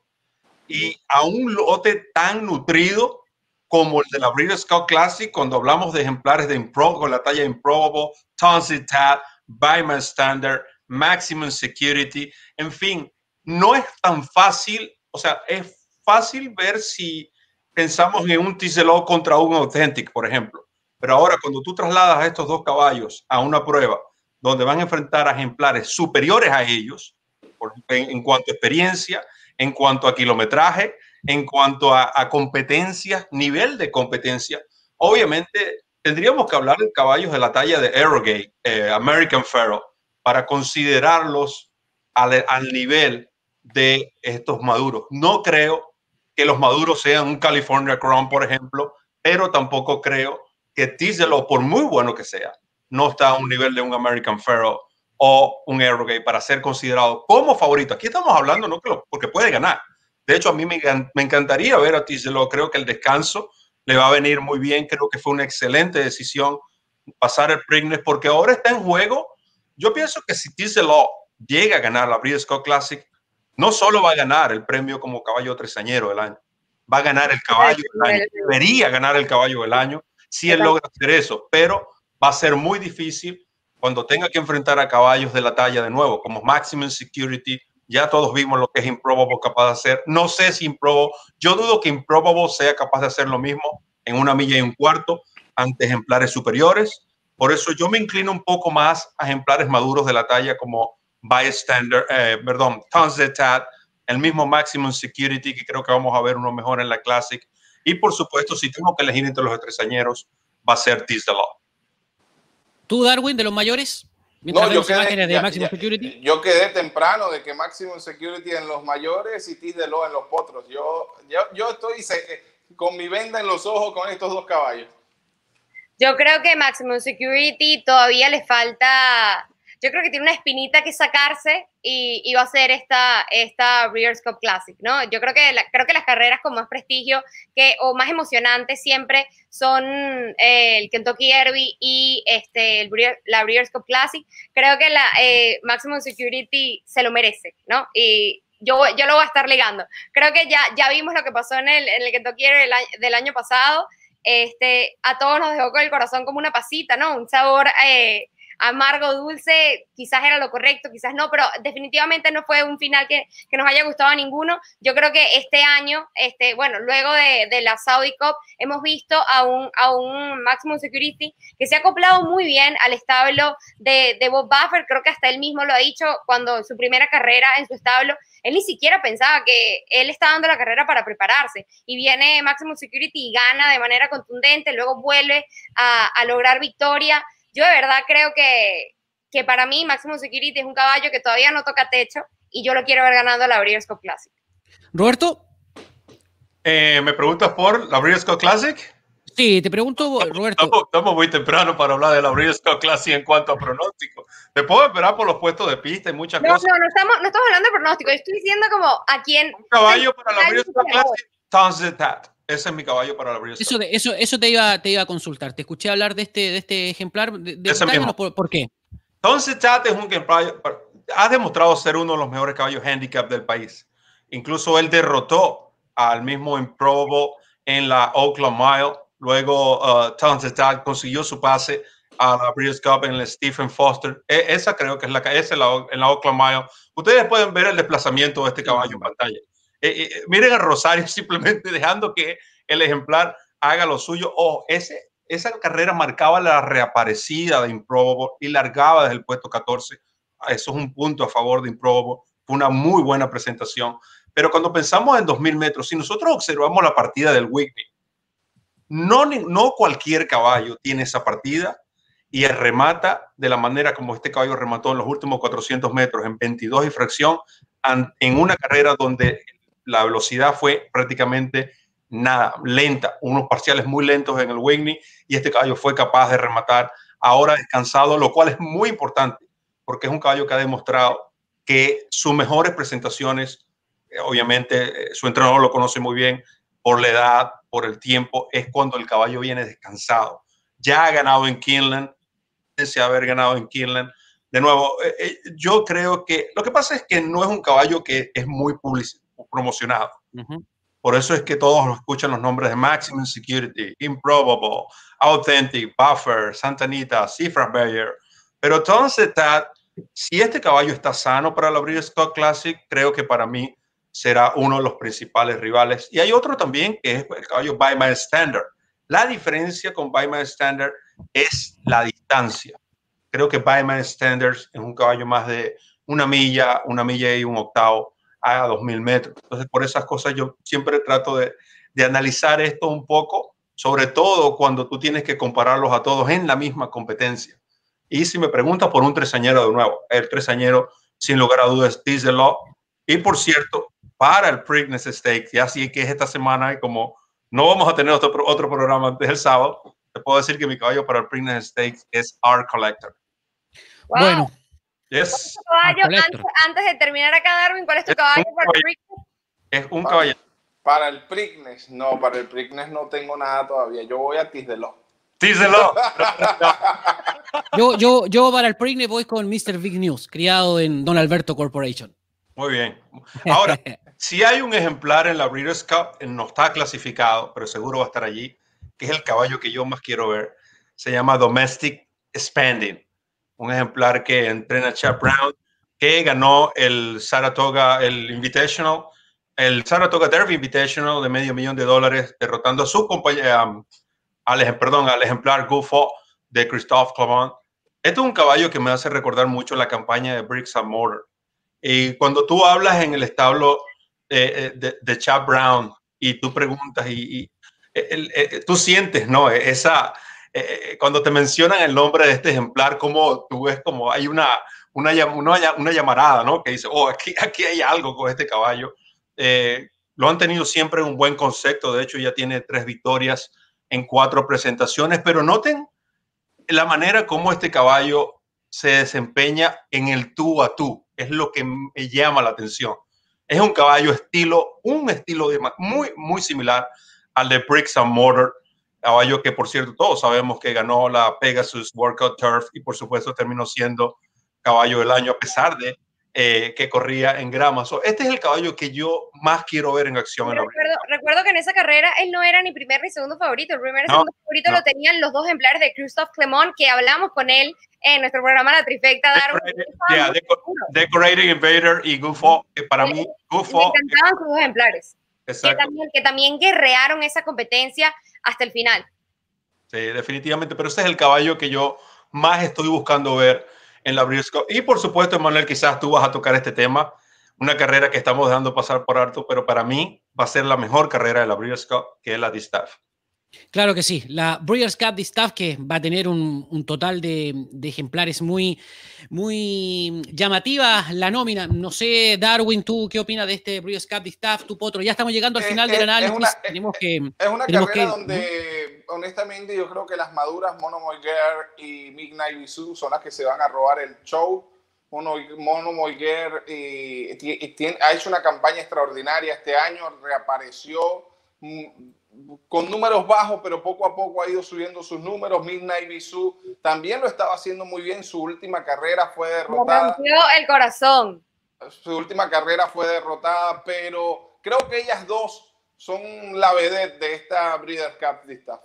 y a un lote tan nutrido como el de la Breeders' Cup Classic, cuando hablamos de ejemplares de Impro, con la talla Improbable, Townsend Tat, Byman Standard, Maximum Security, en fin, no es tan fácil, o sea, es fácil ver si pensamos en un Tease the Law contra un Authentic, por ejemplo, pero ahora cuando tú trasladas a estos dos caballos a una prueba donde van a enfrentar a ejemplares superiores a ellos, por, en, en cuanto a experiencia, en cuanto a kilometraje, en cuanto a, a competencia, nivel de competencia, obviamente tendríamos que hablar de caballos de la talla de Arrogate, eh, American Pharoah, para considerarlos al, al nivel de estos maduros. No creo que los maduros sean un California Crown, por ejemplo, pero tampoco creo que Tease the Law, por muy bueno que sea, no está a un nivel de un American Pharoah o un Arrogate para ser considerado como favorito. Aquí estamos hablando, no que lo, porque puede ganar. De hecho, a mí me, me encantaría ver a Tease the Law. Creo que el descanso le va a venir muy bien. Creo que fue una excelente decisión pasar el Preakness, porque ahora está en juego. Yo pienso que si Tease the Law llega a ganar la Breeders' Cup Classic, no solo va a ganar el premio como caballo tresañero del año, va a ganar el caballo del año. Debería ganar el caballo del año si él logra hacer eso, pero va a ser muy difícil cuando tenga que enfrentar a caballos de la talla de nuevo, como Maximum Security. Ya todos vimos lo que es Improbable capaz de hacer. No sé si Improbable, yo dudo que Improbable sea capaz de hacer lo mismo en una milla y un cuarto ante ejemplares superiores. Por eso yo me inclino un poco más a ejemplares maduros de la talla como Bystander, eh, perdón, Townsend Tat, el mismo Maximum Security, que creo que vamos a ver uno mejor en la Classic. Y por supuesto, si tengo que elegir entre los tresañeros, va a ser Tease the Law. ¿Tú, Darwin, de los mayores? No, yo quedé, imágenes de ya, Maximum ya, Security. yo quedé temprano de que Maximum Security en los mayores y Tease the Law en los potros. Yo, yo, yo estoy se, con mi venda en los ojos con estos dos caballos. Yo creo que Maximum Security todavía le falta, yo creo que tiene una espinita que sacarse y, y va a ser esta, esta Breeders' Cup Classic, ¿no? Yo creo que, la, creo que las carreras con más prestigio que, o más emocionantes siempre son eh, el Kentucky Derby y este, el Breeder, la Breeders' Cup Classic. Creo que la eh, Maximum Security se lo merece, ¿no? Y yo, yo lo voy a estar ligando. Creo que ya, ya vimos lo que pasó en el, en el Kentucky Derby del año, del año pasado. Este, a todos nos dejó con el corazón como una pasita, ¿no? Un sabor eh, amargo, dulce, quizás era lo correcto, quizás no, pero definitivamente no fue un final que, que nos haya gustado a ninguno. Yo creo que este año, este, bueno, luego de, de la Saudi Cup, hemos visto a un, a un Maximum Security que se ha acoplado muy bien al establo de, de Bob Baffert. Creo que hasta él mismo lo ha dicho cuando su primera carrera en su establo, él ni siquiera pensaba que él está dando la carrera para prepararse, y viene Maximum Security y gana de manera contundente, luego vuelve a, a lograr victoria. Yo de verdad creo que, que para mí Maximum Security es un caballo que todavía no toca techo y yo lo quiero ver ganando la Breeders' Cup Classic. Roberto. Eh, ¿Me preguntas por la Breeders' Cup Classic? Sí, te pregunto, Roberto. Estamos, estamos muy temprano para hablar de la Breeders' Cup Classic en cuanto a pronóstico. Te puedo esperar por los puestos de pista y muchas no, cosas. No, no estamos, no estamos hablando de pronóstico. Yo estoy diciendo como a quién. Un caballo para la Breeders' Cup Classic, Townsend Tat. Ese es mi caballo para la Breeders' Cup. Eso, de, eso, eso te, iba, te iba a consultar. Te escuché hablar de este, de este ejemplar. De, de Ese mismo. ¿Por, ¿Por qué? Townsend Tat es un ejemplar. Ha demostrado ser uno de los mejores caballos handicap del país. Incluso él derrotó al mismo Improbable en la Oakland Mile. Luego uh, Townsend Tat consiguió su pase a la Breeders' Cup en el Stephen Foster. E esa creo que es la, esa es la, en la Oakland Mile. Ustedes pueden ver el desplazamiento de este caballo en pantalla. Eh, eh, miren a Rosario simplemente dejando que el ejemplar haga lo suyo. Oh, ese, esa carrera marcaba la reaparecida de Improbable y largaba desde el puesto catorce. Eso es un punto a favor de Improbable. Fue una muy buena presentación. Pero cuando pensamos en dos mil metros, si nosotros observamos la partida del Whitney, no, no cualquier caballo tiene esa partida y remata de la manera como este caballo remató en los últimos cuatrocientos metros, en veintidós y fracción, en una carrera donde la velocidad fue prácticamente nada, lenta, unos parciales muy lentos en el Whitney, y este caballo fue capaz de rematar ahora descansado, lo cual es muy importante, porque es un caballo que ha demostrado que sus mejores presentaciones, eh, obviamente eh, su entrenador lo conoce muy bien, por la edad, por el tiempo, es cuando el caballo viene descansado. Ya ha ganado en Keeneland, se haber ganado en Keeneland. De nuevo, eh, eh, yo creo que lo que pasa es que no es un caballo que es muy promocionado. Uh-huh. Por eso es que todos escuchan los nombres de Maximum Security, Improbable, Authentic, Buffer, Santa Anita, Cifra Bayer. Pero entonces, está, si este caballo está sano para la Breeders' Cup Classic, creo que para mí será uno de los principales rivales. Y hay otro también que es el caballo By My Standard. La diferencia con By My Standard es la distancia. Creo que By My Standards es un caballo más de una milla, una milla y un octavo a dos mil metros. Entonces, por esas cosas yo siempre trato de, de analizar esto un poco, sobre todo cuando tú tienes que compararlos a todos en la misma competencia. Y si me preguntas por un tresañero de nuevo, el tresañero, sin lugar a dudas, is the law. Y por cierto, para el Preakness Stakes, ya sí que es esta semana, y como no vamos a tener otro, otro programa antes del sábado, te puedo decir que mi caballo para el Preakness Stakes es Art Collector. Wow. Bueno. Yes. Caballo, antes, antes de terminar acá, Darwin, ¿cuál es tu es caballo para el Preakness? Es un caballo. Para el Preakness, no, para el Preakness no tengo nada todavía. Yo voy a Tisdeló. Tisdeló. yo, yo, yo para el Preakness voy con mister Big News, criado en Don Alberto Corporation. Muy bien. Ahora, si hay un ejemplar en la Breeders' Cup, no está clasificado, pero seguro va a estar allí, que es el caballo que yo más quiero ver. Se llama Domestic Expanding. Un ejemplar que entrena Chad Brown, que ganó el Saratoga, el Invitational, el Saratoga Derby Invitational de medio millón de dólares, derrotando a su compañero, um, al, perdón, al ejemplar Guffaw de Christophe Clement. Este es un caballo que me hace recordar mucho la campaña de Bricks and Mortar. Y cuando tú hablas en el establo eh, de, de Chad Brown y tú preguntas y, y el, el, tú sientes, ¿no? Esa... Eh, cuando te mencionan el nombre de este ejemplar, como tú ves como hay una, una, una, una llamarada, ¿no? Que dice, oh, aquí, aquí hay algo con este caballo. Eh, lo han tenido siempre un buen concepto. De hecho, ya tiene tres victorias en cuatro presentaciones. Pero noten la manera como este caballo se desempeña en el tú a tú. Es lo que me llama la atención. Es un caballo estilo, un estilo de, muy, muy similar al de Bricks and Mortar. Caballo que, por cierto, todos sabemos que ganó la Pegasus Workout Turf y, por supuesto, terminó siendo caballo del año a pesar de eh, que corría en grama. So, este es el caballo que yo más quiero ver en acción. En recuerdo, recuerdo que en esa carrera él no era ni primer ni segundo favorito. El primer y no, segundo favorito no. lo tenían los dos ejemplares de Christophe Clement, que hablamos con él en nuestro programa La Trifecta. Decorated, yeah, decor Decorated Invader y Guffaw, que para mí Guffaw... Me encantaban sus dos ejemplares. Que también, que también guerrearon esa competencia hasta el final. Sí, definitivamente, pero ese es el caballo que yo más estoy buscando ver en la Breeders' Cup. Y por supuesto, Emanuel, quizás tú vas a tocar este tema, una carrera que estamos dejando pasar por alto, pero para mí va a ser la mejor carrera de la Breeders' Cup, que es la Distaff. Claro que sí, la Breeders' Cup Distaff, que va a tener un, un total de, de ejemplares muy, muy llamativa la nómina. No sé, Darwin, ¿tú qué opinas de este Breeders' Cup Distaff? Tú, Potro, ya estamos llegando al final es, del análisis. Es una, tenemos que, es una tenemos carrera que, donde, ¿no? honestamente, yo creo que las maduras Mono Moiguer y Midnight Bisou son las que se van a robar el show. Mono, Mono Moiguer y, y, y tiene, ha hecho una campaña extraordinaria este año, reapareció con números bajos, pero poco a poco ha ido subiendo sus números. Midnight Bisou también lo estaba haciendo muy bien. Su última carrera fue derrotada. Me rompió el corazón. Su última carrera fue derrotada, pero creo que ellas dos son la vedette de esta Breeders' Cup Distaff.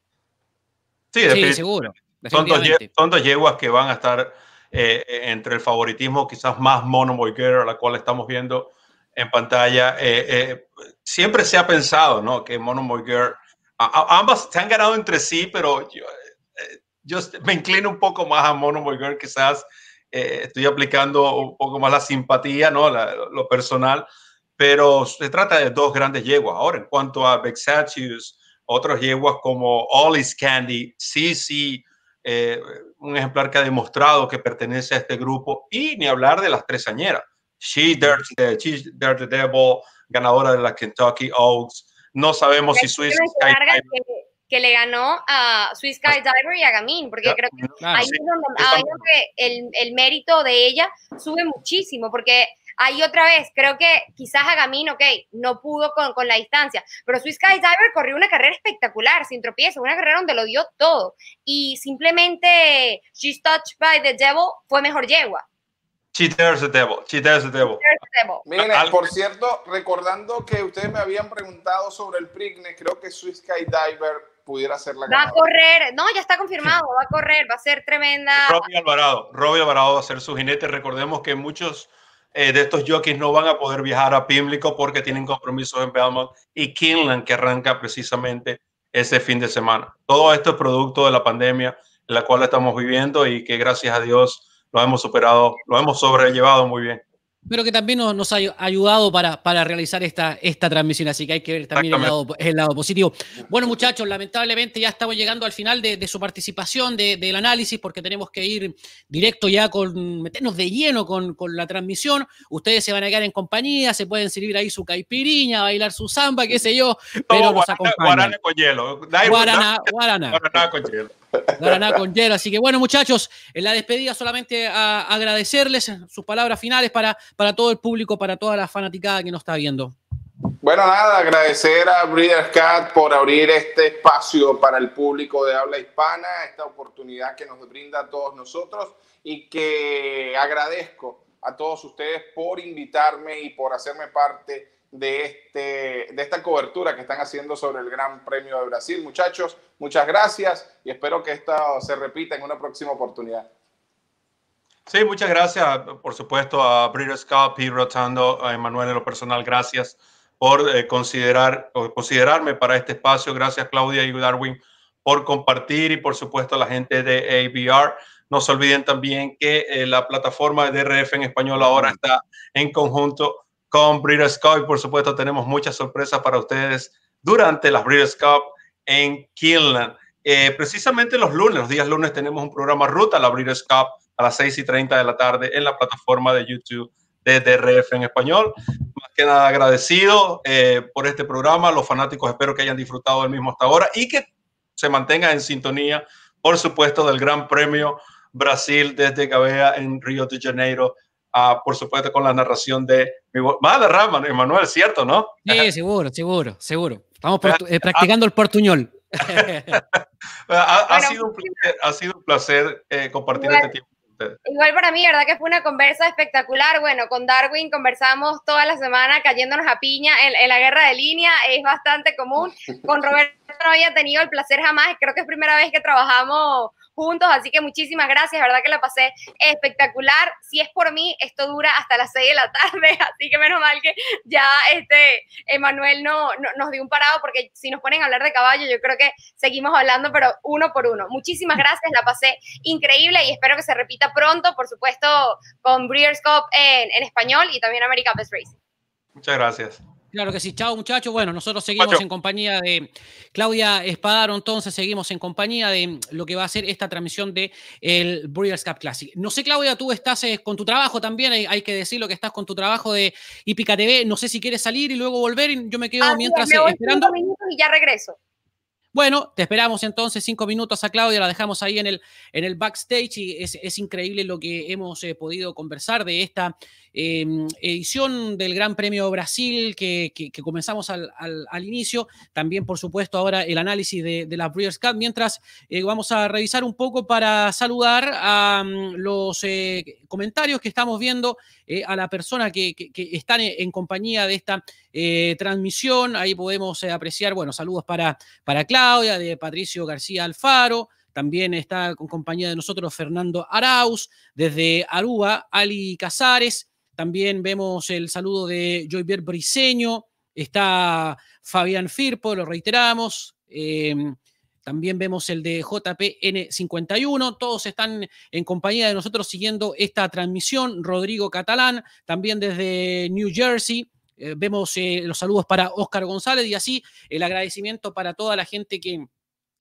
Sí, sí, seguro. Son dos, son dos yeguas que van a estar eh, entre el favoritismo, quizás más Mono Moiguer, a la cual estamos viendo en pantalla. Eh, eh, siempre se ha pensado, ¿no?, que Mono Moiguer, a, a, ambas se han ganado entre sí, pero yo, eh, yo me inclino un poco más a Mono Moiguer. Quizás eh, estoy aplicando un poco más la simpatía, ¿no?, la, lo personal, pero se trata de dos grandes yeguas. Ahora, en cuanto a Vexatius, otros yeguas como All Is Candy, sí, sí, eh, un ejemplar que ha demostrado que pertenece a este grupo, y ni hablar de las tresañeras. She Dirt, uh, She Dirt the Devil, ganadora de la Kentucky Oaks, No sabemos si Swiss Skydiver que, que le ganó a Swiss Skydiver y a Gamín, porque ya, creo que claro, ahí sí, es donde, ahí donde el, el mérito de ella sube muchísimo, porque ahí otra vez, creo que quizás a Gamín, ok, no pudo con, con la distancia, pero Swiss Skydiver corrió una carrera espectacular, sin tropiezos, una carrera donde lo dio todo, y simplemente She's Touched by the Devil fue mejor yegua. She dares the devil, she dares the devil. Miren, por cierto, recordando que ustedes me habían preguntado sobre el Preakness, creo que Swiss Skydiver pudiera ser la ganadora. Va a correr, no, ya está confirmado, va a correr, va a ser tremenda. Robbie Alvarado, Robbie Alvarado va a ser su jinete. Recordemos que muchos eh, de estos jockeys no van a poder viajar a Pimlico porque tienen compromisos en Belmont y Keeneland, que arranca precisamente ese fin de semana. Todo esto es producto de la pandemia en la cual estamos viviendo y que gracias a Dios lo hemos superado, lo hemos sobrellevado muy bien. Pero que también nos, nos ha ayudado para, para realizar esta, esta transmisión, así que hay que ver también el lado, el lado positivo. Bueno, muchachos, lamentablemente ya estamos llegando al final de, de su participación, de, del análisis, porque tenemos que ir directo ya con, meternos de lleno con, con la transmisión. Ustedes se van a quedar en compañía, se pueden servir ahí su caipiriña, bailar su samba, qué sé yo, pero Todo nos guarana, acompañan. Guarana con hielo. Guaraná, guaraná. Guaraná con hielo. Guaraná con hielo. Así que bueno, muchachos, en la despedida solamente a agradecerles sus palabras finales para, para todo el público, para toda la fanaticada que nos está viendo. Bueno, nada, agradecer a Breeders' Cup por abrir este espacio para el público de habla hispana, esta oportunidad que nos brinda a todos nosotros, y que agradezco a todos ustedes por invitarme y por hacerme parte de, este, de esta cobertura que están haciendo sobre el Gran Premio de Brasil. Muchachos, muchas gracias y espero que esto se repita en una próxima oportunidad. Sí, muchas gracias, por supuesto, a Breeders' Cup y Rotando, a Emanuel en lo personal, gracias por eh, considerar, o considerarme para este espacio. Gracias, Claudia y Darwin, por compartir, y por supuesto a la gente de A B R. No se olviden también que eh, la plataforma de D R F en español ahora está en conjunto con Breeders' Cup, y por supuesto tenemos muchas sorpresas para ustedes durante las Breeders' Cup en Keeneland. Eh, precisamente los lunes, los días lunes, tenemos un programa Ruta a la Breeders' Cup a las seis y treinta de la tarde en la plataforma de YouTube de D R F en español. Más que nada agradecido eh, por este programa. Los fanáticos espero que hayan disfrutado del mismo hasta ahora y que se mantengan en sintonía, por supuesto, del Gran Premio Brasil desde Gavea en Río de Janeiro. Uh, por supuesto, con la narración de mi madre Rama, Emanuel, ¿cierto, no? Sí, seguro, seguro, seguro. Estamos eh, practicando el portuñol. ha, ha, bueno, sido un placer, ha sido un placer eh, compartir bueno, este tiempo con ustedes. Igual para mí, verdad que fue una conversa espectacular. Bueno, con Darwin conversamos toda la semana cayéndonos a piña en, en la guerra de línea, es bastante común. Con Roberto no había tenido el placer jamás, creo que es primera vez que trabajamos juntos, así que muchísimas gracias, verdad que la pasé espectacular. Si es por mí, esto dura hasta las seis de la tarde, así que menos mal que ya este Emanuel no, no, nos dio un parado, porque si nos ponen a hablar de caballo, yo creo que seguimos hablando, pero uno por uno. Muchísimas gracias, la pasé increíble y espero que se repita pronto, por supuesto, con Breeders' Cup en, en español y también American Best Racing. Muchas gracias. Claro que sí, chao muchachos. Bueno, nosotros seguimos Macho. en compañía de Claudia Espadaro, entonces seguimos en compañía de lo que va a ser esta transmisión de el Breeders' Cup Classic. No sé, Claudia, tú estás eh, con tu trabajo también, hay, hay que decirlo que estás con tu trabajo de Hípica T V, no sé si quieres salir y luego volver, y yo me quedo ah, mientras me voy esperando. cinco minutos y ya regreso. Bueno, te esperamos entonces cinco minutos a Claudia, la dejamos ahí en el, en el backstage y es, es increíble lo que hemos eh, podido conversar de esta eh, edición del Gran Premio Brasil que, que, que comenzamos al, al, al inicio. También, por supuesto, ahora el análisis de, de la Breeders' Cup, mientras eh, vamos a revisar un poco para saludar a um, los eh, comentarios que estamos viendo, eh, a la persona que, que, que están en compañía de esta eh, transmisión. Ahí podemos eh, apreciar, bueno, saludos para, para Claudia, de Patricio García Alfaro. También está con compañía de nosotros Fernando Arauz, desde Aruba, Ali Casares. También vemos el saludo de Joyvier Briceño. Está Fabián Firpo, lo reiteramos. Eh, también vemos el de J P N cincuenta y uno. Todos están en compañía de nosotros siguiendo esta transmisión. Rodrigo Catalán, también desde New Jersey. Eh, vemos eh, los saludos para Óscar González y así el agradecimiento para toda la gente que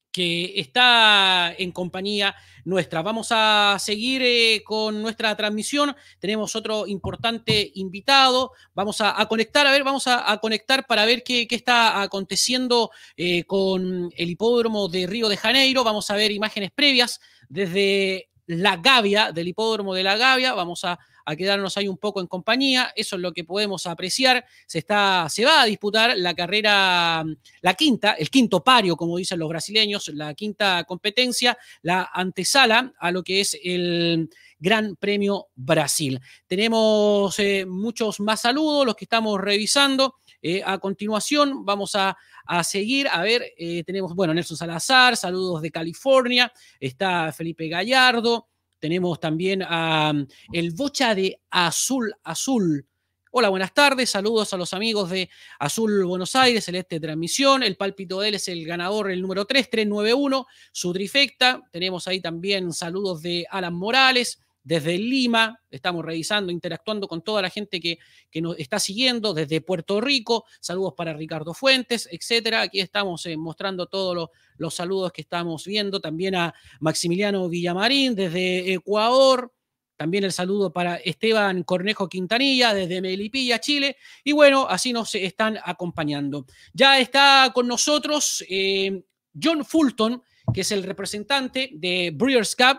que está en compañía nuestra. Vamos a seguir eh, con nuestra transmisión. Tenemos otro importante invitado. Vamos a, a conectar, a ver, vamos a, a conectar para ver qué, qué está aconteciendo eh, con el hipódromo de Río de Janeiro. Vamos a ver imágenes previas desde la Gavia, del hipódromo de la Gavia. Vamos a a quedarnos ahí un poco en compañía. Eso es lo que podemos apreciar. Se, está, se va a disputar la carrera, la quinta, el quinto pario, como dicen los brasileños, la quinta competencia, la antesala a lo que es el Gran Premio Brasil. Tenemos eh, muchos más saludos, los que estamos revisando. Eh, a continuación vamos a, a seguir, a ver, eh, tenemos, bueno, Nelson Salazar, saludos de California, está Felipe Gallardo. Tenemos también a um, el Bocha de Azul Azul. Hola, buenas tardes. Saludos a los amigos de Azul Buenos Aires, Celeste Transmisión. El pálpito de él es el ganador, el número tres, tres nueve uno, su trifecta. Tenemos ahí también saludos de Alan Morales. Desde Lima, estamos revisando, interactuando con toda la gente que, que nos está siguiendo, desde Puerto Rico, saludos para Ricardo Fuentes, etcétera. Aquí estamos eh, mostrando todos los, los saludos que estamos viendo, también a Maximiliano Villamarín desde Ecuador, también el saludo para Esteban Cornejo Quintanilla desde Melipilla, Chile, y bueno, así nos están acompañando. Ya está con nosotros eh, John Fulton, que es el representante de Breeders' Cup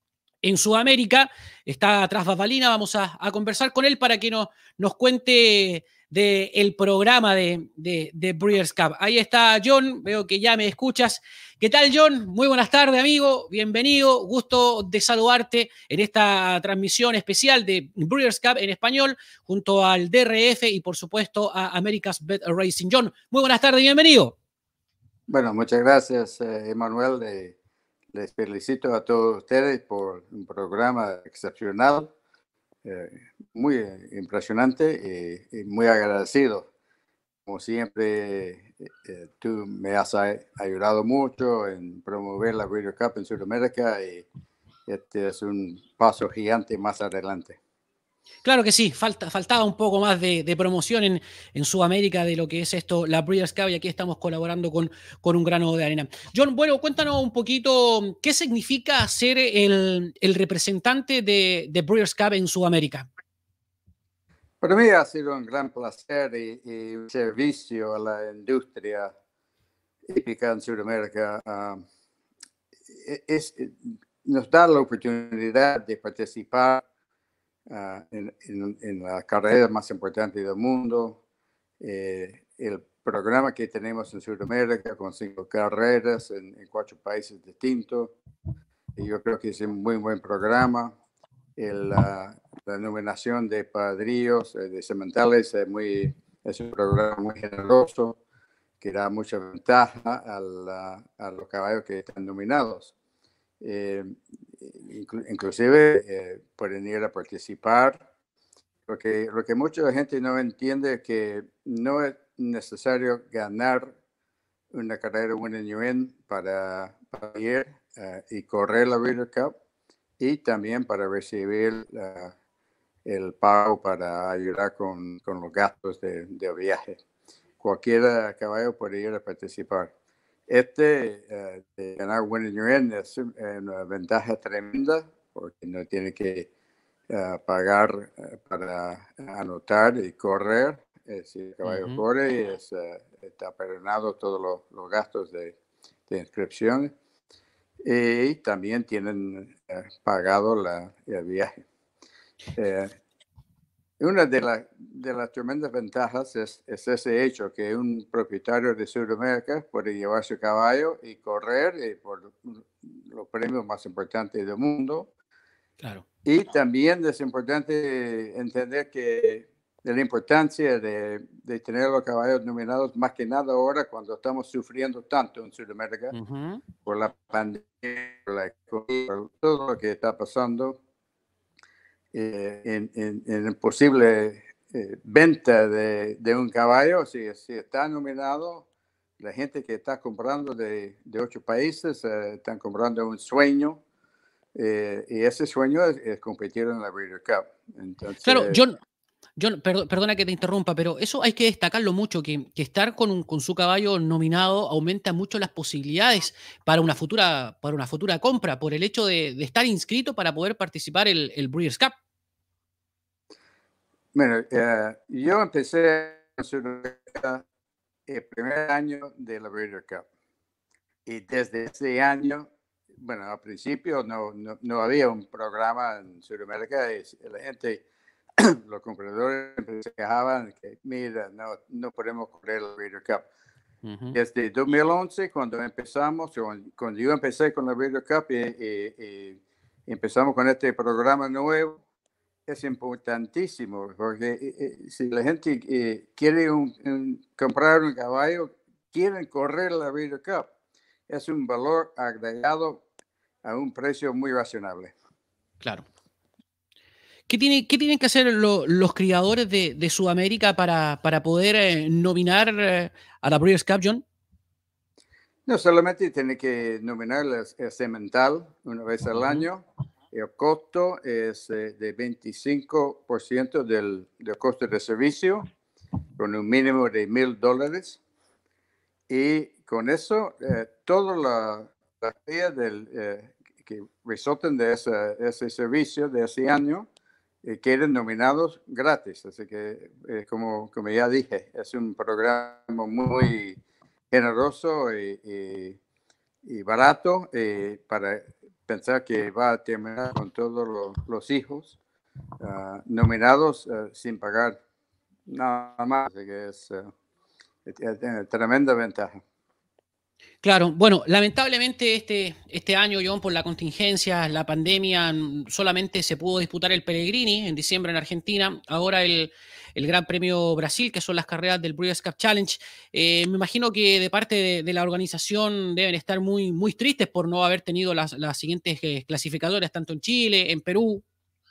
en Sudamérica, está tras Babalina. Vamos a, a conversar con él para que nos, nos cuente del programa de, de, de Breeders' Cup. Ahí está John, veo que ya me escuchas. ¿Qué tal, John? Muy buenas tardes, amigo, bienvenido, gusto de saludarte en esta transmisión especial de Breeders' Cup en español, junto al D R F y por supuesto a America's Bet Racing. John, muy buenas tardes, bienvenido. Bueno, muchas gracias, eh, Emanuel. De... Les felicito a todos ustedes por un programa excepcional, eh, muy impresionante y, y muy agradecido. Como siempre, eh, tú me has ayudado mucho en promover la Breeders' Cup en Sudamérica y este es un paso gigante más adelante. Claro que sí, falta, faltaba un poco más de, de promoción en, en Sudamérica de lo que es esto, la Breeders' Cup, y aquí estamos colaborando con, con un grano de arena. John, bueno, cuéntanos un poquito qué significa ser el, el representante de, de Breeders' Cup en Sudamérica. Para mí ha sido un gran placer y, y un servicio a la industria hípica en Sudamérica. Uh, es, nos da la oportunidad de participar Uh, en, en, en la carrera más importante del mundo. Eh, el programa que tenemos en Sudamérica con cinco carreras en, en cuatro países distintos, y yo creo que es un muy buen programa. El, uh, la nominación de padrillos, eh, de sementales, es, muy, es un programa muy generoso que da mucha ventaja al, uh, a los caballos que están nominados. Eh, inclu inclusive eh, pueden ir a participar. Lo que, lo que mucha gente no entiende es que no es necesario ganar una carrera win and you win para, para ir uh, y correr la Breeders' Cup y también para recibir uh, el pago para ayudar con, con los gastos de, de viaje. Cualquier caballo puede ir a participar. Este, uh, de ganar win and you win es una ventaja tremenda porque no tiene que uh, pagar uh, para anotar y correr. Eh, si el caballo uh-huh. corre, es, uh, está perdonado todos los, los gastos de, de inscripción y también tienen uh, pagado la, el viaje. Eh, Una de, la, de las tremendas ventajas es, es ese hecho que un propietario de Sudamérica puede llevar su caballo y correr y por los premios más importantes del mundo. Claro. Y también es importante entender que de la importancia de, de tener los caballos nominados, más que nada ahora cuando estamos sufriendo tanto en Sudamérica uh-huh. por la pandemia, por la economía, por todo lo que está pasando. Eh, en, en, en posible eh, venta de, de un caballo, si, si está nominado, la gente que está comprando de, de ocho países eh, están comprando un sueño eh, y ese sueño es, es competir en la Breeders' Cup. Entonces, claro, John, John, per, perdona que te interrumpa, pero eso hay que destacarlo mucho, que, que estar con, un, con su caballo nominado aumenta mucho las posibilidades para una futura, para una futura compra, por el hecho de, de estar inscrito para poder participar el, el Breeders' Cup. Bueno, uh, yo empecé el primer año de la Breeders' Cup. Y desde ese año, bueno, al principio no, no, no había un programa en Sudamérica y la gente, los compradores se quejaban que, mira, no, no podemos correr la Breeders' Cup. Uh-huh. Desde dos mil once, cuando empezamos, cuando yo empecé con la Breeders' Cup y, y, y empezamos con este programa nuevo, es importantísimo, porque eh, si la gente eh, quiere un, un, comprar un caballo, quieren correr la Breeders' Cup. Es un valor agregado a un precio muy razonable. Claro. ¿Qué, tiene, qué tienen que hacer lo, los criadores de, de Sudamérica para, para poder eh, nominar eh, a la Breeders' Cup, John? No, solamente tiene que nominar el semental una vez al uh-huh. año. El costo es eh, de veinticinco por ciento del, del costo de servicio, con un mínimo de mil dólares. Y con eso, eh, todas las la días del, eh, que resultan de ese, ese servicio de ese año eh, queden nominados gratis. Así que, eh, como, como ya dije, es un programa muy generoso y, y, y barato eh, para pensar que va a terminar con todos los, los hijos uh, nominados uh, sin pagar nada más. Así que es, uh, es, es una tremenda ventaja. Claro, bueno, lamentablemente este, este año, John, por la contingencia, la pandemia, solamente se pudo disputar el Pellegrini en diciembre en Argentina, ahora el, el Gran Premio Brasil, que son las carreras del Breeders' Cup Challenge. Eh, me imagino que de parte de, de la organización deben estar muy, muy tristes por no haber tenido las, las siguientes eh, clasificadoras, tanto en Chile, en Perú.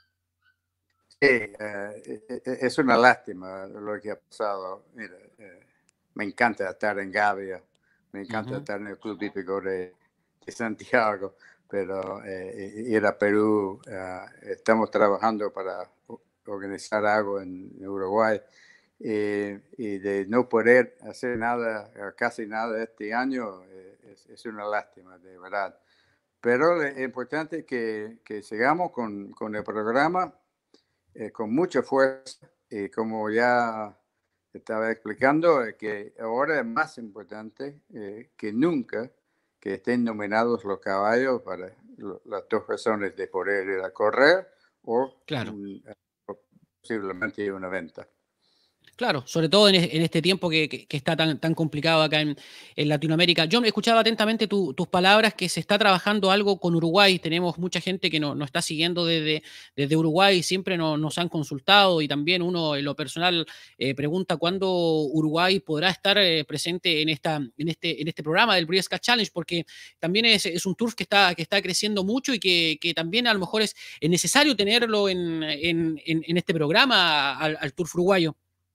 Sí, eh, es una lástima lo que ha pasado. Mira, eh, me encanta estar en Gavia. Me encanta uh-huh. estar en el Club Hípico de, de Santiago, pero eh, ir a Perú, uh, estamos trabajando para organizar algo en Uruguay eh, y de no poder hacer nada, casi nada este año, eh, es, es una lástima, de verdad. Pero es importante que, que sigamos con, con el programa eh, con mucha fuerza y como ya estaba explicando que ahora es más importante eh, que nunca que estén nominados los caballos para lo, las dos razones de poder ir a correr o, claro. un, posiblemente una venta. Claro, sobre todo en, en este tiempo que, que, que está tan, tan complicado acá en, en Latinoamérica. Yo he escuchado atentamente tu, tus palabras, que se está trabajando algo con Uruguay. Tenemos mucha gente que nos no está siguiendo desde, desde Uruguay, siempre no, nos han consultado y también uno en lo personal eh, pregunta cuándo Uruguay podrá estar eh, presente en, esta, en, este, en este programa del Breeders' Cup Challenge, porque también es, es un turf que está, que está creciendo mucho y que, que también a lo mejor es, es necesario tenerlo en, en, en, en este programa al, al turf uruguayo.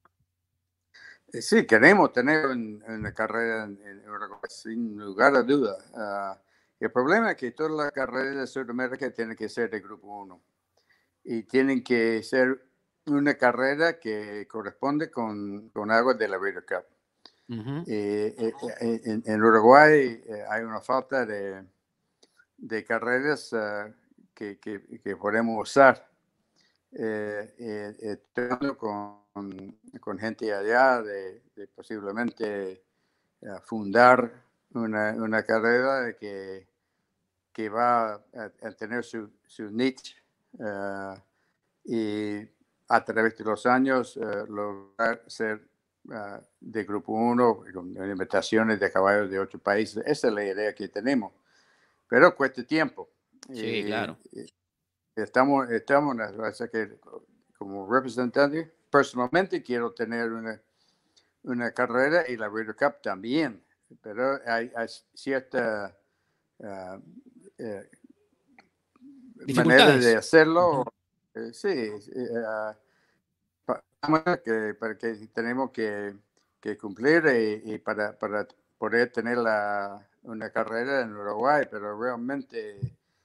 Sí, queremos tener una carrera en, en Uruguay, sin lugar a duda. Uh, el problema es que todas las carreras de Sudamérica tienen que ser de Grupo uno y tienen que ser una carrera que corresponde con, con algo de la Breeders' Cup. Uh-huh. eh, eh, en, en Uruguay eh, hay una falta de, de carreras uh, que, que, que podemos usar. Eh, eh, estoy con Con, con gente allá de, de posiblemente uh, fundar una, una carrera que, que va a, a tener su, su niche uh, y a través de los años uh, lograr ser uh, de Grupo uno con invitaciones de caballos de otros países. Esa es la idea que tenemos, pero cuesta tiempo. Sí, y, claro. Y estamos, estamos o que, como representante. Personalmente quiero tener una, una carrera y la Breeders' Cup también, pero hay, hay cierta uh, uh, manera de hacerlo. Uh-huh. uh, sí, uh, para que, para que tenemos que, que cumplir y, y para, para poder tener la, una carrera en Uruguay, pero realmente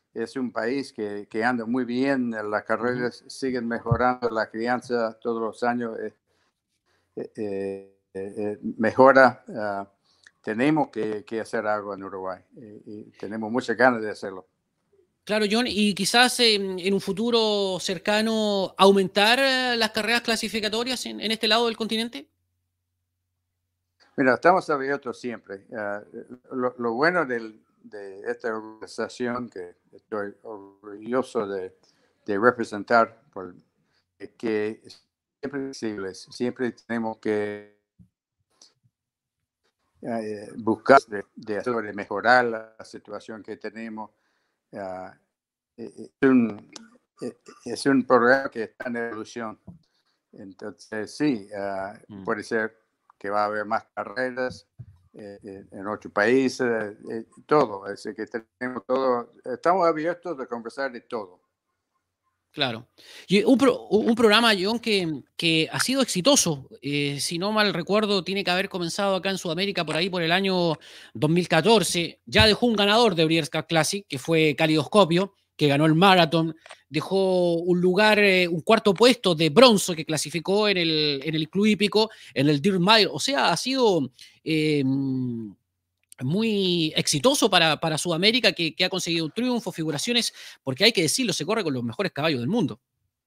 es un país que, que anda muy bien, las carreras uh-huh. siguen mejorando, la crianza todos los años eh, eh, eh, mejora. Uh, tenemos que, que hacer algo en Uruguay y, y tenemos muchas ganas de hacerlo. Claro, John, y quizás en, en un futuro cercano aumentar las carreras clasificatorias en, en este lado del continente. Mira, estamos abiertos siempre. Uh, lo, lo bueno del, de esta organización que estoy orgulloso de, de representar, por, es que siempre flexibles, siempre tenemos que uh, buscar de, de, de mejorar la situación que tenemos. Uh, es, un, es un programa que está en evolución. Entonces, sí, uh, mm. puede ser que va a haber más carreras eh, en otros países, eh, todo. Es que tenemos todo. Estamos abiertos a conversar de todo. Claro. Y un, pro, un programa, John, que, que ha sido exitoso. Eh, si no mal recuerdo, tiene que haber comenzado acá en Sudamérica por ahí por el año dos mil catorce. Ya dejó un ganador de Breeders' Cup Classic, que fue Calidoscopio, que ganó el Marathon. Dejó un lugar, eh, un cuarto puesto de bronce que clasificó en el, en el Club Hípico, en el Dirt Mile. O sea, ha sido eh, muy exitoso para, para Sudamérica, que, que ha conseguido un triunfo, figuraciones, porque hay que decirlo, se corre con los mejores caballos del mundo.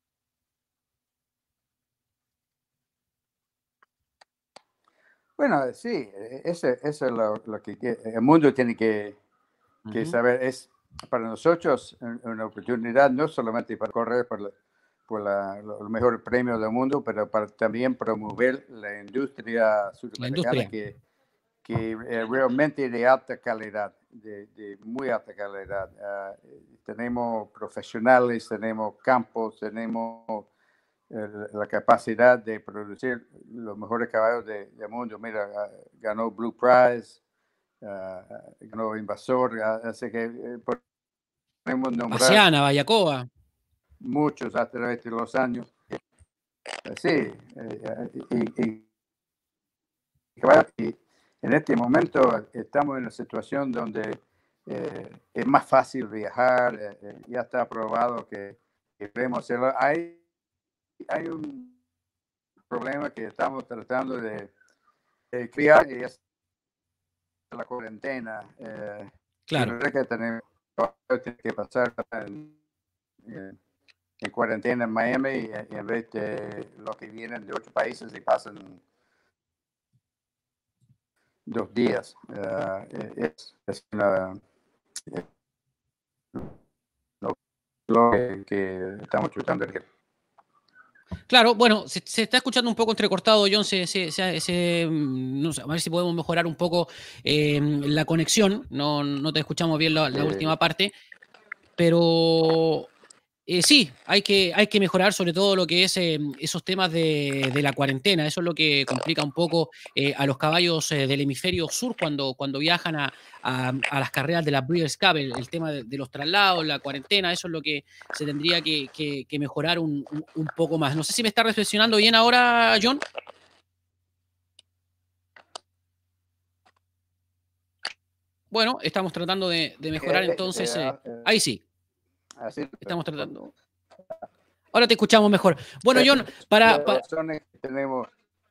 Bueno, sí, eso, eso es lo, lo que el mundo tiene que, que uh-huh. saber. Es para nosotros una oportunidad no solamente para correr por, la, por la, los mejores premios del mundo, pero para también promover la industria sudamericana que que es realmente de alta calidad, de, de muy alta calidad. Uh, tenemos profesionales, tenemos campos, tenemos uh, la capacidad de producir los mejores caballos del de mundo. Mira, uh, ganó Blue Prize, uh, ganó Invasor, uh, así que uh, podemos nombrar Asiana, Vallacoa. Muchos a través de los años. Uh, sí, uh, y, y, y, y en este momento estamos en una situación donde eh, es más fácil viajar, eh, ya está probado que, que podemos hacerlo. Hay, hay un problema que estamos tratando de, de criar y es la cuarentena. Eh, claro. Que tenemos que pasar en, en, en cuarentena en Miami y, y en vez de los que vienen de otros países y pasan dos días. Uh, es, es una, es lo, lo que, que estamos tratando de. Claro, bueno, se, se está escuchando un poco entrecortado, John. Se, se, se, se, no sé, a ver si podemos mejorar un poco eh, la conexión. No, no te escuchamos bien la, la eh. última parte, pero eh, sí, hay que, hay que mejorar sobre todo lo que es eh, esos temas de, de la cuarentena. Eso es lo que complica un poco eh, a los caballos eh, del hemisferio sur cuando, cuando viajan a, a, a las carreras de la Breeders' Cup. El, el tema de, de los traslados, la cuarentena, eso es lo que se tendría que, que, que mejorar un, un, un poco más. No sé si me está reflexionando bien ahora, John. Bueno, estamos tratando de, de mejorar entonces. Eh, ahí sí. Así estamos tratando. Ahora te escuchamos mejor. Bueno, John, para... para... tenemos...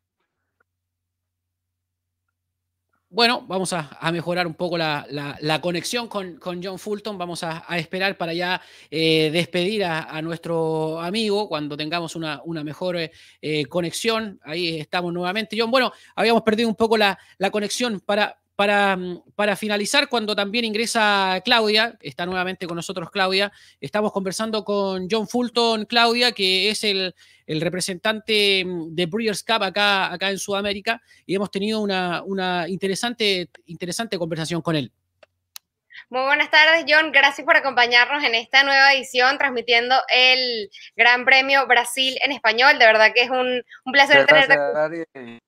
Bueno, vamos a, a mejorar un poco la, la, la conexión con, con John Fulton. Vamos a, a esperar para ya eh, despedir a, a nuestro amigo cuando tengamos una, una mejor eh, conexión. Ahí estamos nuevamente. John, bueno, habíamos perdido un poco la, la conexión para... Para, para finalizar, cuando también ingresa Claudia, está nuevamente con nosotros Claudia, estamos conversando con John Fulton, Claudia, que es el, el representante de Breeders' Cup acá, acá en Sudamérica, y hemos tenido una, una interesante, interesante conversación con él. Muy buenas tardes, John. Gracias por acompañarnos en esta nueva edición, transmitiendo el Gran Premio Brasil en español. De verdad que es un, un placer tenerte.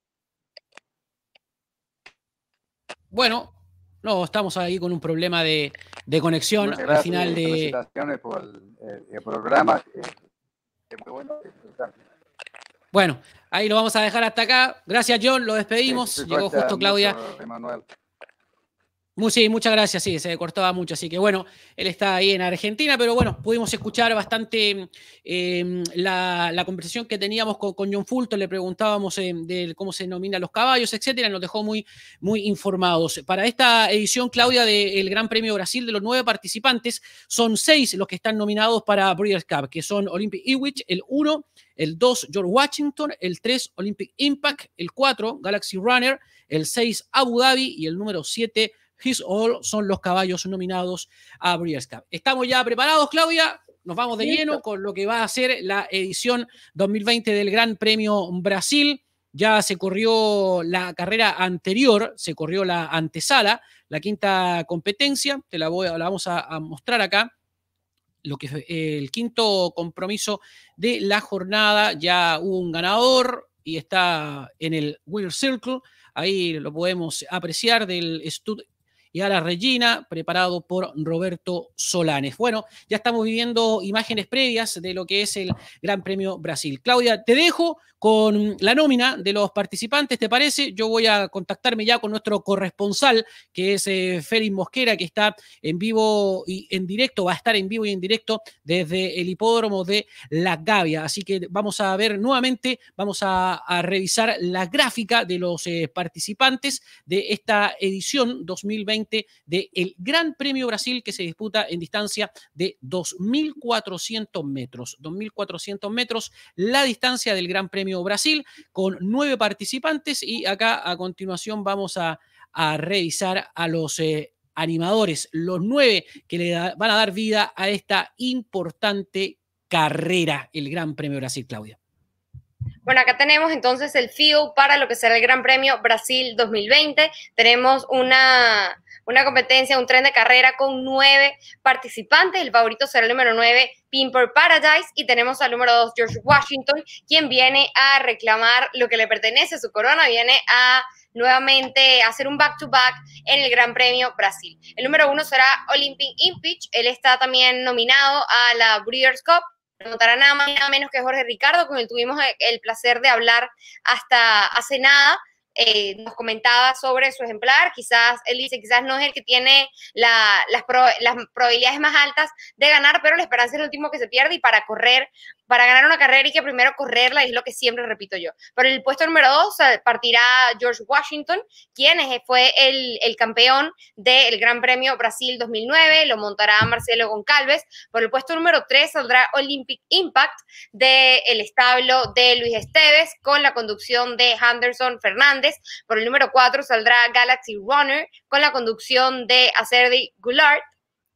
Bueno, no, estamos ahí con un problema de, de conexión Muchas al gracias, final de... Felicitaciones por el, el programa. Muy bueno. Bueno, ahí lo vamos a dejar hasta acá. Gracias, John, lo despedimos. Sí, Llegó justo Claudia. Mucho, Emanuel. Muy, sí, muchas gracias, sí, se cortaba mucho, así que bueno, él está ahí en Argentina, pero bueno, pudimos escuchar bastante eh, la, la conversación que teníamos con, con John Fulton, le preguntábamos eh, de cómo se denominan los caballos, etcétera, nos dejó muy, muy informados. Para esta edición, Claudia, del Gran Premio Brasil, de los nueve participantes, son seis los que están nominados para Breeders' Cup, que son Olympic Ipswich, el uno, el dos, George Washington, el tres, Olympic Impact, el cuatro, Galaxy Runner, el seis, Abu Dhabi y el número siete, His All, son los caballos nominados a Breeders' Cup. ¿Estamos ya preparados, Claudia? Nos vamos de lleno con lo que va a ser la edición dos mil veinte del Gran Premio Brasil. Ya se corrió la carrera anterior, se corrió la antesala, la quinta competencia, te la, voy, la vamos a, a mostrar acá. Lo que fue el quinto compromiso de la jornada, ya hubo un ganador y está en el Winner Circle. Ahí lo podemos apreciar del Stud y a la Regina, preparado por Roberto Solanes. Bueno, ya estamos viviendo imágenes previas de lo que es el Gran Premio Brasil. Claudia, te dejo con la nómina de los participantes, ¿te parece? Yo voy a contactarme ya con nuestro corresponsal, que es eh, Félix Mosquera, que está en vivo y en directo, va a estar en vivo y en directo desde el hipódromo de La Gavia. Así que vamos a ver nuevamente, vamos a, a revisar la gráfica de los eh, participantes de esta edición dos mil veinte del Gran Premio Brasil, que se disputa en distancia de dos mil cuatrocientos metros. dos mil cuatrocientos metros, la distancia del Gran Premio Brasil, con nueve participantes, y acá a continuación vamos a, a revisar a los eh, animadores, los nueve que le da, van a dar vida a esta importante carrera, el Gran Premio Brasil, Claudia. Bueno, acá tenemos entonces el field para lo que será el Gran Premio Brasil dos mil veinte. Tenemos una, una competencia, un tren de carrera con nueve participantes. El favorito será el número nueve, Pimper Paradise, y tenemos al número dos, George Washington, quien viene a reclamar lo que le pertenece, su corona, viene a nuevamente hacer un back-to-back en el Gran Premio Brasil. El número uno será Olympic Ipswich, él está también nominado a la Breeders' Cup. Montará nada más y nada menos que Jorge Ricardo, con el tuvimos el placer de hablar hasta hace nada. Eh, nos comentaba sobre su ejemplar, quizás, él dice, quizás no es el que tiene la, las, pro, las probabilidades más altas de ganar, pero la esperanza es el último que se pierde, y para correr, para ganar una carrera hay que primero correrla, y es lo que siempre repito yo. Por el puesto número dos partirá George Washington, quien fue el, el campeón del Gran Premio Brasil dos mil nueve, lo montará Marcelo Goncalves. Por el puesto número tres saldrá Olympic Impact del establo de Luis Esteves, con la conducción de Henderson Fernández. Por el número cuatro saldrá Galaxy Runner, con la conducción de Acerdi Goulart.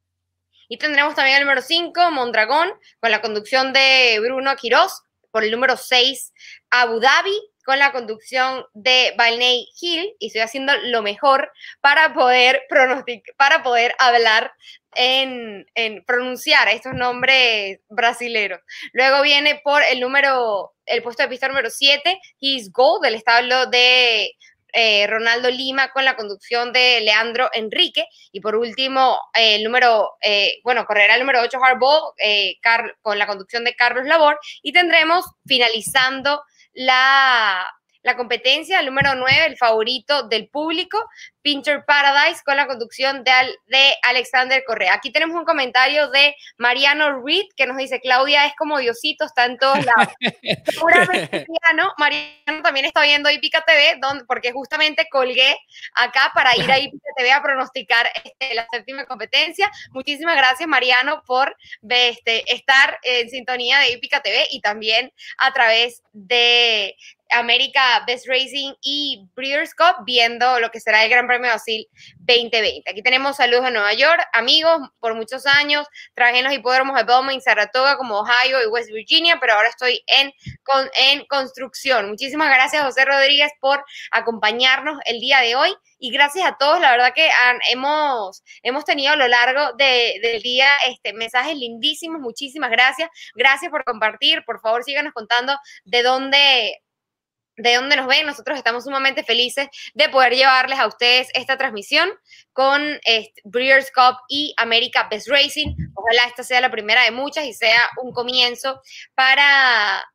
Y tendremos también el número cinco, Mondragón, con la conducción de Bruno Quirós. Por el número seis, Abu Dhabi, con la conducción de Valnei Hill. Y estoy haciendo lo mejor para poder pronosticar, para poder hablar en, en pronunciar estos nombres brasileros. Luego viene por el número, el puesto de pista número siete, His Gold, del establo de Eh, Ronaldo Lima, con la conducción de Leandro Enrique. Y por último, eh, el número, eh, bueno, correrá el número ocho, Hardball, eh, con la conducción de Carlos Labor. Y tendremos, finalizando la, la competencia, el número nueve, el favorito del público, Pinter Paradise, con la conducción de, Al, de Alexander Correa. Aquí tenemos un comentario de Mariano Reed, que nos dice: Claudia es como Diosito, está en todos lados. Seguramente Mariano, Mariano también está viendo Hípica T V, donde, porque justamente colgué acá para ir a Hípica T V a pronosticar este, la séptima competencia. Muchísimas gracias, Mariano, por este, estar en sintonía de Hípica T V, y también a través de América Best Racing y Breeders' Cup, viendo lo que será el Gran Premio Brasil veinte veinte. Aquí tenemos saludos de Nueva York, amigos, por muchos años trabajé en los hipódromos de Belmont y Saratoga, como Ohio y West Virginia, pero ahora estoy en, con, en construcción. Muchísimas gracias, José Rodríguez, por acompañarnos el día de hoy, y gracias a todos. La verdad que han, hemos, hemos tenido a lo largo de, del día este, mensajes lindísimos. Muchísimas gracias. Gracias por compartir. Por favor, síganos contando de dónde de dónde nos ven. Nosotros estamos sumamente felices de poder llevarles a ustedes esta transmisión con este, Breeders' Cup y America Best Racing. Ojalá esta sea la primera de muchas y sea un comienzo para,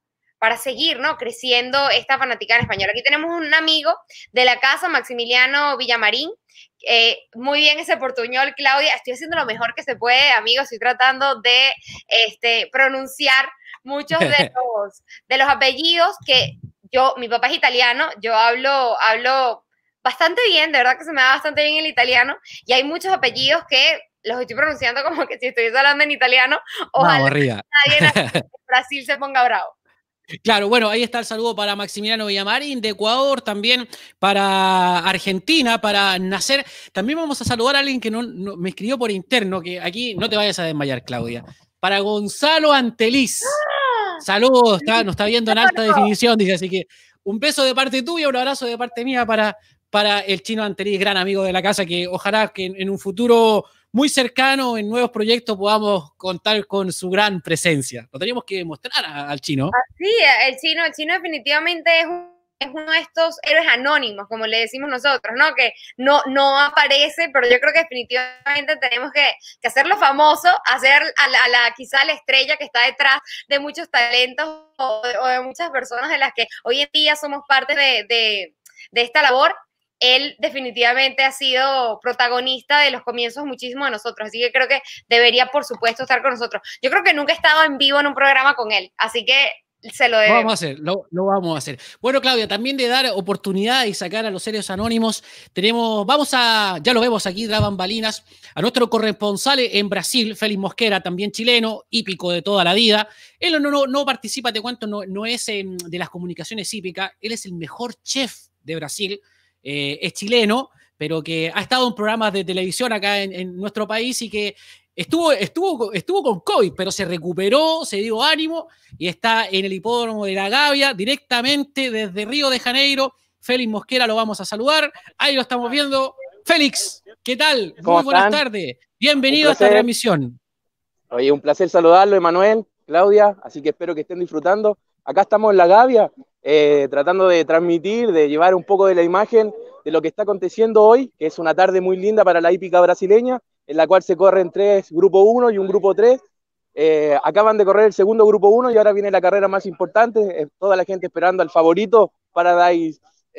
para seguir, ¿no? Creciendo esta fanaticada en español. Aquí tenemos un amigo de la casa, Maximiliano Villamarín. Eh, muy bien ese portuñol, Claudia. Estoy haciendo lo mejor que se puede, amigos. Estoy tratando de este, pronunciar muchos de los, de los apellidos que yo, mi papá es italiano, yo hablo, hablo bastante bien, de verdad que se me da bastante bien el italiano, y hay muchos apellidos que los estoy pronunciando como que si estuviese hablando en italiano. Ojalá nadie en Brasil se ponga bravo. Claro, bueno, ahí está el saludo para Maximiliano Villamarín de Ecuador, también para Argentina, para Nacer. También vamos a saludar a alguien que no, no, me escribió por interno, que aquí no te vayas a desmayar, Claudia. Para Gonzalo Anteliz. ¡Ah! Saludos, está, nos está viendo en alta definición, dice, así que un beso de parte tuya, un abrazo de parte mía para, para el Chino Anteliz, gran amigo de la casa, que ojalá que en, en un futuro muy cercano, en nuevos proyectos, podamos contar con su gran presencia. Lo tenemos que mostrar a, al Chino. Sí, el Chino, el Chino definitivamente es, un, es uno de estos héroes anónimos, como le decimos nosotros, ¿no? Que no, no aparece, pero yo creo que definitivamente tenemos que, que hacerlo famoso, hacer a la, a la, quizá la estrella que está detrás de muchos talentos o de, o de muchas personas de las que hoy en día somos parte de, de, de esta labor. Él definitivamente ha sido protagonista de los comienzos muchísimo de nosotros, así que creo que debería, por supuesto, estar con nosotros. Yo creo que nunca he estado en vivo en un programa con él, así que se lo debemos. Lo vamos a hacer, lo, lo vamos a hacer. Bueno, Claudia, también de dar oportunidad y sacar a los héroes anónimos, tenemos, vamos a, ya lo vemos aquí, tras bambalinas, a nuestro corresponsal en Brasil, Félix Mosquera, también chileno, hípico de toda la vida. Él no, no, no participa, te cuento, no, no es eh, de las comunicaciones hípicas, él es el mejor chef de Brasil. Eh, es chileno, pero que ha estado en programas de televisión acá en, en nuestro país y que estuvo, estuvo, estuvo con COVID, pero se recuperó, se dio ánimo y está en el hipódromo de La Gavia, directamente desde Río de Janeiro. Félix Mosquera, lo vamos a saludar. Ahí lo estamos viendo. Félix, ¿qué tal? Muy buenas tardes. Bienvenido a esta transmisión. Oye, un placer saludarlo, Emanuel, Claudia, así que espero que estén disfrutando. Acá estamos en La Gavia, Eh, tratando de transmitir, de llevar un poco de la imagen de lo que está aconteciendo hoy, que es una tarde muy linda para la hípica brasileña, en la cual se corren tres grupo uno y un grupo tres. Eh, acaban de correr el segundo grupo uno y ahora viene la carrera más importante, eh, toda la gente esperando al favorito, Paradise,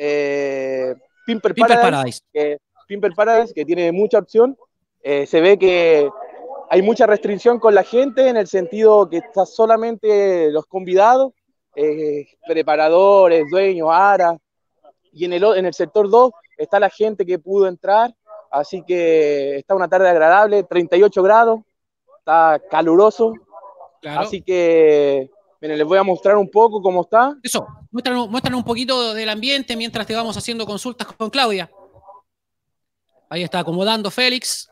eh, Pimper, Pimper Paradise, Paradise. Que, Pimper Paradise, que tiene mucha opción. Eh, se ve que hay mucha restricción con la gente, en el sentido que está solamente los convidados, Eh, preparadores, dueños, aras, y en el, en el sector dos está la gente que pudo entrar, así que está una tarde agradable, treinta y ocho grados, está caluroso, claro. Así que miren, les voy a mostrar un poco cómo está. Eso, muéstranos, muéstranos un poquito del ambiente mientras te vamos haciendo consultas con Claudia. Ahí está acomodando Félix.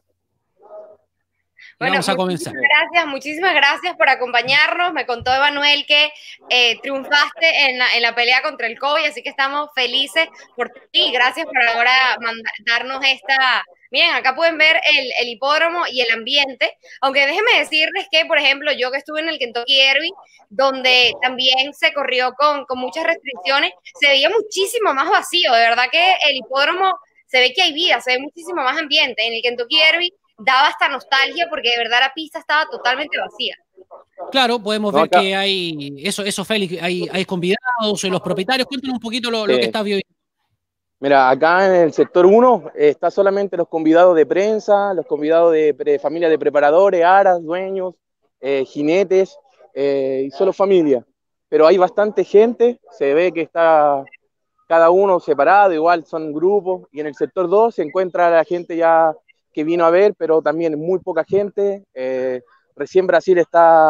Bueno, vamos a comenzar. Muchísimas gracias, muchísimas gracias por acompañarnos. Me contó Emanuel que eh, triunfaste en la, en la pelea contra el COVID, así que estamos felices por ti. Gracias por ahora darnos esta... Miren, acá pueden ver el, el hipódromo y el ambiente, aunque déjenme decirles que, por ejemplo, yo que estuve en el Kentucky Derby, donde también se corrió con, con muchas restricciones, se veía muchísimo más vacío. De verdad que el hipódromo se ve que hay vida, se ve muchísimo más ambiente. En el Kentucky Derby daba hasta nostalgia porque de verdad la pista estaba totalmente vacía. Claro, podemos no, ver acá. que hay eso, eso Félix, hay, hay convidados, los propietarios. Cuéntanos un poquito lo, sí. lo que estás viendo. Mira, acá en el sector uno eh, está solamente los convidados de prensa, los convidados de pre, familia de preparadores, aras, dueños, eh, jinetes eh, y solo familia. Pero hay bastante gente, se ve que está cada uno separado, igual son grupos. Y en el sector dos se encuentra la gente ya que vino a ver, pero también muy poca gente. Eh, recién Brasil está,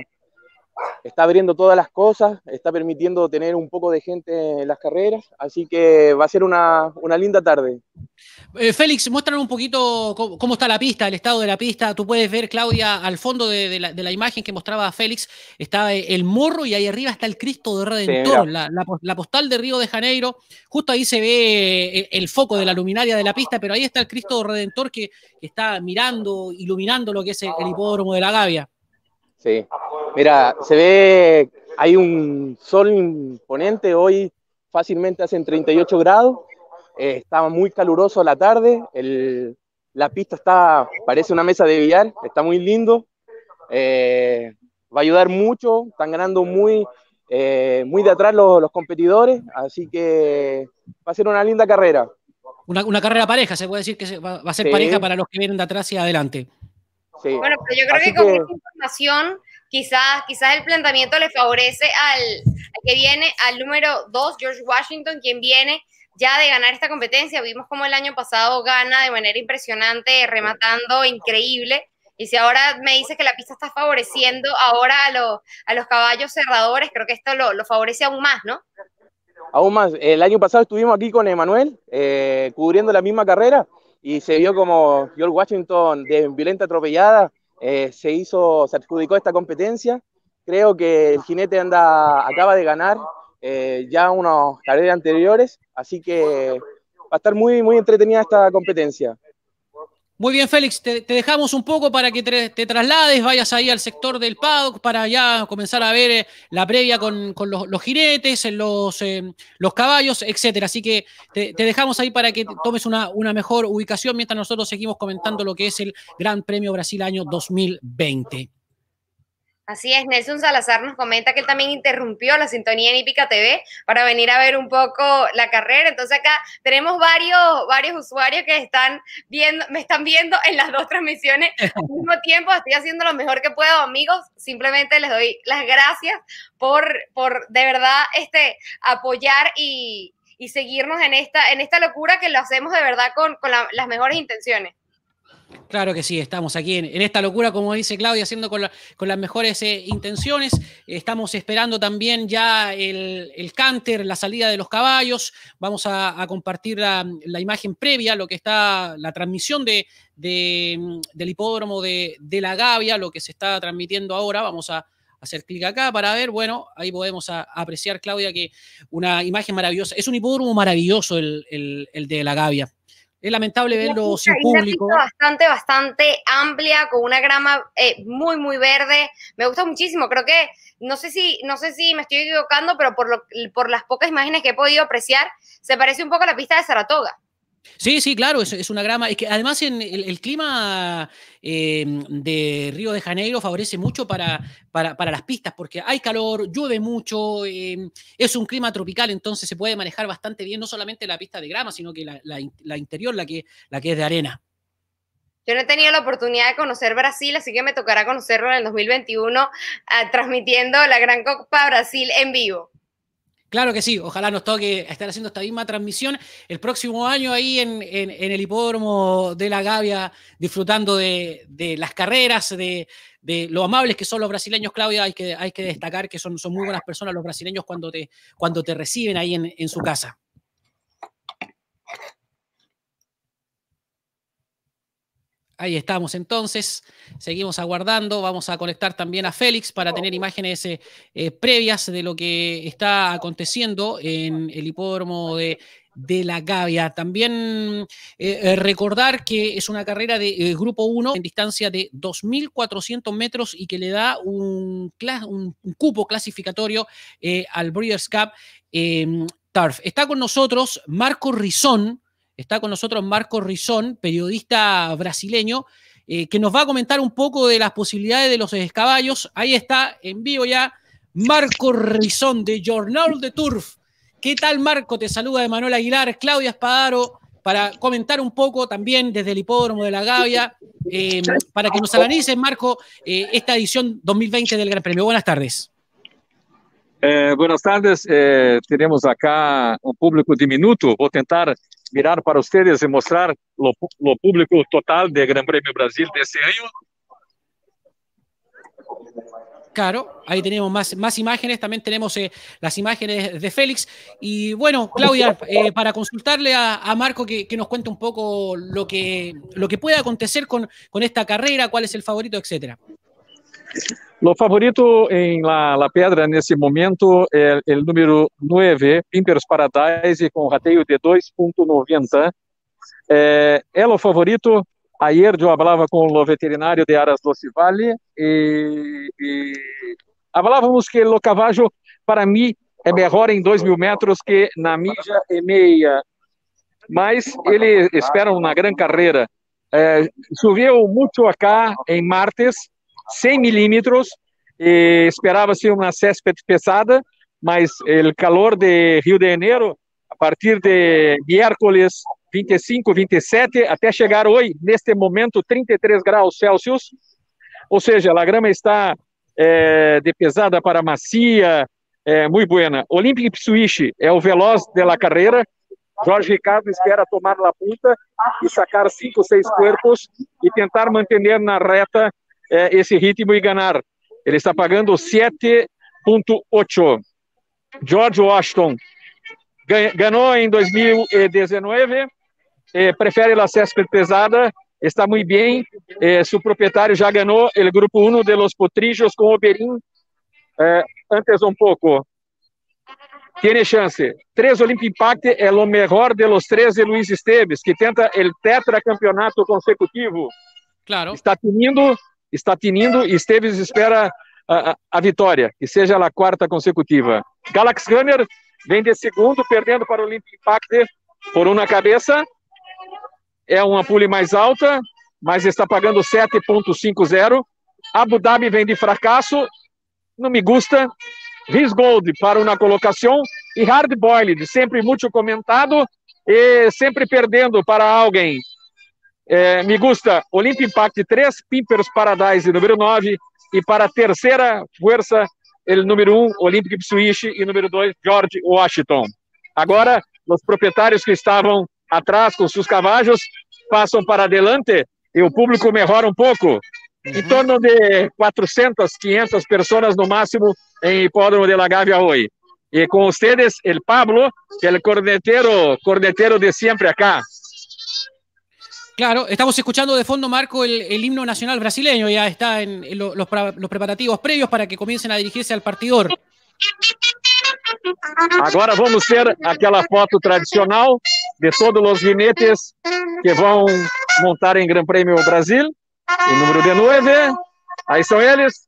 está abriendo todas las cosas, está permitiendo tener un poco de gente en las carreras, así que va a ser una, una linda tarde. Eh, Félix, muéstranos un poquito cómo, cómo está la pista, el estado de la pista. Tú puedes ver, Claudia, al fondo de, de, la, de la imagen que mostraba Félix, está el morro y ahí arriba está el Cristo de Redentor, sí, la, la, la postal de Río de Janeiro. Justo ahí se ve el, el foco de la luminaria de la pista, pero ahí está el Cristo de Redentor que, que está mirando, iluminando lo que es el, el hipódromo de La Gavia. Sí, mira, se ve, hay un sol imponente, hoy fácilmente hacen treinta y ocho grados. Eh, estaba muy caluroso la tarde, el, la pista está, parece una mesa de billar, está muy lindo, eh, va a ayudar mucho, están ganando muy, eh, muy de atrás los, los competidores, así que va a ser una linda carrera. Una, una carrera pareja, se puede decir que se, va, va a ser Sí. pareja para los que vienen de atrás y adelante. Sí. Bueno, pero yo creo Así que con que- esta información quizás, quizás el planteamiento le favorece al, al que viene, al número dos, George Washington, quien viene ya de ganar esta competencia. Vimos como el año pasado gana de manera impresionante, rematando increíble. Y si ahora me dices que la pista está favoreciendo ahora a, los a los caballos cerradores, creo que esto lo, lo favorece aún más, ¿no? Aún más, el año pasado estuvimos aquí con Emanuel, eh, cubriendo la misma carrera, y se vio como George Washington, de violenta atropellada, eh, se hizo, se adjudicó esta competencia. Creo que el jinete anda, acaba de ganar eh, ya unas carreras anteriores, así que va a estar muy, muy entretenida esta competencia. Muy bien, Félix, te, te dejamos un poco para que te, te traslades, vayas ahí al sector del paddock para ya comenzar a ver eh, la previa con, con los, los jinetes, los, eh, los caballos, etcétera. Así que te, te dejamos ahí para que tomes una, una mejor ubicación mientras nosotros seguimos comentando lo que es el Gran Premio Brasil año dos mil veinte. Así es, Nelson Salazar nos comenta que él también interrumpió la sintonía en Hípica T V para venir a ver un poco la carrera. Entonces acá tenemos varios, varios usuarios que están viendo, me están viendo en las dos transmisiones al mismo tiempo. Estoy haciendo lo mejor que puedo, amigos. Simplemente les doy las gracias por, por de verdad este, apoyar y, y seguirnos en esta, en esta locura que lo hacemos de verdad con, con la, las mejores intenciones. Claro que sí, estamos aquí en, en esta locura, como dice Claudia, haciendo con, la, con las mejores eh, intenciones. Estamos esperando también ya el, el canter, la salida de los caballos. Vamos a, a compartir la, la imagen previa, lo que está, la transmisión de, de, del hipódromo de, de La Gavia, lo que se está transmitiendo ahora. Vamos a hacer clic acá para ver, bueno, ahí podemos a, a apreciar, Claudia, que una imagen maravillosa. Es un hipódromo maravilloso el, el, el de La Gavia. Es lamentable verlo sin público. Una pista bastante, bastante amplia, con una grama eh, muy, muy verde. Me gusta muchísimo. Creo que, no sé si, no sé si me estoy equivocando, pero por, lo, por las pocas imágenes que he podido apreciar, se parece un poco a la pista de Saratoga. Sí, sí, claro, es, es una grama. Es que además en el, el clima eh, de Río de Janeiro favorece mucho para, para, para las pistas, porque hay calor, llueve mucho, eh, es un clima tropical, entonces se puede manejar bastante bien, no solamente la pista de grama, sino que la, la, la interior, la que, la que es de arena. Yo no he tenido la oportunidad de conocer Brasil, así que me tocará conocerlo en el dos mil veintiuno, uh, transmitiendo la Gran Copa Brasil en vivo. Claro que sí, ojalá nos toque estar haciendo esta misma transmisión el próximo año ahí en, en, en el hipódromo de La Gavia, disfrutando de, de las carreras, de, de lo amables que son los brasileños, Claudia. Hay que, hay que destacar que son, son muy buenas personas los brasileños cuando te, cuando te reciben ahí en, en su casa. Ahí estamos entonces, seguimos aguardando, vamos a conectar también a Félix para tener imágenes eh, eh, previas de lo que está aconteciendo en el hipódromo de, de La Gavia. También eh, recordar que es una carrera de eh, Grupo uno en distancia de dos mil cuatrocientos metros y que le da un, un, un cupo clasificatorio eh, al Breeders' Cup eh, Turf. Está con nosotros Marco Rizón. Está con nosotros Marco Rizón, periodista brasileño, eh, que nos va a comentar un poco de las posibilidades de los caballos. Ahí está, en vivo ya, Marco Rizón, de Jornal de Turf. ¿Qué tal, Marco? Te saluda Emanuel Aguilar, Claudia Espadaro, para comentar un poco también desde el hipódromo de La Gavia, eh, para que nos analices, Marco, eh, esta edición dos mil veinte del Gran Premio. Buenas tardes. Eh, buenas tardes, eh, tenemos acá un público diminuto. Voy a tentar mirar para ustedes y mostrar lo, lo público total del Gran Premio Brasil de este año. Claro, ahí tenemos más, más imágenes, también tenemos eh, las imágenes de Félix. Y bueno, Claudia, eh, para consultarle a, a Marco que, que nos cuente un poco lo que, lo que puede acontecer con, con esta carrera, cuál es el favorito, etcétera. Lo favorito en la, la pedra en ese momento es el, el número nueve, Pimpers Paradise, con rateio de dos punto noventa. Eh, es lo favorito. Ayer yo hablaba con los veterinarios de Aras Doce Vale y, y hablábamos que el caballo para mí es mejor en dos mil metros que na milla e meia. Mas ele espera uma grande carreira. Eh, choveu muito acá em martes, cem milímetros, e esperava-se uma césped pesada, mas o calor de Rio de Janeiro, a partir de miércoles vinte e cinco, vinte e sete, até chegar hoje, neste momento, trinta e três graus Celsius, ou seja, a grama está eh, de pesada para macia, eh, muito buena. Olympic Ipswich é o veloz da carreira. Jorge Ricardo espera tomar a punta e sacar cinco, seis corpos e tentar manter na reta eh, esse ritmo e ganhar. Ele está pagando sete ponto oito. George Washington ganhou em dois mil e dezenove, eh, prefere a césped pesada, está muito bem. Eh, seu proprietário já ganhou o grupo um de los Potrillos com Oberyn eh, antes um pouco. Tiene chance. Três Olympic Impact é o melhor de los três de Luiz Esteves, que tenta o tetracampeonato consecutivo. Claro. Está tinindo, está tinindo e Esteves espera a, a, a vitória, que seja a quarta consecutiva. Galaxy Gunner vem de segundo, perdendo para o Olympic Impact por uma cabeça. É uma pule mais alta, mas está pagando sete ponto cinquenta. Abu Dhabi vem de fracasso, não me gusta. Riz Gold para uma colocação e Hard Boiled, sempre muito comentado e sempre perdendo para alguém. É, me gusta Olympic Impact três, Pimpers Paradise número nove e para a terceira força, o número um, Olympic Ipswich e número dois, George Washington. Agora, os proprietários que estavam atrás com seus cavalos passam para adelante e o público melhora um pouco. Em torno de quatrocentas, quinhentas pessoas no máximo em Hipódromo de la Gávea hoje. E com vocês, el Pablo, que é o cornetero, cornetero de sempre acá. Claro, estamos escuchando de fondo, Marco, el, el himno nacional brasileño. Ya está en, en lo, los, los preparativos previos para que comiencen a dirigirse al partidor. Agora vamos ter aquela foto tradicional de todos os jinetes que vão montar em Gran Prêmio Brasil. El número de nueve, ahí son ellos.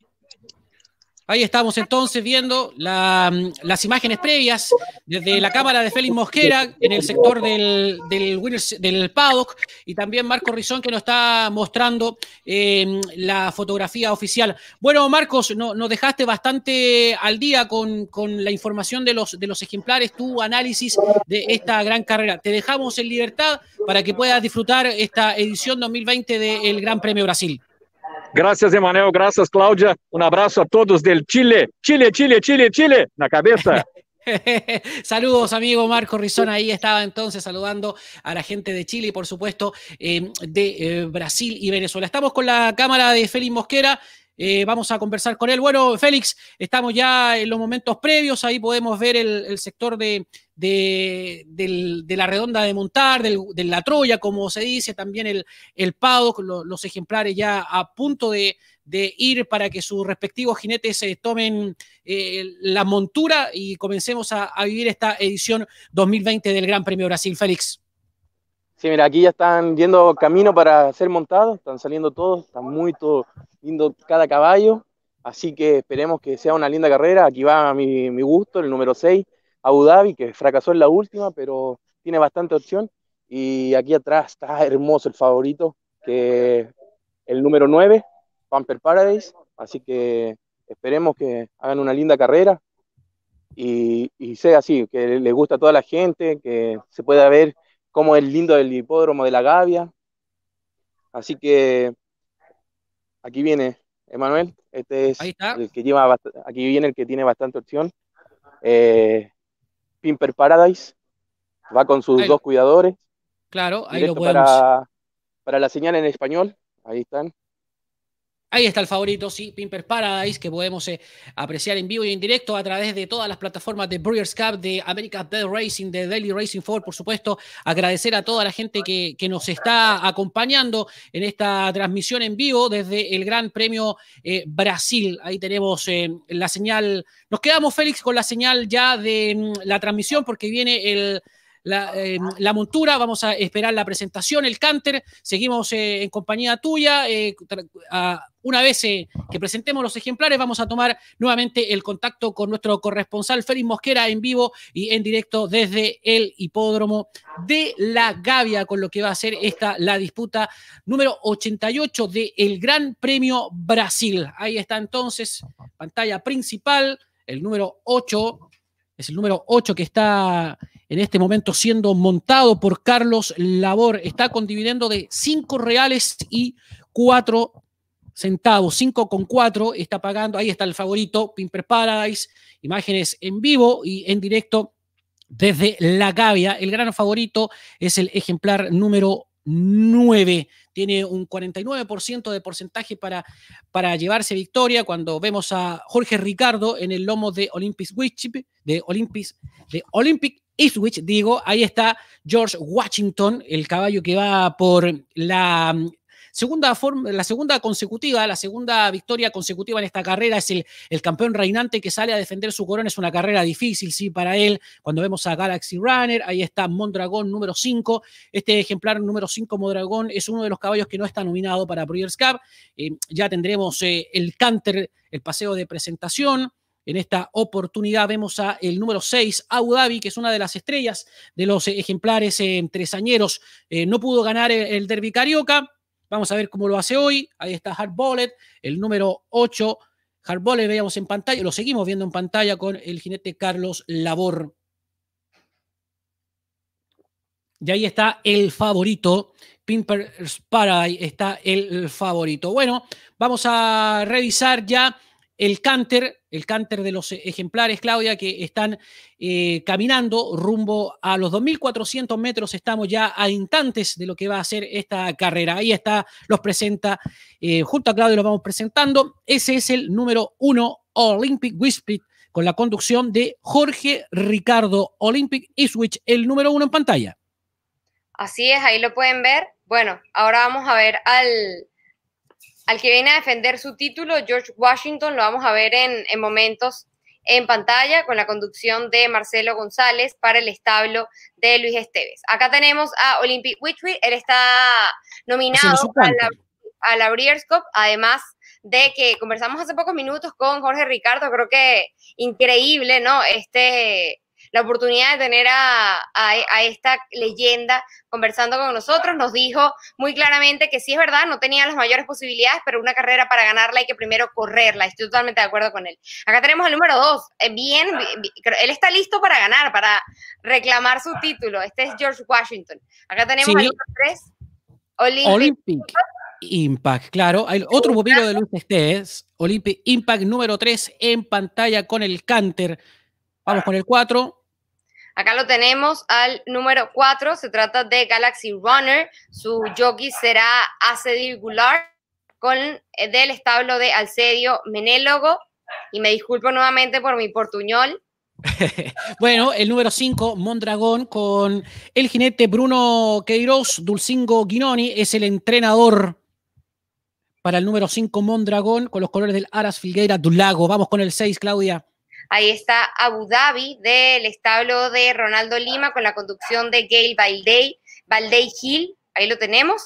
Ahí estamos entonces viendo la, las imágenes previas desde la cámara de Félix Mosquera en el sector del, del, winners, del paddock, y también Marco Rizón, que nos está mostrando eh, la fotografía oficial. Bueno, Marcos, no, nos dejaste bastante al día con, con la información de los, de los ejemplares, tu análisis de esta gran carrera. Te dejamos en libertad para que puedas disfrutar esta edición dos mil veinte del Gran Premio Brasil. Gracias, Emanuel. Gracias, Cláudia. Un abrazo a todos del Chile. Chile, Chile, Chile, Chile. Na cabeza. Saludos, amigo Marco Rizón. Ahí estaba entonces saludando a la gente de Chile y, por supuesto, eh, de eh, Brasil y Venezuela. Estamos con la cámara de Félix Mosquera. Eh, vamos a conversar con él. Bueno, Félix, estamos ya en los momentos previos. Ahí podemos ver el, el sector de, de, del, de la redonda de montar, del, de la Troya, como se dice, también el, el paddock, lo, los ejemplares ya a punto de, de ir para que sus respectivos jinetes eh, tomen eh, la montura y comencemos a, a vivir esta edición dos mil veinte del Gran Premio Brasil. Félix. Sí, mira, aquí ya están yendo camino para ser montados, están saliendo todos, está muy todo lindo cada caballo, así que esperemos que sea una linda carrera. Aquí va a mi, mi gusto, el número seis, Abu Dhabi, que fracasó en la última, pero tiene bastante opción, y aquí atrás está hermoso el favorito, que el número nueve, Pamper Paradise, así que esperemos que hagan una linda carrera, y, y sea así, que les guste a toda la gente, que se pueda ver cómo es lindo el hipódromo de la Gávea. Así que aquí viene Emanuel, este es el que lleva, aquí viene el que tiene bastante opción. Eh, Pimper Paradise va con sus ahí, dos cuidadores. Claro, ahí lo podemos. Para, para la señal en español, ahí están. Ahí está el favorito, sí, Pimper Paradise, que podemos eh, apreciar en vivo y en directo a través de todas las plataformas de Breeders' Cup, de America's Best Racing, de Daily Racing Forward, por supuesto. Agradecer a toda la gente que, que nos está acompañando en esta transmisión en vivo desde el Gran Premio eh, Brasil. Ahí tenemos eh, la señal. Nos quedamos, Félix, con la señal ya de mm, la transmisión, porque viene el... La, eh, la montura, vamos a esperar la presentación, el canter, seguimos eh, en compañía tuya, eh, a, una vez eh, que presentemos los ejemplares vamos a tomar nuevamente el contacto con nuestro corresponsal Félix Mosquera en vivo y en directo desde el hipódromo de la Gávea, con lo que va a ser esta la disputa número ochenta y ocho del Gran Premio Brasil. Ahí está entonces, pantalla principal. el número ocho, es el número ocho que está en este momento siendo montado por Carlos Labor. Está con dividendo de cinco reales y cuatro centavos, cinco con cuatro está pagando. Ahí está el favorito, Pimper Paradise, imágenes en vivo y en directo desde La Gavia. El gran favorito es el ejemplar número nueve. Tiene un cuarenta y nueve por ciento de porcentaje para, para llevarse victoria. Cuando vemos a Jorge Ricardo en el lomo de Olympic Ipswich, de Olympic, de Olympic Ipswich, digo, ahí está George Washington, el caballo que va por la segunda, forma, la segunda consecutiva, la segunda victoria consecutiva en esta carrera. Es el, el campeón reinante que sale a defender su corona. Es una carrera difícil, sí, para él. Cuando vemos a Galaxy Runner, ahí está Mondragón número cinco. Este ejemplar número cinco, Mondragón, es uno de los caballos que no está nominado para Breeders' Cup. Eh, ya tendremos eh, el Canter, el paseo de presentación. En esta oportunidad vemos a el número seis, Abu Dhabi, que es una de las estrellas de los eh, ejemplares eh, tresañeros. Eh, no pudo ganar el, el Derby Carioca. Vamos a ver cómo lo hace hoy. Ahí está Hard Bullet, el número ocho. Hard Bullet veíamos en pantalla, lo seguimos viendo en pantalla con el jinete Carlos Labor. Y ahí está el favorito, Pimper's Paradise, está el favorito. Bueno, vamos a revisar ya el canter, el canter de los ejemplares, Claudia, que están eh, caminando rumbo a los dos mil cuatrocientos metros. Estamos ya a instantes de lo que va a ser esta carrera. Ahí está, los presenta, eh, junto a Claudia los vamos presentando. Ese es el número uno, Olympic Ipswich, con la conducción de Jorge Ricardo. Olympic Ipswich, el número uno en pantalla. Así es, ahí lo pueden ver. Bueno, ahora vamos a ver al... Al que viene a defender su título, George Washington, lo vamos a ver en, en momentos en pantalla con la conducción de Marcelo González para el establo de Luis Esteves. Acá tenemos a Olympic Ipswich, él está nominado a la, a la Breeders' Cup, además de que conversamos hace pocos minutos con Jorge Ricardo, creo que increíble, ¿no? Este... la oportunidad de tener a, a, a esta leyenda conversando con nosotros. Nos dijo muy claramente que sí es verdad, no tenía las mayores posibilidades, pero una carrera para ganarla hay que primero correrla. Estoy totalmente de acuerdo con él. Acá tenemos al número dos. Bien, bien, él está listo para ganar, para reclamar su título. Este es George Washington. Acá tenemos sí. al número tres, Olympic, Olympic Impact. Claro, hay otro pupilo de Luis Esteves, Olympic Impact número tres en pantalla con el canter. Vamos con el cuatro. Acá lo tenemos al número cuatro, se trata de Galaxy Runner, su jockey será Acedi Goulart, con, del establo de Alcedio Menélogo, y me disculpo nuevamente por mi portuñol. Bueno, el número cinco, Mondragón, con el jinete Bruno Queiroz, Dulcingo Guinoni, es el entrenador para el número cinco, Mondragón, con los colores del Aras Filgueira do Lago. Vamos con el seis, Claudia. Ahí está Abu Dhabi del establo de Ronaldo Lima con la conducción de Gail Valdey, Valdey Hill. Ahí lo tenemos.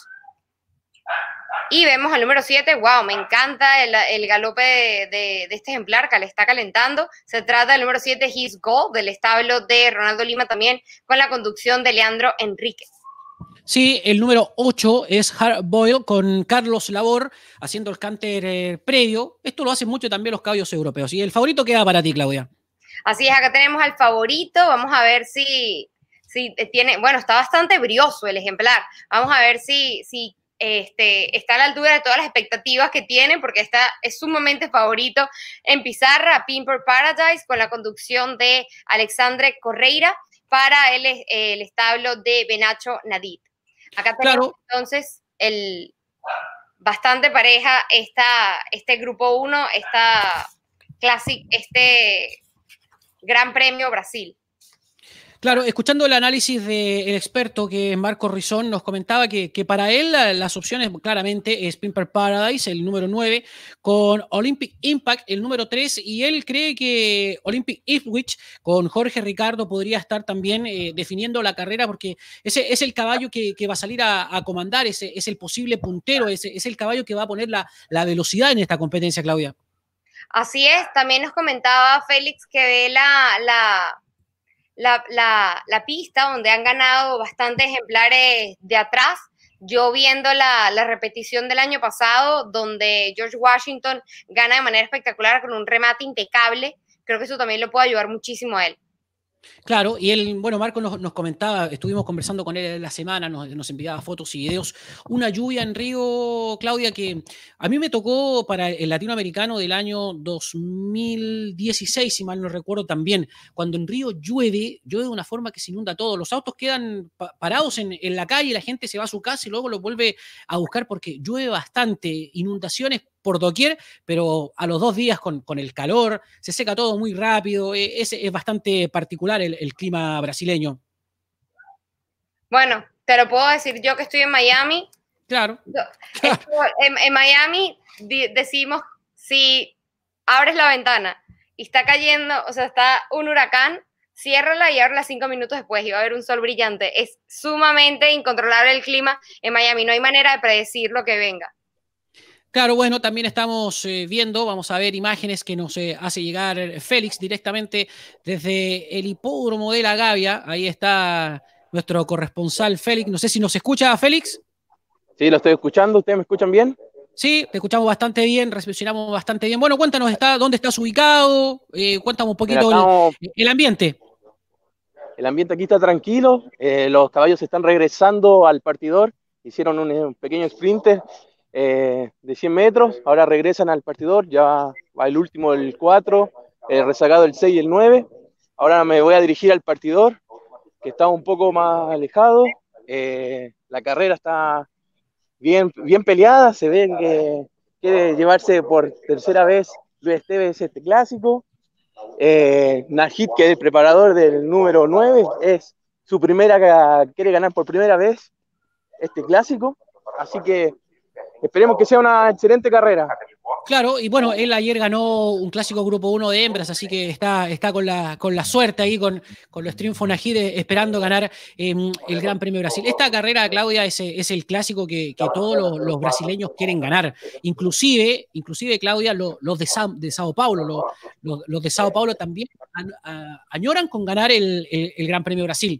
Y vemos al número siete. Wow, me encanta el, el galope de, de, de este ejemplar que le está calentando. Se trata del número siete, His Goal, del establo de Ronaldo Lima también con la conducción de Leandro Enríquez. Sí, el número ocho es Hard Boil con Carlos Labor haciendo el canter eh, previo. Esto lo hacen mucho también los caballos europeos. Y el favorito queda para ti, Claudia. Así es, acá tenemos al favorito. Vamos a ver si, si tiene... Bueno, está bastante brioso el ejemplar. Vamos a ver si, si este, está a la altura de todas las expectativas que tiene, porque está, es sumamente favorito en pizarra. Pimper Paradise con la conducción de Alexandre Correira para el, el establo de Benacho Nadid. Acá tenemos claro. entonces el bastante pareja esta, este grupo uno, esta Classic, este Gran Premio Brasil. Claro, escuchando el análisis del experto que es Marco Rizón, nos comentaba que, que para él las opciones claramente es Pimper Paradise, el número nueve, con Olympic Impact, el número tres, y él cree que Olympic Ipswich con Jorge Ricardo podría estar también eh, definiendo la carrera, porque ese es el caballo que, que va a salir a, a comandar, ese es el posible puntero, ese es el caballo que va a poner la, la velocidad en esta competencia, Claudia. Así es, también nos comentaba Félix que ve la... la... La, la, la pista donde han ganado bastantes ejemplares de atrás. Yo viendo la, la repetición del año pasado, donde George Washington gana de manera espectacular con un remate impecable, creo que eso también le puede ayudar muchísimo a él. Claro, y él, bueno, Marco nos, nos comentaba, estuvimos conversando con él en la semana, nos, nos enviaba fotos y videos, una lluvia en Río, Claudia, que a mí me tocó para el latinoamericano del año dos mil dieciséis, si mal no recuerdo también, cuando en Río llueve, llueve de una forma que se inunda todo, los autos quedan pa parados en, en la calle, la gente se va a su casa y luego los vuelve a buscar porque llueve bastante, inundaciones por doquier, pero a los dos días con, con el calor, se seca todo muy rápido, es, es bastante particular el, el clima brasileño. Bueno, te lo puedo decir yo que estoy en Miami. Claro. claro. En, en Miami di, decimos, si abres la ventana y está cayendo, o sea, está un huracán, ciérrala y ábrela cinco minutos después y va a haber un sol brillante. Es sumamente incontrolable el clima en Miami, no hay manera de predecir lo que venga. Claro, bueno, también estamos eh, viendo, vamos a ver imágenes que nos eh, hace llegar Félix directamente desde el hipódromo de La Gavia. Ahí está nuestro corresponsal Félix. No sé si nos escucha, Félix. Sí, lo estoy escuchando. ¿Ustedes me escuchan bien? Sí, te escuchamos bastante bien, recepcionamos bastante bien. Bueno, cuéntanos, está, ¿dónde estás ubicado? Eh, cuéntame un poquito Mira, estamos... el, el ambiente. El ambiente aquí está tranquilo. Eh, los caballos están regresando al partidor. Hicieron un, un pequeño sprinter. Eh, de cien metros, ahora regresan al partidor, ya va el último, el cuatro, el rezagado el seis y el nueve. Ahora me voy a dirigir al partidor, que está un poco más alejado. Eh, la carrera está bien, bien peleada, se ve que quiere llevarse por tercera vez Luis Esteves este clásico. Eh, Najid, que es el preparador del número nueve, es su primera, quiere ganar por primera vez este clásico, así que esperemos que sea una excelente carrera. Claro, y bueno, él ayer ganó un clásico grupo uno de hembras, así que está, está con, la, con la suerte ahí, con, con los triunfos Najid, esperando ganar eh, el Gran Premio Brasil. Esta carrera, Claudia, es, es el clásico que, que todos los, los brasileños quieren ganar. Inclusive, inclusive Claudia, los, los de, Sa, de Sao Paulo, los, los, los de Sao Paulo también a, a, añoran con ganar el, el, el Gran Premio Brasil.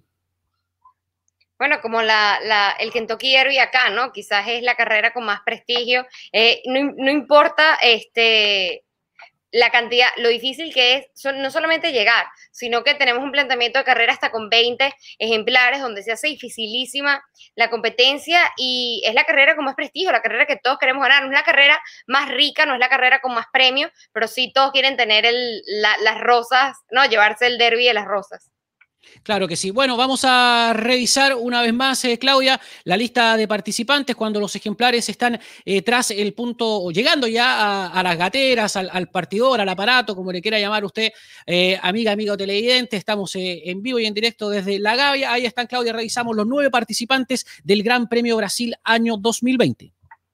Bueno, como la, la, el Kentucky Derby acá, ¿no? Quizás es la carrera con más prestigio. Eh, no, no importa este, la cantidad, lo difícil que es, son, no solamente llegar, sino que tenemos un planteamiento de carrera hasta con veinte ejemplares, donde se hace dificilísima la competencia y es la carrera con más prestigio, la carrera que todos queremos ganar. No es la carrera más rica, no es la carrera con más premios, pero sí todos quieren tener el, la, las rosas, ¿no? Llevarse el Derby de las rosas. Claro que sí. Bueno, vamos a revisar una vez más, eh, Claudia, la lista de participantes cuando los ejemplares están eh, tras el punto, o llegando ya a, a las gateras, al, al partidor, al aparato, como le quiera llamar usted, eh, amiga, amigo televidente. Estamos eh, en vivo y en directo desde La Gavia. Ahí están, Claudia, revisamos los nueve participantes del Gran Premio Brasil año dos mil veinte.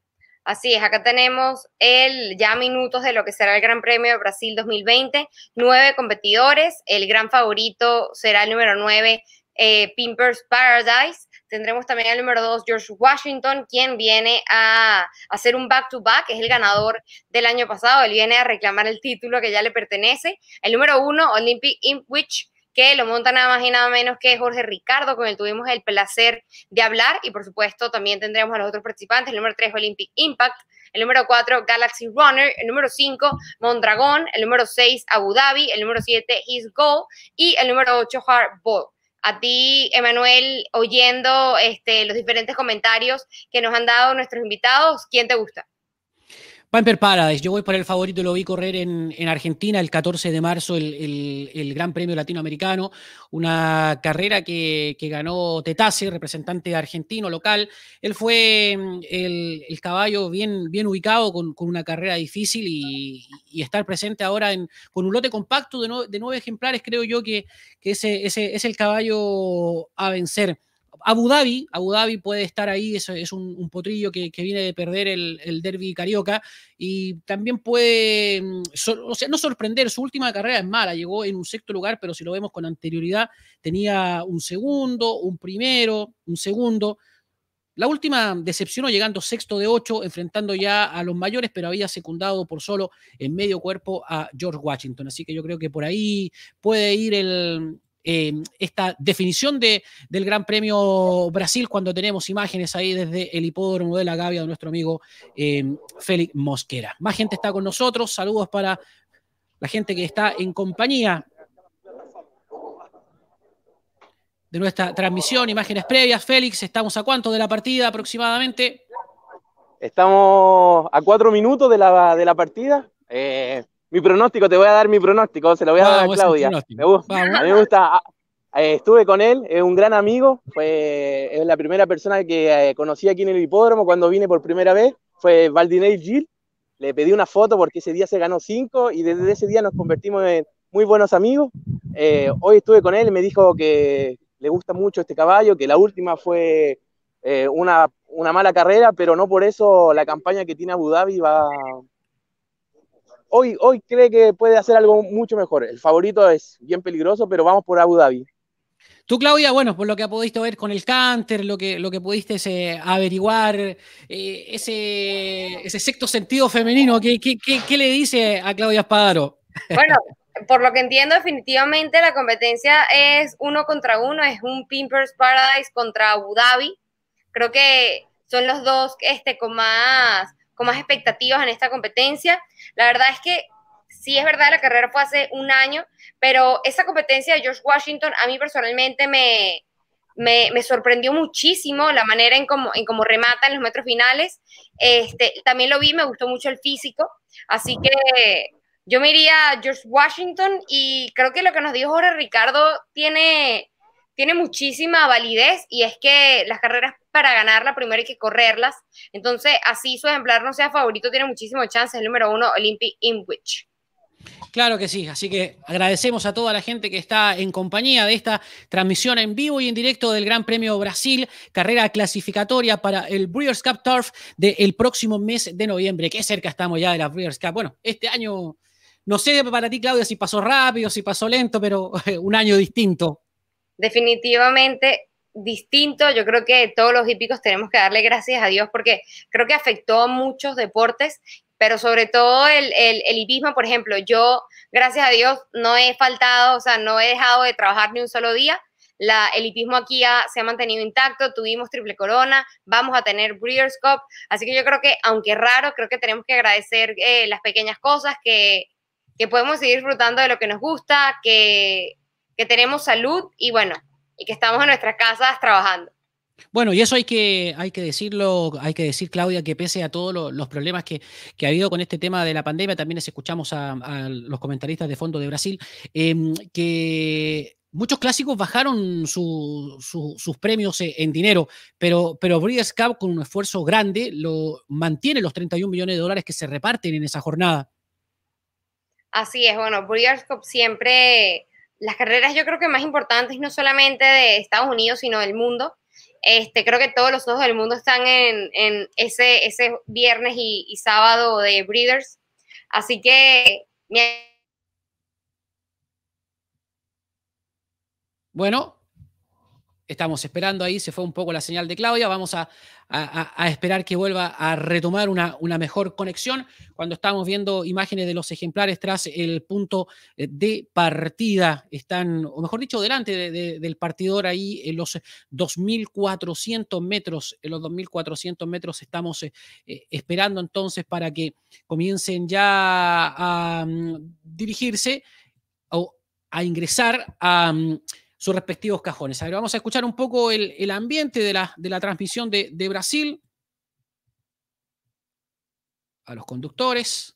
Así es, acá tenemos el ya minutos de lo que será el Gran Premio de Brasil dos mil veinte, nueve competidores, el gran favorito será el número nueve, eh, Pimpers Paradise, tendremos también el número dos, George Washington, quien viene a hacer un back-to-back, -back, es el ganador del año pasado, él viene a reclamar el título que ya le pertenece, el número uno, Olympic Ipswich, que lo monta nada más y nada menos que Jorge Ricardo, con el tuvimos el placer de hablar, y por supuesto también tendremos a los otros participantes, el número tres, Olympic Impact, el número cuatro, Galaxy Runner, el número cinco, Mondragón, el número seis, Abu Dhabi, el número siete, His Goal, y el número ocho, Hard Ball. A ti, Emanuel, oyendo este, los diferentes comentarios que nos han dado nuestros invitados, ¿quién te gusta? Pamper Paradise, yo voy por el favorito, lo vi correr en, en Argentina el catorce de marzo, el, el, el Gran Premio Latinoamericano, una carrera que, que ganó Tetase, representante argentino local. Él fue el, el caballo bien, bien ubicado, con, con una carrera difícil y, y estar presente ahora en, con un lote compacto de, no, de nueve ejemplares, creo yo que, que ese, ese es el caballo a vencer. Abu Dhabi, Abu Dhabi puede estar ahí, es, es un, un potrillo que, que viene de perder el, el derby carioca y también puede, so, o sea, no sorprender, su última carrera es mala, llegó en un sexto lugar, pero si lo vemos con anterioridad, tenía un segundo, un primero, un segundo. La última decepcionó llegando sexto de ocho, enfrentando ya a los mayores, pero había secundado por solo en medio cuerpo a George Washington, así que yo creo que por ahí puede ir el... Eh, esta definición de, del Gran Premio Brasil cuando tenemos imágenes ahí desde el hipódromo de La Gavia de nuestro amigo eh, Félix Mosquera. Más gente está con nosotros, saludos para la gente que está en compañía de nuestra transmisión, imágenes previas. Félix, ¿estamos a cuánto de la partida aproximadamente? Estamos a cuatro minutos de la, de la partida. Eh, mi pronóstico, te voy a dar mi pronóstico, se lo voy a dar a Claudia. Me gusta, a mí me gusta, eh, estuve con él, es un gran amigo, fue, es la primera persona que eh, conocí aquí en el hipódromo cuando vine por primera vez, fue Valdinei Gil. Le pedí una foto porque ese día se ganó cinco y desde ese día nos convertimos en muy buenos amigos. Eh, hoy estuve con él y me dijo que le gusta mucho este caballo, que la última fue eh, una, una mala carrera, pero no por eso la campaña que tiene Abu Dhabi va... Hoy, hoy cree que puede hacer algo mucho mejor. El favorito es bien peligroso, pero vamos por Abu Dhabi. Tú, Claudia, bueno, por lo que pudiste ver con el Canter, lo que, lo que pudiste eh, averiguar, eh, ese, ese sexto sentido femenino, ¿qué, qué, qué, qué le dice a Claudia Espadaro? Bueno, por lo que entiendo, definitivamente la competencia es uno contra uno, es un Pimpers Paradise contra Abu Dhabi. Creo que son los dos este, con, más, con más expectativas en esta competencia. La verdad es que sí es verdad, la carrera fue hace un año, pero esa competencia de George Washington a mí personalmente me, me, me sorprendió muchísimo la manera en cómo, en cómo remata en los metros finales. Este, también lo vi, me gustó mucho el físico, así que yo me iría a George Washington y creo que lo que nos dijo Jorge Ricardo tiene, tiene muchísima validez y es que las carreras para ganarla primero hay que correrlas. Entonces, así su ejemplar no sea favorito, tiene muchísimo chance. El número uno, Olympic Inwich. Claro que sí, así que agradecemos a toda la gente que está en compañía de esta transmisión en vivo y en directo del Gran Premio Brasil, carrera clasificatoria para el Breeders' Cup Turf del próximo mes de noviembre. Qué cerca estamos ya de la Breeders' Cup. Bueno, este año, no sé para ti, Claudia, si pasó rápido, si pasó lento, pero un año distinto. Definitivamente distinto. Yo creo que todos los hípicos tenemos que darle gracias a Dios porque creo que afectó a muchos deportes, pero sobre todo el, el, el hipismo, por ejemplo, yo, gracias a Dios, no he faltado, o sea, no he dejado de trabajar ni un solo día. La, el hipismo aquí ha, se ha mantenido intacto, tuvimos triple corona, vamos a tener Breeders' Cup, así que yo creo que, aunque raro, creo que tenemos que agradecer eh, las pequeñas cosas, que, que podemos seguir disfrutando de lo que nos gusta, que, que tenemos salud y bueno, y que estamos en nuestras casas trabajando. Bueno, y eso hay que, hay que decirlo, hay que decir, Claudia, que pese a todos lo, los problemas que, que ha habido con este tema de la pandemia, también les escuchamos a, a los comentaristas de Fondo de Brasil, eh, que muchos clásicos bajaron su, su, sus premios en dinero, pero, pero Breeders' Cup, con un esfuerzo grande, lo mantiene los treinta y un millones de dólares que se reparten en esa jornada. Así es, bueno, Breeders' Cup siempre, las carreras yo creo que más importantes, no solamente de Estados Unidos, sino del mundo. Este, creo que todos los ojos del mundo están en, en ese, ese viernes y, y sábado de Breeders. Así que... Bueno, estamos esperando ahí, se fue un poco la señal de Claudia, vamos a, a, a esperar que vuelva a retomar una, una mejor conexión cuando estamos viendo imágenes de los ejemplares tras el punto de partida. Están, o mejor dicho, delante de, de, del partidor ahí en los dos mil cuatrocientos metros. En los dos mil cuatrocientos metros estamos eh, esperando entonces para que comiencen ya a um, dirigirse o a ingresar a... Um, sus respectivos cajones. A ver, vamos a escuchar un poco el, el ambiente de la, de la transmisión de, de Brasil. A los conductores.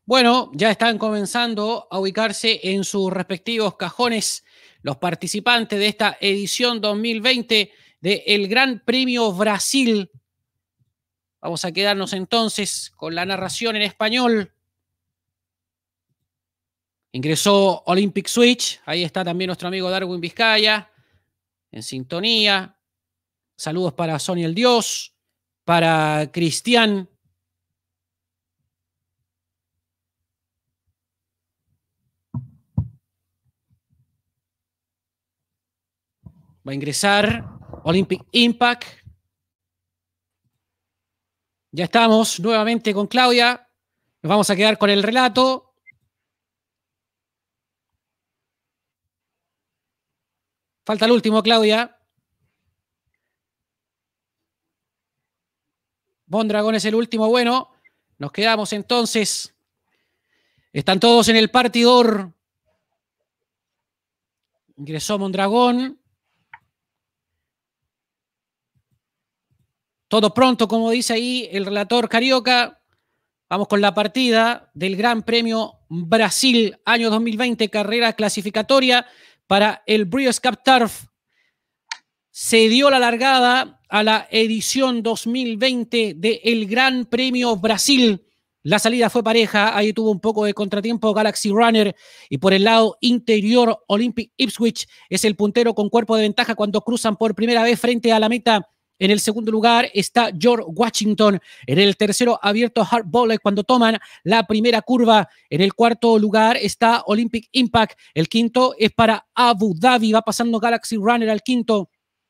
Bueno, ya están comenzando a ubicarse en sus respectivos cajones los participantes de esta edición dos mil veinte del Gran Premio Brasil. Vamos a quedarnos entonces con la narración en español. Ingresó Olympic Switch, ahí está también nuestro amigo Darwin Vizcaya, en sintonía. Saludos para Sonia el Dios, para Cristian. Va a ingresar Olympic Impact. Ya estamos nuevamente con Claudia. Nos vamos a quedar con el relato. Falta el último, Claudia. Mondragón es el último. Bueno, nos quedamos entonces. Están todos en el partidor. Ingresó Mondragón. Todo pronto, como dice ahí el relator Carioca. Vamos con la partida del Gran Premio Brasil, año dos mil veinte, carrera clasificatoria para el Breeders' Cup Turf. Se dio la largada a la edición dos mil veinte del Gran Premio Brasil. La salida fue pareja, ahí tuvo un poco de contratiempo Galaxy Runner y por el lado interior Olympic Ipswich es el puntero con cuerpo de ventaja cuando cruzan por primera vez frente a la meta. En el segundo lugar está George Washington. En el tercero, abierto Hard Bowler cuando toman la primera curva. En el cuarto lugar está Olympic Impact. El quinto es para Abu Dhabi. Va pasando Galaxy Runner al quinto.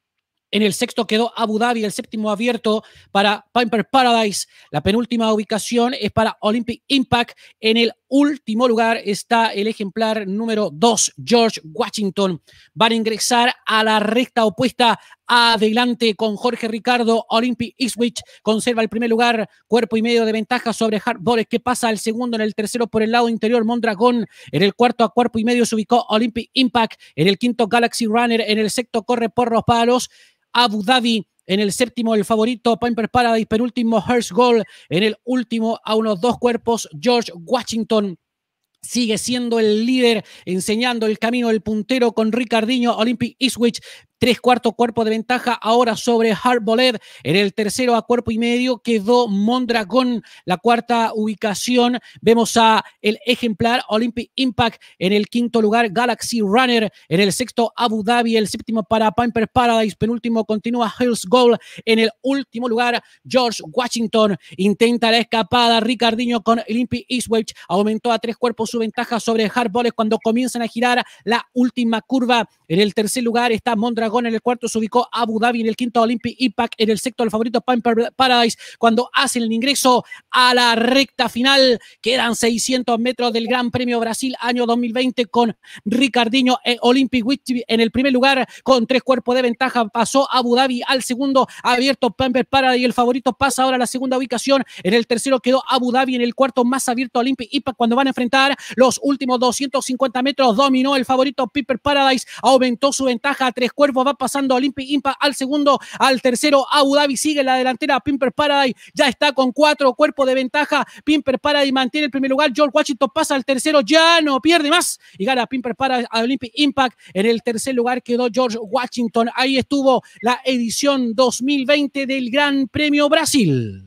En el sexto quedó Abu Dhabi, el séptimo abierto para Piper Paradise. La penúltima ubicación es para Olympic Impact. En el último lugar está el ejemplar número dos, George Washington. Van a ingresar a la recta opuesta. Adelante con Jorge Ricardo. Olympic Ipswich conserva el primer lugar, cuerpo y medio de ventaja sobre Hard Bowler, que pasa al segundo. En el tercero por el lado interior Mondragón. En el cuarto a cuerpo y medio se ubicó Olympic Impact. En el quinto Galaxy Runner. En el sexto corre por los palos Abu Dhabi. En el séptimo el favorito Piper Paradise. Penúltimo Hearst Gold. En el último a unos dos cuerpos George Washington. Sigue siendo el líder, enseñando el camino del puntero con Ricardinho. Olympic Ipswich, tres cuartos cuerpo de ventaja ahora sobre Hard Bowler. En el tercero a cuerpo y medio quedó Mondragón. La cuarta ubicación vemos a el ejemplar Olympic Impact. En el quinto lugar Galaxy Runner. En el sexto Abu Dhabi. El séptimo para Piper Paradise. Penúltimo continúa Hearst Gold. En el último lugar George Washington. Intenta la escapada Ricardinho con Olympic Ipswich. Aumentó a tres cuerpos su ventaja sobre Hard Bowler cuando comienzan a girar la última curva. En el tercer lugar está Mondragón. En el cuarto se ubicó Abu Dhabi. En el quinto Olympic Impact. En el sexto el favorito Piper Paradise. Cuando hacen el ingreso a la recta final, quedan seiscientos metros del Gran Premio Brasil año dos mil veinte con Ricardinho e Olympic Ipswich en el primer lugar con tres cuerpos de ventaja. Pasó Abu Dhabi al segundo, abierto Piper Paradise y el favorito pasa ahora a la segunda ubicación. En el tercero quedó Abu Dhabi. En el cuarto más abierto Olympic Impact. Cuando van a enfrentar los últimos doscientos cincuenta metros, dominó el favorito Piper Paradise, aumentó su ventaja a tres cuerpos, va pasando Olympic Impact al segundo, al tercero Abu Dhabi sigue en la delantera. Piper Paradise ya está con cuatro cuerpos de ventaja. Piper Paradise mantiene el primer lugar. George Washington pasa al tercero, ya no pierde más y gana Piper Paradise a Olympic Impact. En el tercer lugar quedó George Washington. Ahí estuvo la edición dos mil veinte del Gran Premio Brasil.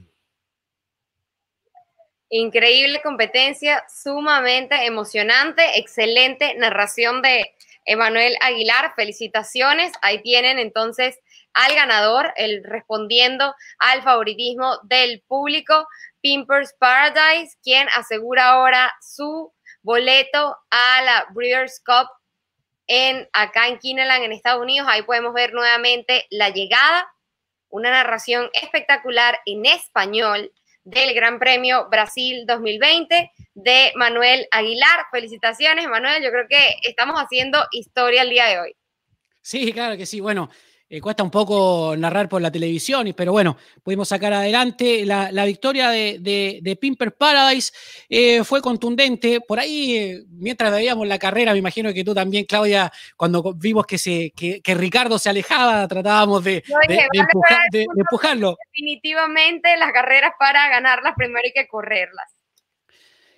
Increíble competencia, sumamente emocionante, excelente narración de Emanuel Aguilar, felicitaciones. Ahí tienen entonces al ganador, el respondiendo al favoritismo del público, Piper's Paradise, quien asegura ahora su boleto a la Breeders' Cup en, acá en Kinnelon, en Estados Unidos. Ahí podemos ver nuevamente la llegada, una narración espectacular en español del Gran Premio Brasil dos mil veinte de Manuel Aguilar. Felicitaciones, Manuel. Yo creo que estamos haciendo historia el día de hoy. Sí, claro que sí. Bueno, eh, cuesta un poco narrar por la televisión, pero bueno, pudimos sacar adelante la, la victoria de, de, de Piper Paradise. Eh, fue contundente. Por ahí, eh, mientras veíamos la carrera, me imagino que tú también, Claudia, cuando vimos que, se, que, que Ricardo se alejaba, tratábamos de, no, de, de, empujar, de, de empujarlo. Definitivamente las carreras para ganarlas primero hay que correrlas.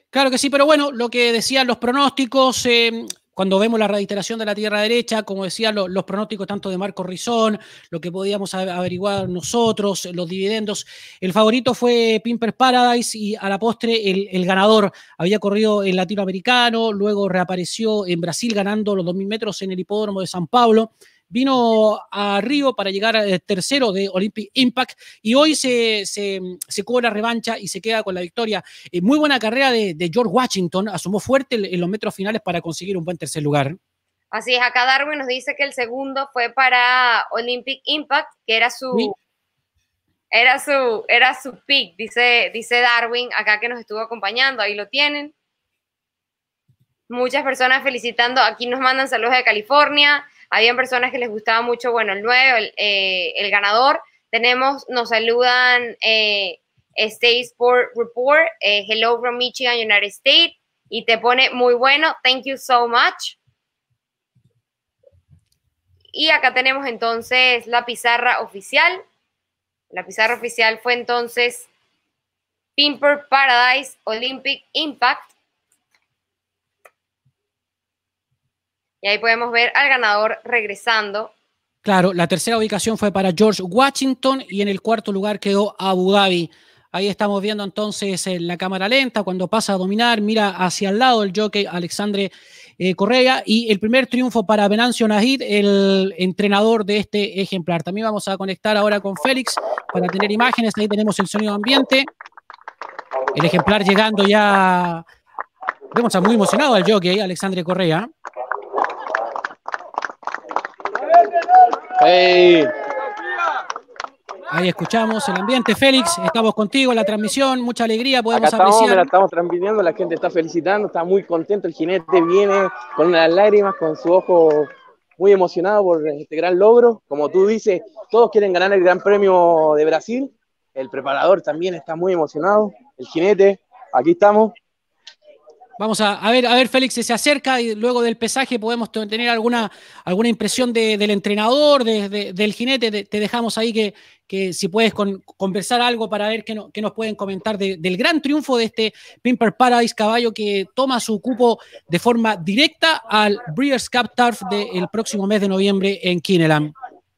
Claro que sí, pero bueno, lo que decían los pronósticos, eh, cuando vemos la reiteración de la tierra derecha, como decían lo, los pronósticos tanto de Marco Rizón, lo que podíamos averiguar nosotros, los dividendos, el favorito fue Pimper Paradise y a la postre el, el ganador había corrido en latinoamericano, luego reapareció en Brasil ganando los dos mil metros en el hipódromo de San Pablo. Vino a Río para llegar al tercero de Olympic Impact y hoy se, se, se cobra revancha y se queda con la victoria. Eh, muy buena carrera de, de George Washington, asomó fuerte en, en los metros finales para conseguir un buen tercer lugar. Así es, acá Darwin nos dice que el segundo fue para Olympic Impact, que era su... ¿Sí? Era su, era su pick, dice, dice Darwin, acá que nos estuvo acompañando, ahí lo tienen. Muchas personas felicitando, aquí nos mandan saludos de California. Habían personas que les gustaba mucho, bueno, el nueve, el, eh, el ganador. Tenemos, nos saludan eh, State Sport Report, eh, hello from Michigan, United States, y te pone muy bueno, thank you so much. Y acá tenemos entonces la pizarra oficial. La pizarra oficial fue entonces Pimper Paradise Olympic Impact. Y ahí podemos ver al ganador regresando. Claro, la tercera ubicación fue para George Washington y en el cuarto lugar quedó Abu Dhabi. Ahí estamos viendo entonces en la cámara lenta cuando pasa a dominar, mira hacia el lado el jockey Alexandre eh, Correa y el primer triunfo para Venancio Nahid, el entrenador de este ejemplar. También vamos a conectar ahora con Félix para tener imágenes. Ahí tenemos el sonido ambiente. El ejemplar llegando ya. Vemos a muy emocionado al jockey Alexandre Correa. Hey. Ahí escuchamos el ambiente. Félix, estamos contigo en la transmisión, mucha alegría, podemos Acá estamos, apreciar. la estamos transmitiendo, la gente está felicitando, está muy contento, el jinete viene con unas lágrimas, con su ojo muy emocionado por este gran logro. Como tú dices, todos quieren ganar el Gran Premio de Brasil, el preparador también está muy emocionado, el jinete, aquí estamos. Vamos a, a ver, a ver, Félix se acerca y luego del pesaje podemos tener alguna, alguna impresión de, del entrenador, de, de, del jinete. Te, te dejamos ahí que, que si puedes con, conversar algo para ver qué, no, qué nos pueden comentar de, del gran triunfo de este Pimper Paradise, caballo que toma su cupo de forma directa al Breeders' Cup Turf del próximo mes de noviembre en Kinnellan.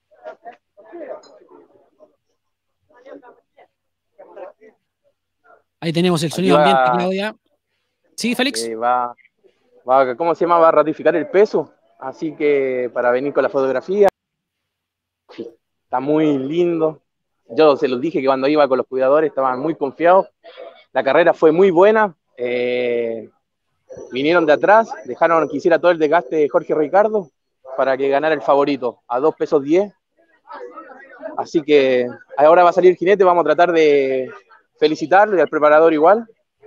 Ahí tenemos el sonido ambiente, Claudia. Sí, Félix. Eh, va, va, ¿cómo se llama? Va a ratificar el peso, así que para venir con la fotografía. Sí, está muy lindo. Yo se los dije que cuando iba con los cuidadores estaban muy confiados. La carrera fue muy buena. Eh, vinieron de atrás, dejaron que hiciera todo el desgaste de Jorge Ricardo para que ganara el favorito a dos pesos diez. Así que ahora va a salir el jinete, vamos a tratar de felicitarlo y al preparador igual.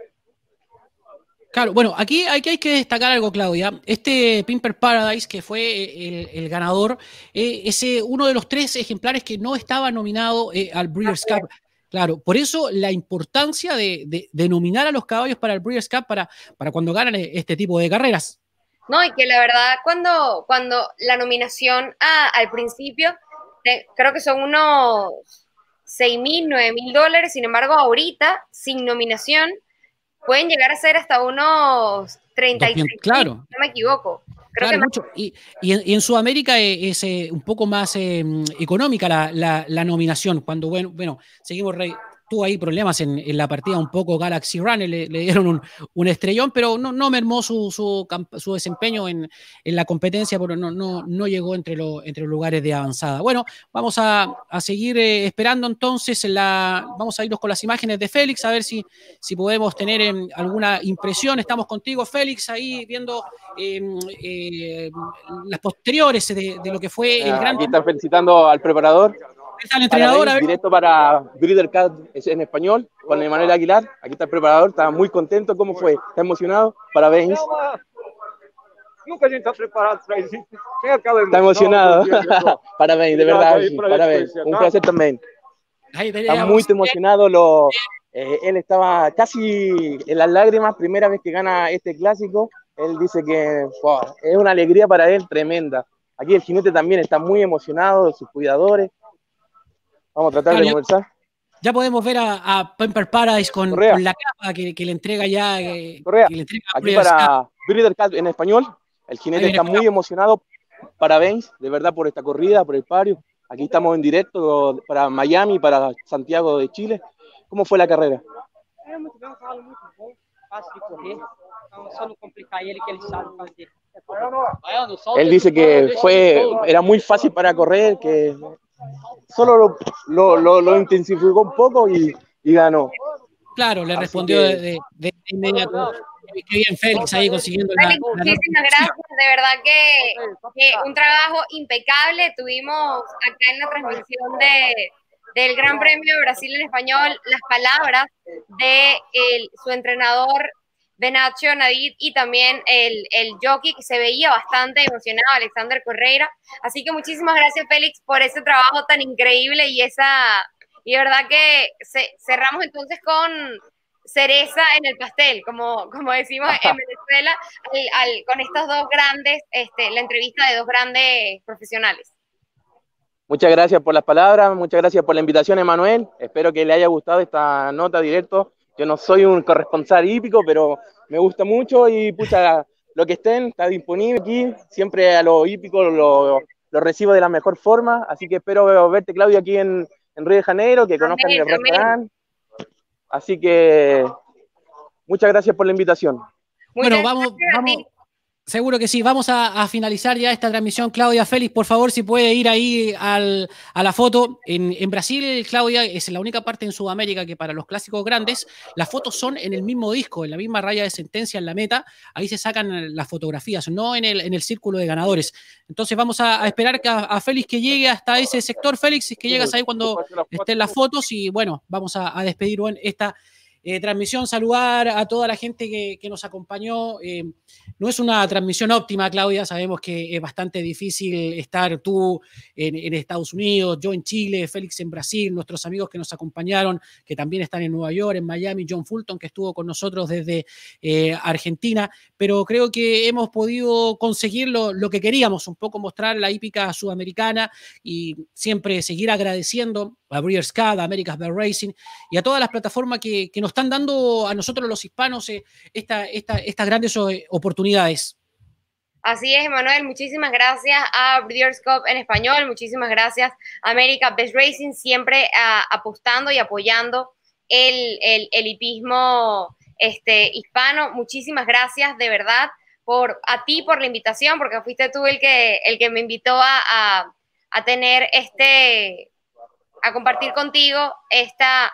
Claro, bueno, aquí, aquí hay que destacar algo, Claudia. Este Pimper Paradise, que fue el, el ganador, eh, es eh, uno de los tres ejemplares que no estaba nominado eh, al Breeders' Cup. Claro, por eso la importancia de, de, de nominar a los caballos para el Breeders' Cup para, para cuando ganan este tipo de carreras. No, y que la verdad, cuando, cuando la nominación a, al principio, te, creo que son unos seis mil, nueve mil dólares, sin embargo, ahorita, sin nominación, pueden llegar a ser hasta unos treinta y tres mil, claro. No me equivoco. Creo Claro, que mucho. Y, y, en, y en Sudamérica es, es eh, un poco más eh, económica la, la, la nominación. Cuando, bueno, bueno seguimos, re, tuvo ahí problemas en, en la partida un poco Galaxy Runner, le, le dieron un, un estrellón, pero no, no mermó su, su, su desempeño en, en la competencia, pero no, no, no llegó entre, lo, entre los lugares de avanzada. Bueno, vamos a, a seguir eh, esperando entonces, la, vamos a irnos con las imágenes de Félix, a ver si, si podemos tener eh, alguna impresión. Estamos contigo, Félix, ahí viendo eh, eh, las posteriores de, de lo que fue el gran... Aquí están felicitando al preparador. Está el entrenador, para, directo para Breeders' Cup en español, con Emanuel Aguilar. Aquí está el preparador, está muy contento. ¿Cómo fue? ¿Está emocionado? Parabéns. Nunca a gente está preparado para isso. Está emocionado. Parabéns, de verdad. Parabéns. Un placer también. Está muy emocionado. Lo, eh, él estaba casi en las lágrimas, primera vez que gana este clásico. Él dice que wow, es una alegría para él tremenda. Aquí el jinete también está muy emocionado, sus cuidadores. Vamos a tratar claro, de conversar. Yo, ya podemos ver a, a Pamper Paradise con, con la capa que, que le entrega ya. Eh, Correa, que le entrega aquí para Breeders' Cup en español. El jinete está muy emocionado. Parabéns, de verdad, por esta corrida, por el pario. Aquí estamos en directo para Miami, para Santiago de Chile. ¿Cómo fue la carrera? Era muito bem, um cavalo muito bom, fácil de correr. Então, só não complicar ele, que ele sabe fazer. Él dice que fue, era muy fácil para correr, que solo lo, lo, lo, lo intensificó un poco y, y ganó. Claro, le respondió que... de, de, de inmediato. Qué bien Félix ahí consiguiendo la, Félix, la... muchísimas gracias, de verdad que, que un trabajo impecable. Tuvimos acá en la transmisión de, del Gran Premio de Brasil en español las palabras de el, su entrenador Benacho Navid y también el, el jockey, que se veía bastante emocionado, Alexander Correira. Así que muchísimas gracias, Félix, por ese trabajo tan increíble y esa y de verdad que se, cerramos entonces con cereza en el pastel, como, como decimos en Venezuela, al, al, con estos dos grandes, este, la entrevista de dos grandes profesionales. Muchas gracias por las palabras, muchas gracias por la invitación, Emanuel. Espero que le haya gustado esta nota directo. Yo no soy un corresponsal hípico, pero me gusta mucho y pucha, lo que estén está disponible aquí. Siempre a los hípicos lo, lo recibo de la mejor forma, así que espero verte, Claudia, aquí en, en Río de Janeiro, que conozcan amén, el restaurante. Así que muchas gracias por la invitación. Bueno, vamos, vamos, seguro que sí. Vamos a, a finalizar ya esta transmisión. Claudia, Félix, por favor, si puede ir ahí al, a la foto. En, en Brasil, Claudia, es la única parte en Sudamérica que para los clásicos grandes, las fotos son en el mismo disco, en la misma raya de sentencia, en la meta. Ahí se sacan las fotografías, no en el, en el círculo de ganadores. Entonces vamos a, a esperar que a, a Félix que llegue hasta ese sector. Félix, que llegas ahí cuando estén las fotos y bueno, vamos a, a despedir bueno, esta Eh, transmisión, saludar a toda la gente que, que nos acompañó. Eh, no es una transmisión óptima, Claudia, sabemos que es bastante difícil estar tú en, en Estados Unidos, yo en Chile, Félix en Brasil, nuestros amigos que nos acompañaron, que también están en Nueva York, en Miami, John Fulton, que estuvo con nosotros desde eh, Argentina, pero creo que hemos podido conseguir lo, lo que queríamos, un poco mostrar la hípica sudamericana y siempre seguir agradeciendo a Breeders' Cup, a America's Best Racing y a todas las plataformas que, que nos están dando a nosotros los hispanos eh, esta, esta, estas grandes eh, oportunidades. Así es, Emanuel, muchísimas gracias a Breeders' Cup en español, muchísimas gracias a America's Best Racing, siempre uh, apostando y apoyando el, el, el hipismo este, hispano. Muchísimas gracias de verdad por, a ti por la invitación, porque fuiste tú el que, el que me invitó a, a, a tener este... a compartir contigo esta,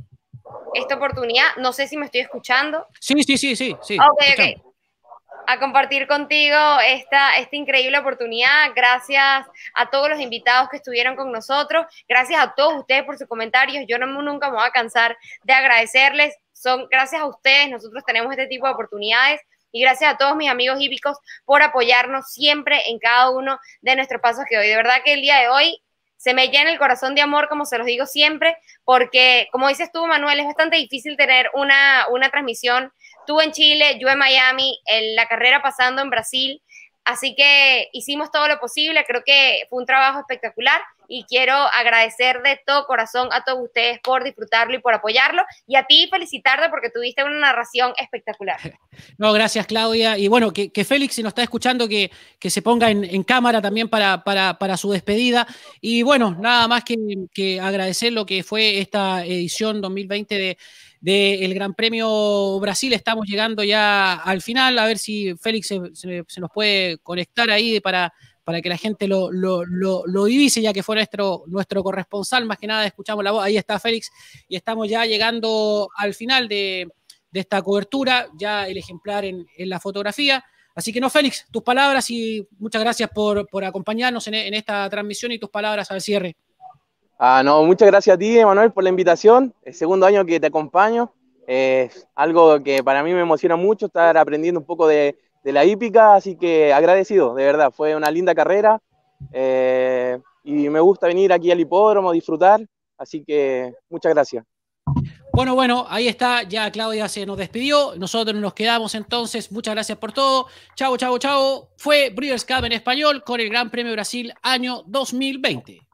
esta oportunidad. No sé si me estoy escuchando. Sí, sí, sí, sí. sí ok, ok. A compartir contigo esta, esta increíble oportunidad. Gracias a todos los invitados que estuvieron con nosotros. Gracias a todos ustedes por sus comentarios. Yo no, nunca me voy a cansar de agradecerles. Son gracias a ustedes. Nosotros tenemos este tipo de oportunidades. Y gracias a todos mis amigos hípicos por apoyarnos siempre en cada uno de nuestros pasos que hoy. De verdad que el día de hoy se me llena el corazón de amor, como se los digo siempre, porque, como dices tú, Manuel, es bastante difícil tener una, una transmisión. Tú en Chile, yo en Miami, en la carrera pasando en Brasil. Así que hicimos todo lo posible. Creo que fue un trabajo espectacular y quiero agradecer de todo corazón a todos ustedes por disfrutarlo y por apoyarlo. Y a ti felicitarte porque tuviste una narración espectacular. No, gracias, Claudia. Y bueno, que, que Félix, si nos está escuchando, que, que se ponga en, en cámara también para, para, para su despedida. Y bueno, nada más que, que agradecer lo que fue esta edición dos mil veinte de del Gran Premio Brasil. Estamos llegando ya al final, a ver si Félix se, se, se nos puede conectar ahí para, para que la gente lo, lo, lo, lo divise, ya que fue nuestro, nuestro corresponsal, más que nada escuchamos la voz, ahí está Félix, y estamos ya llegando al final de, de esta cobertura, ya el ejemplar en, en la fotografía. Así que no, Félix, tus palabras y muchas gracias por, por acompañarnos en, en esta transmisión y tus palabras al cierre. Ah, no, muchas gracias a ti, Emanuel, por la invitación. El segundo año que te acompaño. Es eh, algo que para mí me emociona mucho, estar aprendiendo un poco de, de la hípica, así que agradecido, de verdad. Fue una linda carrera eh, y me gusta venir aquí al hipódromo, disfrutar, así que muchas gracias. Bueno, bueno, ahí está, ya Claudia se nos despidió, nosotros nos quedamos entonces, muchas gracias por todo, chao, chao, chao. Fue Breeders' Cup en español con el Gran Premio Brasil año dos mil veinte.